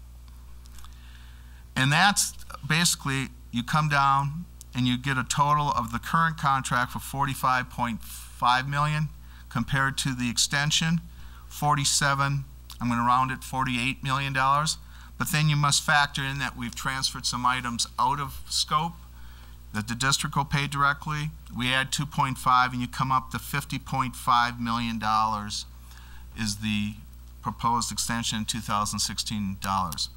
S20: And that's basically, you come down and you get a total of the current contract for forty-five point five million dollars compared to the extension, forty-seven, I'm going to round it, forty-eight million dollars. But then you must factor in that we've transferred some items out of scope that the district will pay directly. We add two point five and you come up to fifty point five million dollars is the proposed extension in two thousand sixteen dollars.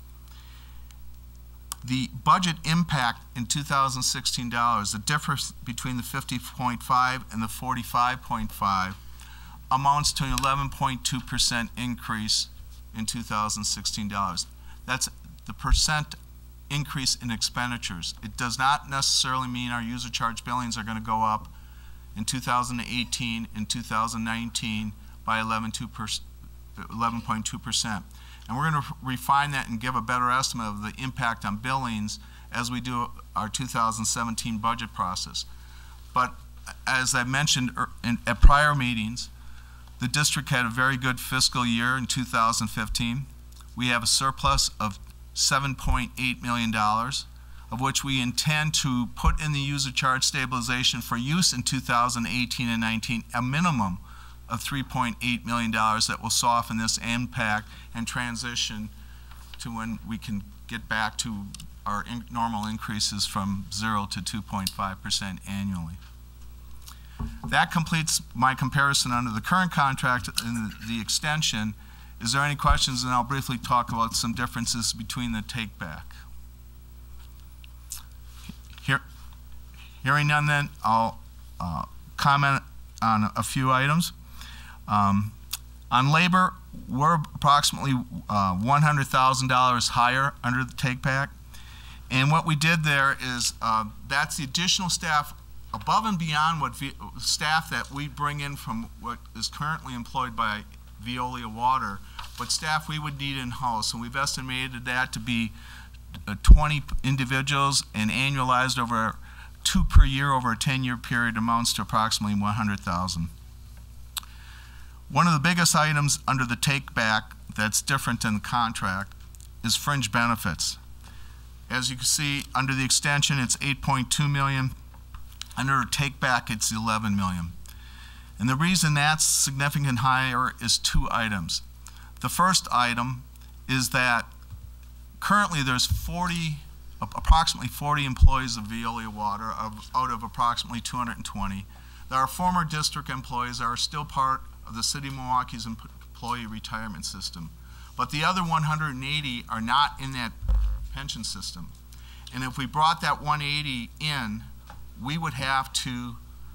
S20: The budget impact in two thousand sixteen dollars, the difference between the fifty point five and the forty-five point five, amounts to an eleven point two percent increase in two thousand sixteen dollars. That's the percent increase in expenditures. It does not necessarily mean our user charge billings are going to go up in two thousand eighteen and two thousand nineteen by eleven point two percent. And we're going to refine that and give a better estimate of the impact on billings as we do our two thousand seventeen budget process. But as I mentioned in, at prior meetings, the district had a very good fiscal year in two thousand fifteen. We have a surplus of seven point eight million dollars, of which we intend to put in the user charge stabilization for use in two thousand eighteen and nineteen, a minimum of three point eight million dollars that will soften this impact and transition to when we can get back to our in normal increases from zero to two point five percent annually. That completes my comparison under the current contract and the extension. Is there any questions? And I'll briefly talk about some differences between the take-back. Here, hearing none then, I'll uh, comment on a few items. Um, on labor, we're approximately uh, one hundred thousand dollars higher under the take-back. And what we did there is uh, that's the additional staff above and beyond what v staff that we bring in from what is currently employed by Veolia Water what staff we would need in-house, and we've estimated that to be uh, twenty individuals, and annualized over two per year over a ten-year period amounts to approximately one hundred thousand. One of the biggest items under the take-back that's different than the contract is fringe benefits. As you can see, under the extension, it's eight point two million. Under take-back, it's eleven million. And the reason that's significantly higher is two items. The first item is that currently there's forty, approximately forty employees of Veolia Water of, out of approximately two hundred twenty. There are former district employees that are still part of the City of Milwaukee's employee retirement system. But the other one hundred eighty are not in that pension system. And if we brought that one hundred eighty in, we would have to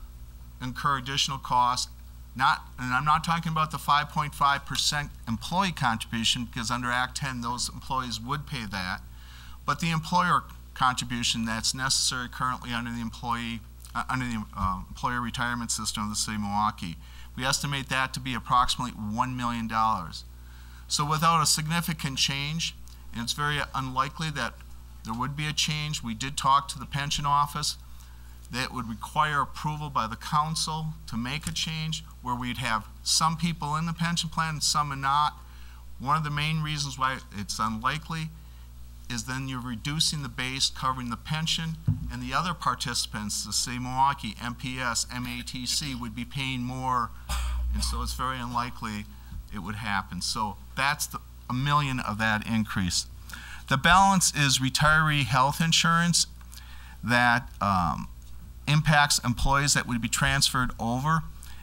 S20: incur additional costs. Not, and I'm not talking about the five point five percent employee contribution, because under Act ten, those employees would pay that, but the employer contribution that's necessary currently under the employee, uh, under the uh, employer retirement system of the City of Milwaukee. We estimate that to be approximately one million dollars. So without a significant change, and it's very unlikely that there would be a change, we did talk to the pension office, that would require approval by the council to make a change, where we'd have some people in the pension plan and some are not. One of the main reasons why it's unlikely is then you're reducing the base covering the pension, and the other participants, the City of Milwaukee, M P S, M A T C, would be paying more, and so it's very unlikely it would happen. So that's the, a million of that increase. The balance is retiree health insurance that um, impacts employees that would be transferred over,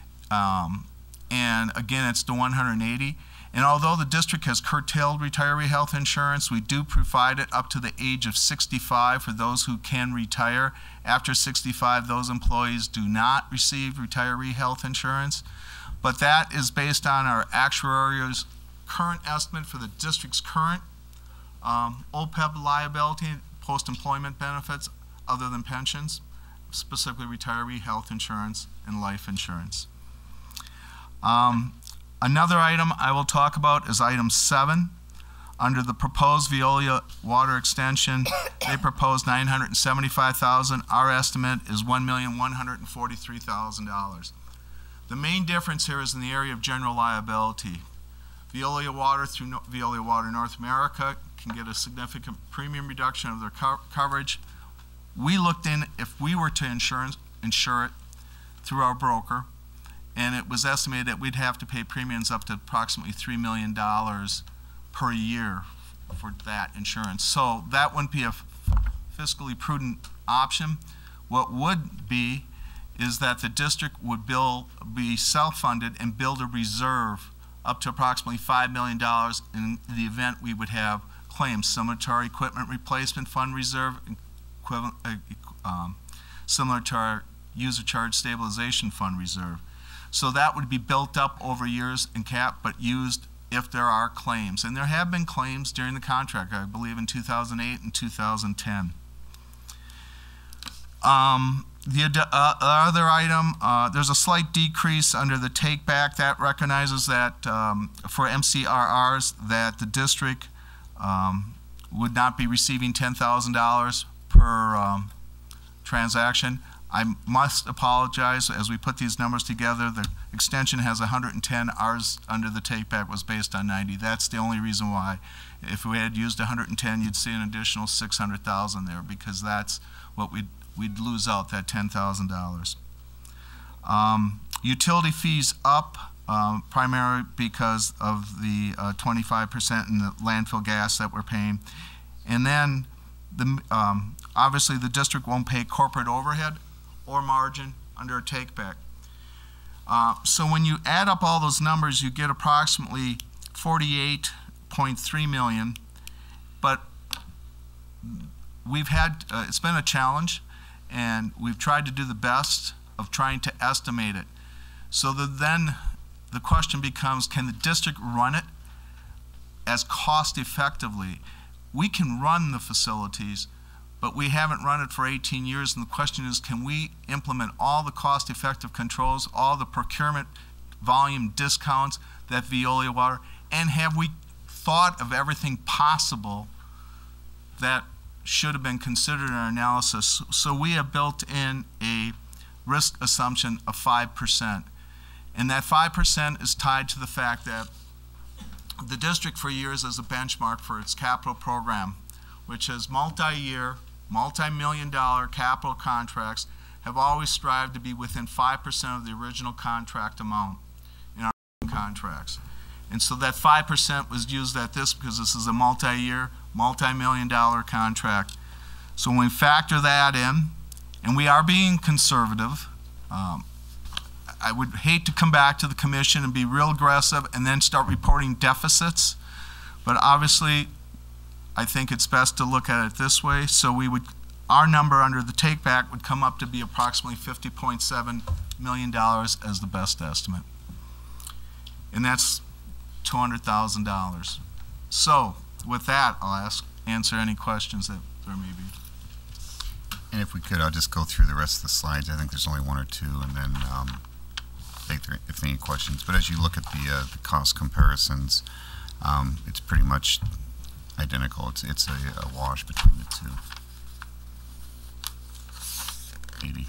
S20: um, and again, it's the one hundred eighty. And although the district has curtailed retiree health insurance, we do provide it up to the age of sixty-five for those who can retire. After sixty-five, those employees do not receive retiree health insurance. But that is based on our actuarial's current estimate for the district's current um, O P E B liability, post-employment benefits other than pensions, specifically retiree health insurance and life insurance. Um, Another item I will talk about is item seven. Under the proposed Veolia water extension, they proposed nine hundred seventy-five thousand dollars. Our estimate is one million one hundred forty-three thousand dollars. The main difference here is in the area of general liability. Veolia Water through no Veolia Water North America can get a significant premium reduction of their co coverage. We looked in if we were to insure, insure it through our broker, and it was estimated that we'd have to pay premiums up to approximately three million dollars per year for that insurance. So that wouldn't be a fiscally prudent option. What would be is that the district would bill, be self-funded and build a reserve up to approximately five million dollars in the event we would have claims, similar to our equipment replacement fund reserve, equivalent, uh, um, similar to our user charge stabilization fund reserve. So that would be built up over years and capped, but used if there are claims. And there have been claims during the contract, I believe in two thousand eight and two thousand ten. Um, the uh, other item, uh, there's a slight decrease under the take back. That recognizes that um, for M C R Rs that the district um, would not be receiving ten thousand dollars per um, transaction. I must apologize, as we put these numbers together, the extension has one hundred ten, ours under the take-back was based on ninety. That's the only reason why. If we had used one hundred ten, you'd see an additional six hundred thousand there, because that's what we'd, we'd lose out, that ten thousand dollars. Um, utility fees up, um, primarily because of the uh, twenty-five percent in the landfill gas that we're paying. And then, the, um, obviously, the district won't pay corporate overhead or margin under a take-back. Uh, so when you add up all those numbers, you get approximately forty-eight point three million, but we've had, uh, it's been a challenge, and we've tried to do the best of trying to estimate it. So that then the question becomes, can the district run it as cost effectively? We can run the facilities, but we haven't run it for eighteen years, and the question is, can we implement all the cost-effective controls, all the procurement volume discounts that Veolia water? And have we thought of everything possible that should have been considered in our analysis? So we have built in a risk assumption of five percent. And that five percent is tied to the fact that the district for years as a benchmark for its capital program, which has multi-year, multi-million dollar capital contracts, have always strived to be within five percent of the original contract amount in our contracts. And so that five percent was used at this because this is a multi-year, multi-million dollar contract. So when we factor that in, and we are being conservative, um, I would hate to come back to the commission and be real aggressive and then start reporting deficits. But obviously, I think it's best to look at it this way. So we would, our number under the take back would come up to be approximately fifty point seven million dollars as the best estimate. And that's two hundred thousand dollars. So with that, I'll ask, answer any questions that there may be.
S6: And if we could, I'll just go through the rest of the slides. I think there's only one or two, and then um, take there, if there are any questions. But as you look at the, uh, the cost comparisons, um, it's pretty much identical. It's, it's a, a wash between the two. eighty.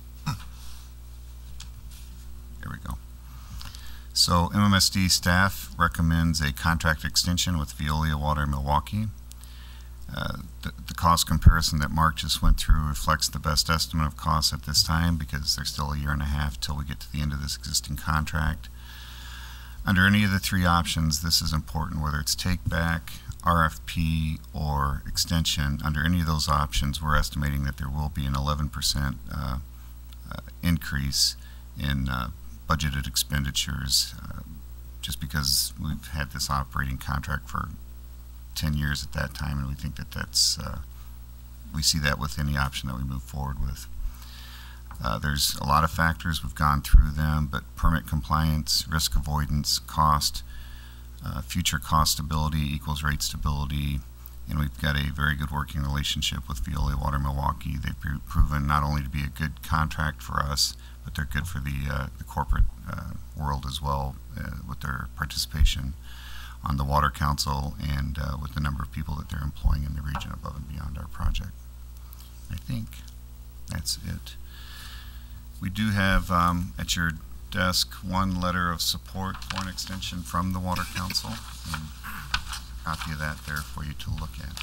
S6: There we go. So M M S D staff recommends a contract extension with Veolia Water Milwaukee. Uh, the, the cost comparison that Mark just went through reflects the best estimate of costs at this time because there's still a year and a half till we get to the end of this existing contract. Under any of the three options, this is important, whether it's take back, R F P, or extension. Under any of those options, we're estimating that there will be an eleven percent uh, uh, increase in uh, budgeted expenditures uh, just because we've had this operating contract for ten years at that time, and we think that that's, uh, we see that with any option that we move forward with. Uh, there's a lot of factors, we've gone through them, but permit compliance, risk avoidance, cost, uh, future cost stability equals rate stability, and we've got a very good working relationship with Veolia Water Milwaukee. They've pr proven not only to be a good contract for us, but they're good for the, uh, the corporate uh, world as well uh, with their participation on the Water Council and uh, with the number of people that they're employing in the region above and beyond our project. I think that's it. We do have um, at your desk one letter of support for an extension from the Water Council, and a copy of that there for you to look at.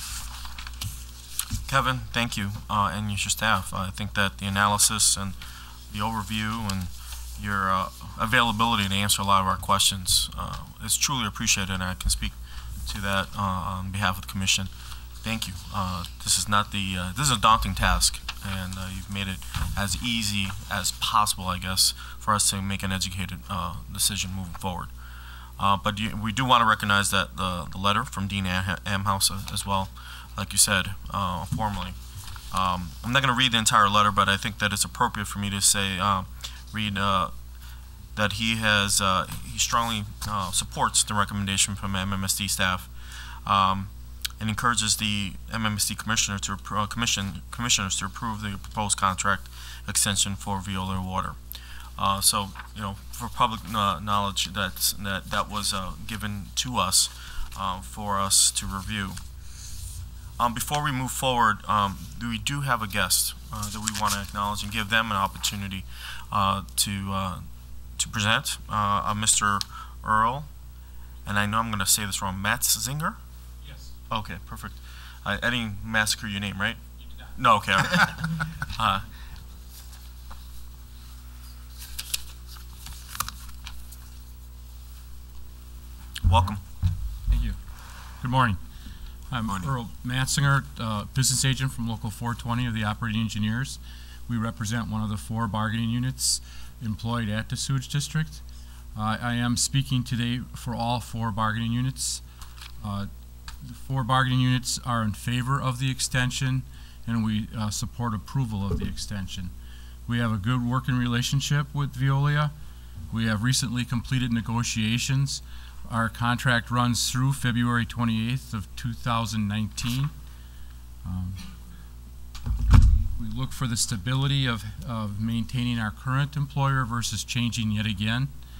S19: Kevin, thank you, uh, and your staff. I think that the analysis and the overview and your uh, availability to answer a lot of our questions uh, is truly appreciated, and I can speak to that uh, on behalf of the Commission. Thank you. Uh, this is not the uh, this is a daunting task, and uh, you've made it as easy as possible, I guess, for us to make an educated uh, decision moving forward. Uh, but you, we do want to recognize that the, the letter from Dean Amhouse as well, like you said, uh, formally. Um, I'm not going to read the entire letter, but I think that it's appropriate for me to say. Uh, read uh, that he has uh, he strongly uh, supports the recommendation from M M S D staff um, and encourages the M M S D commissioner to uh, commission commissioners to approve the proposed contract extension for Veolia Water. Uh, so you know, for public uh, knowledge, that that that was uh, given to us uh, for us to review. Um, before we move forward, um, we do have a guest uh, that we want to acknowledge and give them an opportunity uh, to uh, to present, uh, uh, Mister Earl, and I know I'm going to say this wrong, Matzinger?
S1: Yes.
S19: Okay, perfect. I, I didn't massacre your name, right? You did not. No, okay. All right. uh, welcome.
S1: Thank you. Good morning. I'm Earl Matzinger, uh, business agent from Local four twenty of the Operating Engineers. We represent one of the four bargaining units employed at the sewage district. Uh, I am speaking today for all four bargaining units. Uh, the four bargaining units are in favor of the extension, and we uh, support approval of the extension. We have a good working relationship with Veolia. We have recently completed negotiations. Our contract runs through February twenty-eighth of two thousand nineteen. Um, we look for the stability of, of maintaining our current employer versus changing yet again.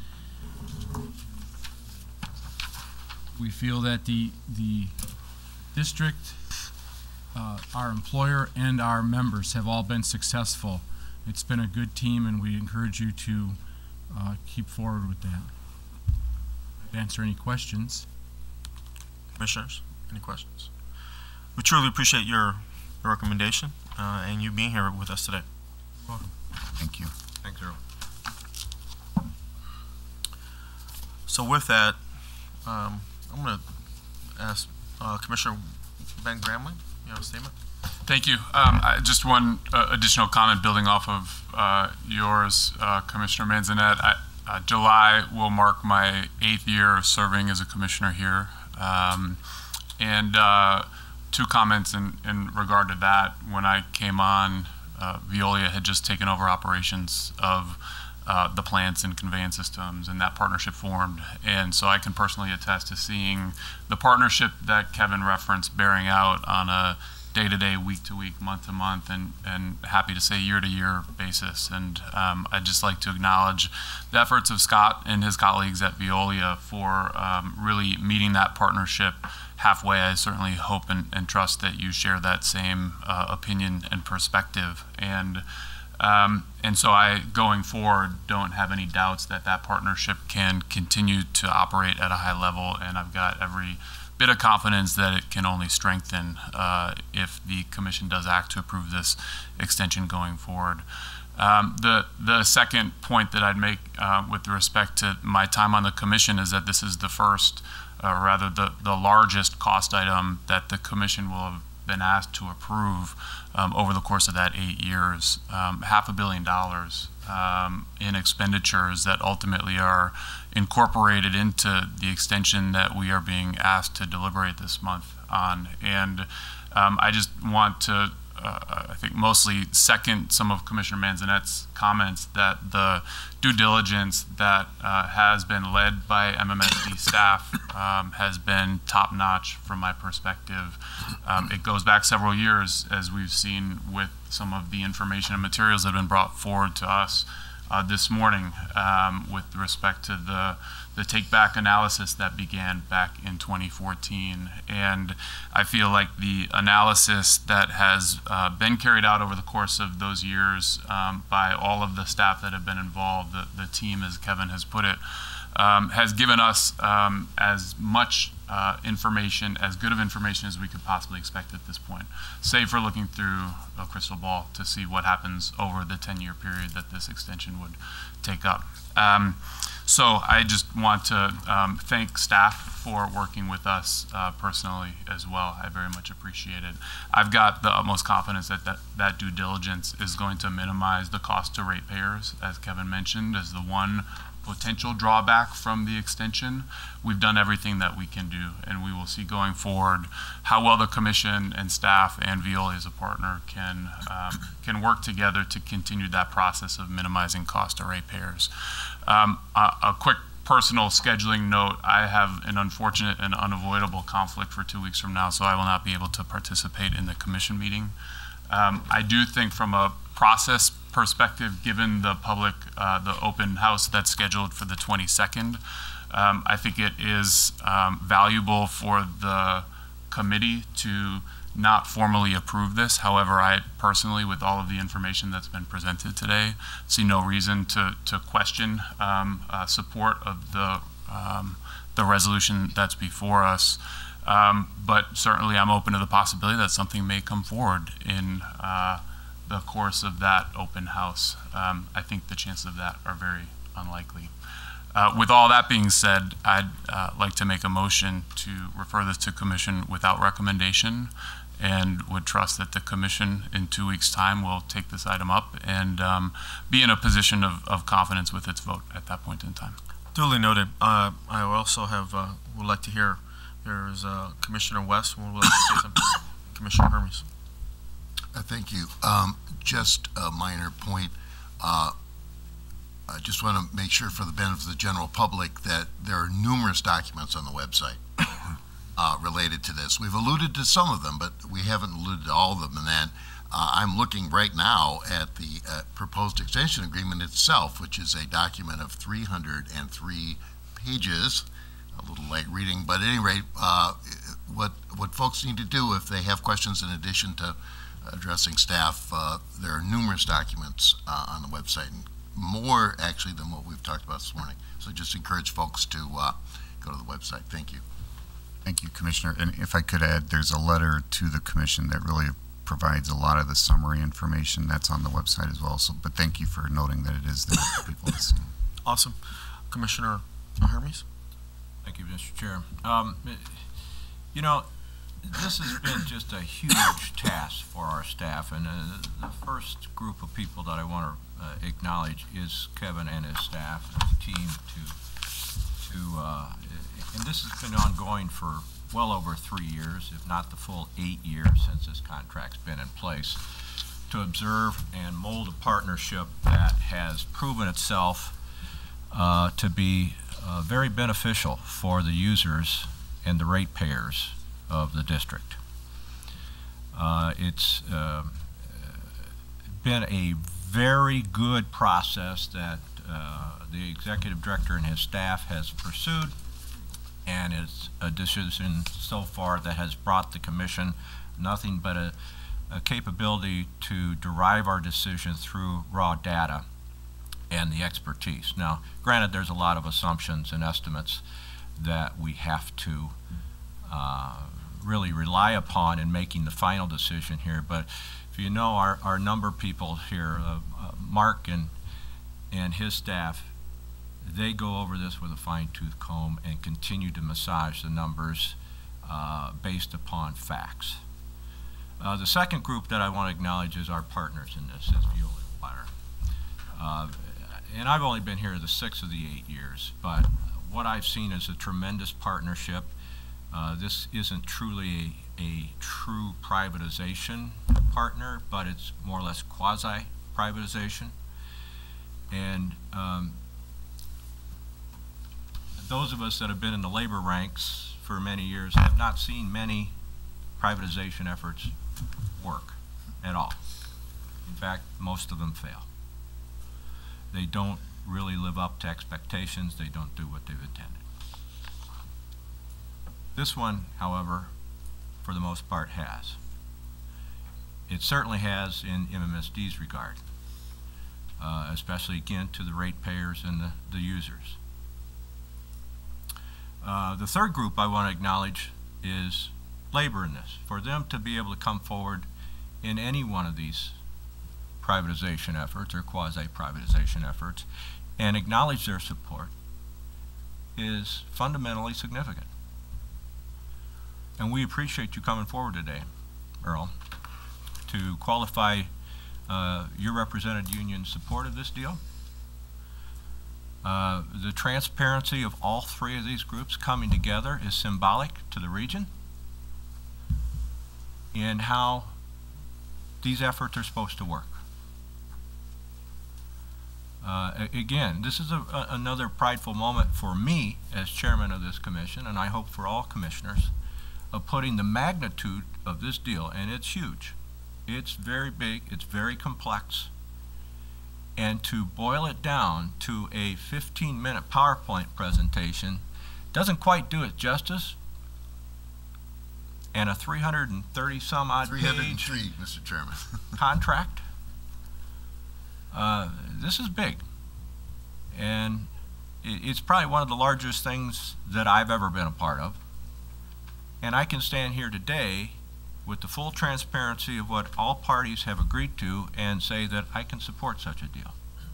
S1: We feel that the, the district, uh, our employer, and our members have all been successful. It's been a good team, and we encourage you to uh, keep forward with that. Answer any questions.
S19: Commissioners, any questions? We truly appreciate your, your recommendation uh, and you being here with us today.
S1: Welcome.
S6: Thank you.
S19: Thanks, Earl. So with that, um, I'm going to ask uh, Commissioner Ben Gramling, you have a statement?
S21: Thank you. Um, I, just one uh, additional comment building off of uh, yours, uh, Commissioner Manzanet. I, uh, July will mark my eighth year of serving as a commissioner here. Um, and uh, two comments in, in regard to that. When I came on, uh, Veolia had just taken over operations of uh, the plants and conveyance systems, and that partnership formed. And so I can personally attest to seeing the partnership that Kevin referenced bearing out on a day-to-day, week-to-week, month-to-month, and, and happy to say year-to-year basis. And um, I'd just like to acknowledge the efforts of Scott and his colleagues at Veolia for um, really meeting that partnership halfway. I certainly hope and, and trust that you share that same uh, opinion and perspective. And um, and so I, going forward, don't have any doubts that that partnership can continue to operate at a high level, and I've got every bit of confidence that it can only strengthen uh, if the commission does act to approve this extension going forward. Um, the the second point that I'd make uh, with respect to my time on the commission is that this is the first, or uh, rather the, the largest cost item that the commission will have been asked to approve um, over the course of that eight years. Um, half a billion dollars um, in expenditures that ultimately are incorporated into the extension that we are being asked to deliberate this month on. And um, I just want to, uh, I think, mostly second some of Commissioner Manzanet's comments that the due diligence that uh, has been led by M M S D staff um, has been top-notch from my perspective. Um, it goes back several years, as we've seen with some of the information and materials that have been brought forward to us Uh, this morning um, with respect to the, the take-back analysis that began back in twenty fourteen. And I feel like the analysis that has uh, been carried out over the course of those years um, by all of the staff that have been involved, the, the team, as Kevin has put it, um, has given us um, as much uh, information, as good of information as we could possibly expect at this point, save for looking through a crystal ball to see what happens over the ten-year period that this extension would take up. Um, so I just want to um, thank staff for working with us uh, personally as well. I very much appreciate it. I've got the utmost confidence that, that that due diligence is going to minimize the cost to ratepayers, as Kevin mentioned, as the one potential drawback from the extension. We've done everything that we can do, and we will see going forward how well the commission and staff and Veolia as a partner can um, can work together to continue that process of minimizing cost to ratepayers. Um, a, a quick personal scheduling note: I have an unfortunate and unavoidable conflict for two weeks from now, so I will not be able to participate in the commission meeting. Um, I do think from a process perspective, given the public, uh, the open house that's scheduled for the twenty-second, um, I think it is um, valuable for the committee to not formally approve this. However, I personally, with all of the information that's been presented today, see no reason to, to question um, uh, support of the, um, the resolution that's before us. Um, but certainly I'm open to the possibility that something may come forward in uh, the course of that open house. Um, I think the chances of that are very unlikely. Uh, with all that being said, I'd uh, like to make a motion to refer this to commission without recommendation, and would trust that the commission in two weeks' time will take this item up and um, be in a position of, of confidence with its vote at that point in time.
S19: Duly noted. Uh, I also have, uh, would like to hear, there's uh, Commissioner West who would like to say something. Commissioner Hermes.
S16: Uh, thank you. Um, just a minor point. Uh, I just want to make sure for the benefit of the general public that there are numerous documents on the website uh, related to this. We've alluded to some of them, but we haven't alluded to all of them. And then uh, I'm looking right now at the uh, proposed extension agreement itself, which is a document of three hundred three pages, a little light reading, but at any rate, uh, what, what folks need to do if they have questions in addition to addressing staff, uh, there are numerous documents uh, on the website, and more actually than what we've talked about this morning. So just encourage folks to uh, go to the website. Thank you.
S6: Thank you, Commissioner. And if I could add, there's a letter to the commission that really provides a lot of the summary information that's on the website as well. So, but thank you for noting that it is there for people to see.
S19: Awesome. Commissioner Hermes?
S5: Thank you, Mister Chair. Um, you know, this has been just a huge task for our staff, and uh, the first group of people that I want to uh, acknowledge is Kevin and his staff and his team to, to uh, and this has been ongoing for well over three years, if not the full eight years since this contract's been in place, to observe and mold a partnership that has proven itself uh, to be uh, very beneficial for the users and the ratepayers of the district. Uh, it's uh, been a very good process that uh, the executive director and his staff has pursued, and it's a decision so far that has brought the commission nothing but a, a capability to derive our decision through raw data and the expertise. Now, granted, there's a lot of assumptions and estimates that we have to uh, really rely upon in making the final decision here, but if you know our, our number people here, uh, uh, Mark and, and his staff, they go over this with a fine-tooth comb and continue to massage the numbers uh, based upon facts. Uh, the second group that I want to acknowledge is our partners in this, is Veolia Water. Uh, and I've only been here the six of the eight years, but what I've seen is a tremendous partnership. Uh, this isn't truly a, a true privatization partner, but it's more or less quasi-privatization. And um, those of us that have been in the labor ranks for many years have not seen many privatization efforts work at all. In fact, most of them fail. They don't really live up to expectations. They don't do what they've intended. This one, however, for the most part has. It certainly has in M M S D's regard, uh, especially again to the ratepayers and the, the users. Uh, the third group I want to acknowledge is labor in this. For them to be able to come forward in any one of these privatization efforts or quasi-privatization efforts and acknowledge their support is fundamentally significant. And we appreciate you coming forward today, Earl, to qualify uh, your represented union's support of this deal. Uh, the transparency of all three of these groups coming together is symbolic to the region in how these efforts are supposed to work. Uh, again, this is a, a, another prideful moment for me as chairman of this commission, and I hope for all commissioners, of putting the magnitude of this deal, and it's huge. It's very big, it's very complex, and to boil it down to a fifteen minute PowerPoint presentation doesn't quite do it justice, and a three hundred thirty some odd
S16: three hundred
S5: page
S16: three, Mister Chairman.
S5: contract. Uh, this is big, and it, it's probably one of the largest things that I've ever been a part of. And I can stand here today with the full transparency of what all parties have agreed to and say that I can support such a deal.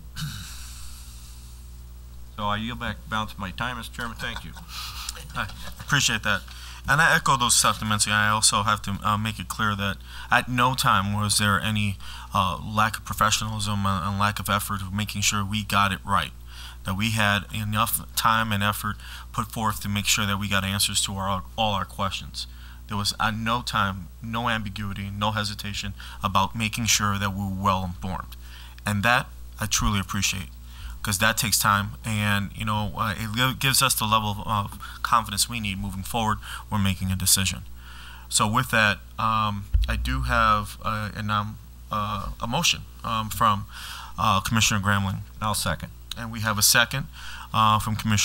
S5: So I yield back the balance of my time, Mister Chairman. Thank you.
S19: I appreciate that. And I echo those sentiments, and I also have to uh, make it clear that at no time was there any uh, lack of professionalism and, and lack of effort of making sure we got it right. That we had enough time and effort put forth to make sure that we got answers to our, all our questions. There was at no time, no ambiguity, no hesitation about making sure that we were well informed. And that I truly appreciate, because that takes time, and you know uh, it gives us the level of confidence we need moving forward when making a decision. So with that, um, I do have uh, an, um, uh, a motion um, from uh, Commissioner Gramling.
S5: I'll second.
S19: And we have a second uh, from Commissioner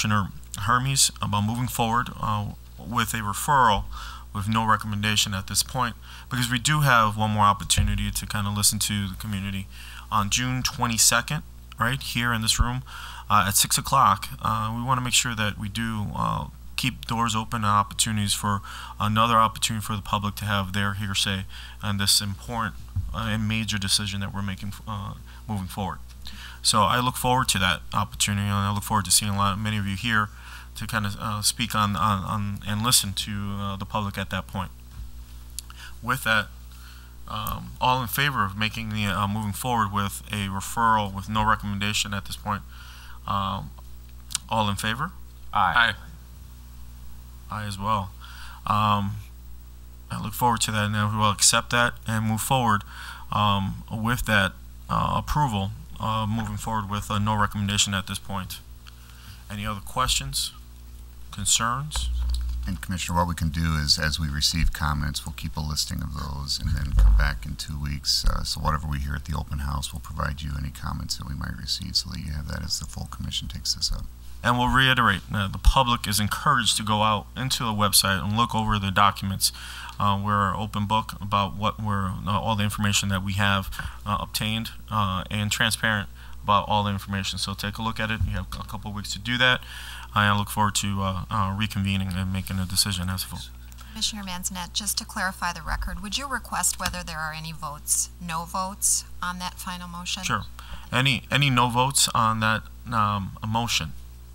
S19: Hermes about moving forward uh, with a referral with no recommendation at this point, because we do have one more opportunity to kind of listen to the community on June twenty-second, right here in this room uh, at six o'clock. Uh, we want to make sure that we do uh, keep doors open and opportunities for another opportunity for the public to have their hearsay on this important uh, and major decision that we're making uh, moving forward. So I look forward to that opportunity, and I look forward to seeing a lot, many of you here to kind of uh, speak on, on, on and listen to uh, the public at that point. With that, um, all in favor of making the uh, moving forward with a referral with no recommendation at this point? Um, all in favor?
S21: Aye.
S19: Aye as well. Um, I look forward to that, and we will accept that and move forward um, with that uh, approval, uh, moving forward with uh, no recommendation at this point. Any other questions, concerns?
S6: And Commissioner, what we can do is, as we receive comments, we'll keep a listing of those and then come back in two weeks. Uh, so whatever we hear at the open house, we'll provide you any comments that we might receive so that you have that as the full commission takes this up.
S19: And we'll reiterate, uh, the public is encouraged to go out into the website and look over the documents. Uh, we're an open book about what we're, uh, all the information that we have uh, obtained uh, and transparent about all the information. So take a look at it. You have a couple of weeks to do that. I look forward to uh, uh, reconvening and making a decision as full.
S15: Commissioner Manzanet, just to clarify the record, would you request whether there are any votes, no votes on that final motion?
S19: Sure. Any any no votes on that um, motion?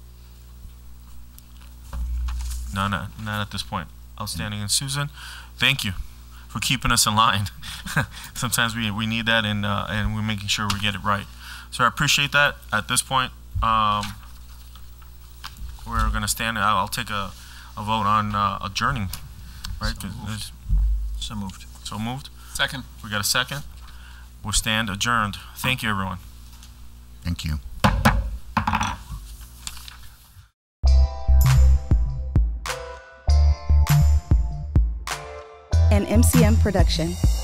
S19: No, no, not at this point. Outstanding. And Susan, thank you for keeping us in line. Sometimes we, we need that, and uh, and we're making sure we get it right. So I appreciate that. At this point, um, we're going to stand. I'll, I'll take a, a vote on uh, adjourning. Right?
S4: So moved. So moved.
S19: So moved.
S21: Second.
S19: We got a second. We'll stand adjourned. Thank you, everyone.
S6: Thank you.
S8: An M C M production.